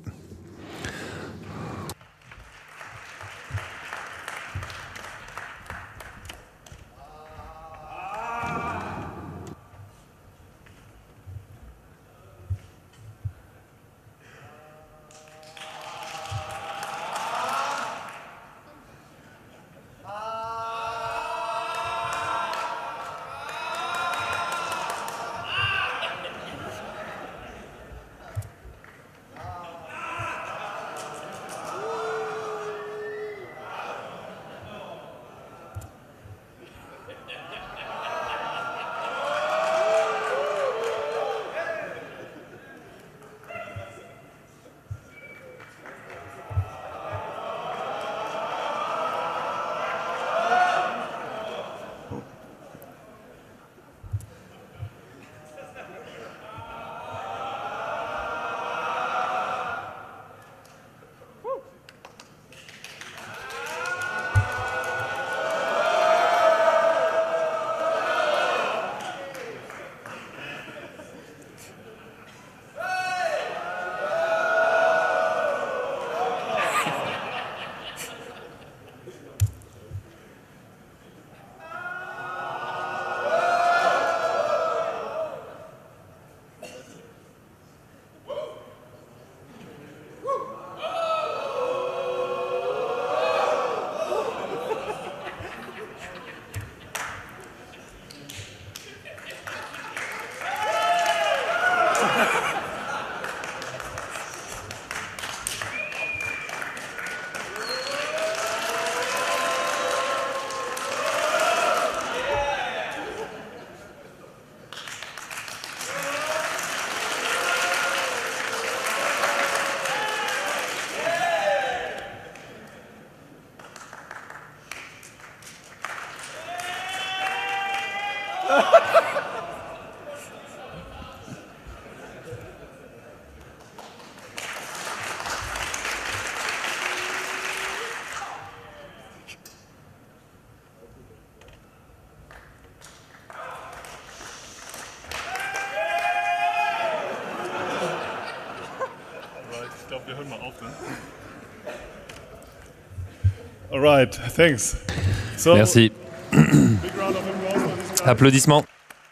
Speaker 1: All right, thanks. So,
Speaker 6: Merci. Applaudissements.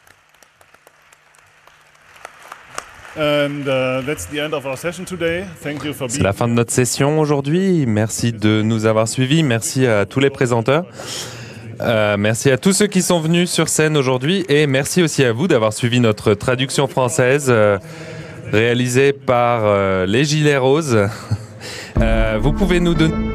Speaker 1: And, uh, that's the end of our session today. Thank you for
Speaker 6: C'est la fin de notre session aujourd'hui. Merci de nous avoir suivis. Merci à tous les présenteurs. Euh, merci à tous ceux qui sont venus sur scène aujourd'hui et merci aussi à vous d'avoir suivi notre traduction française euh, réalisée par euh, les Gilets Roses. Euh, vous pouvez nous donner...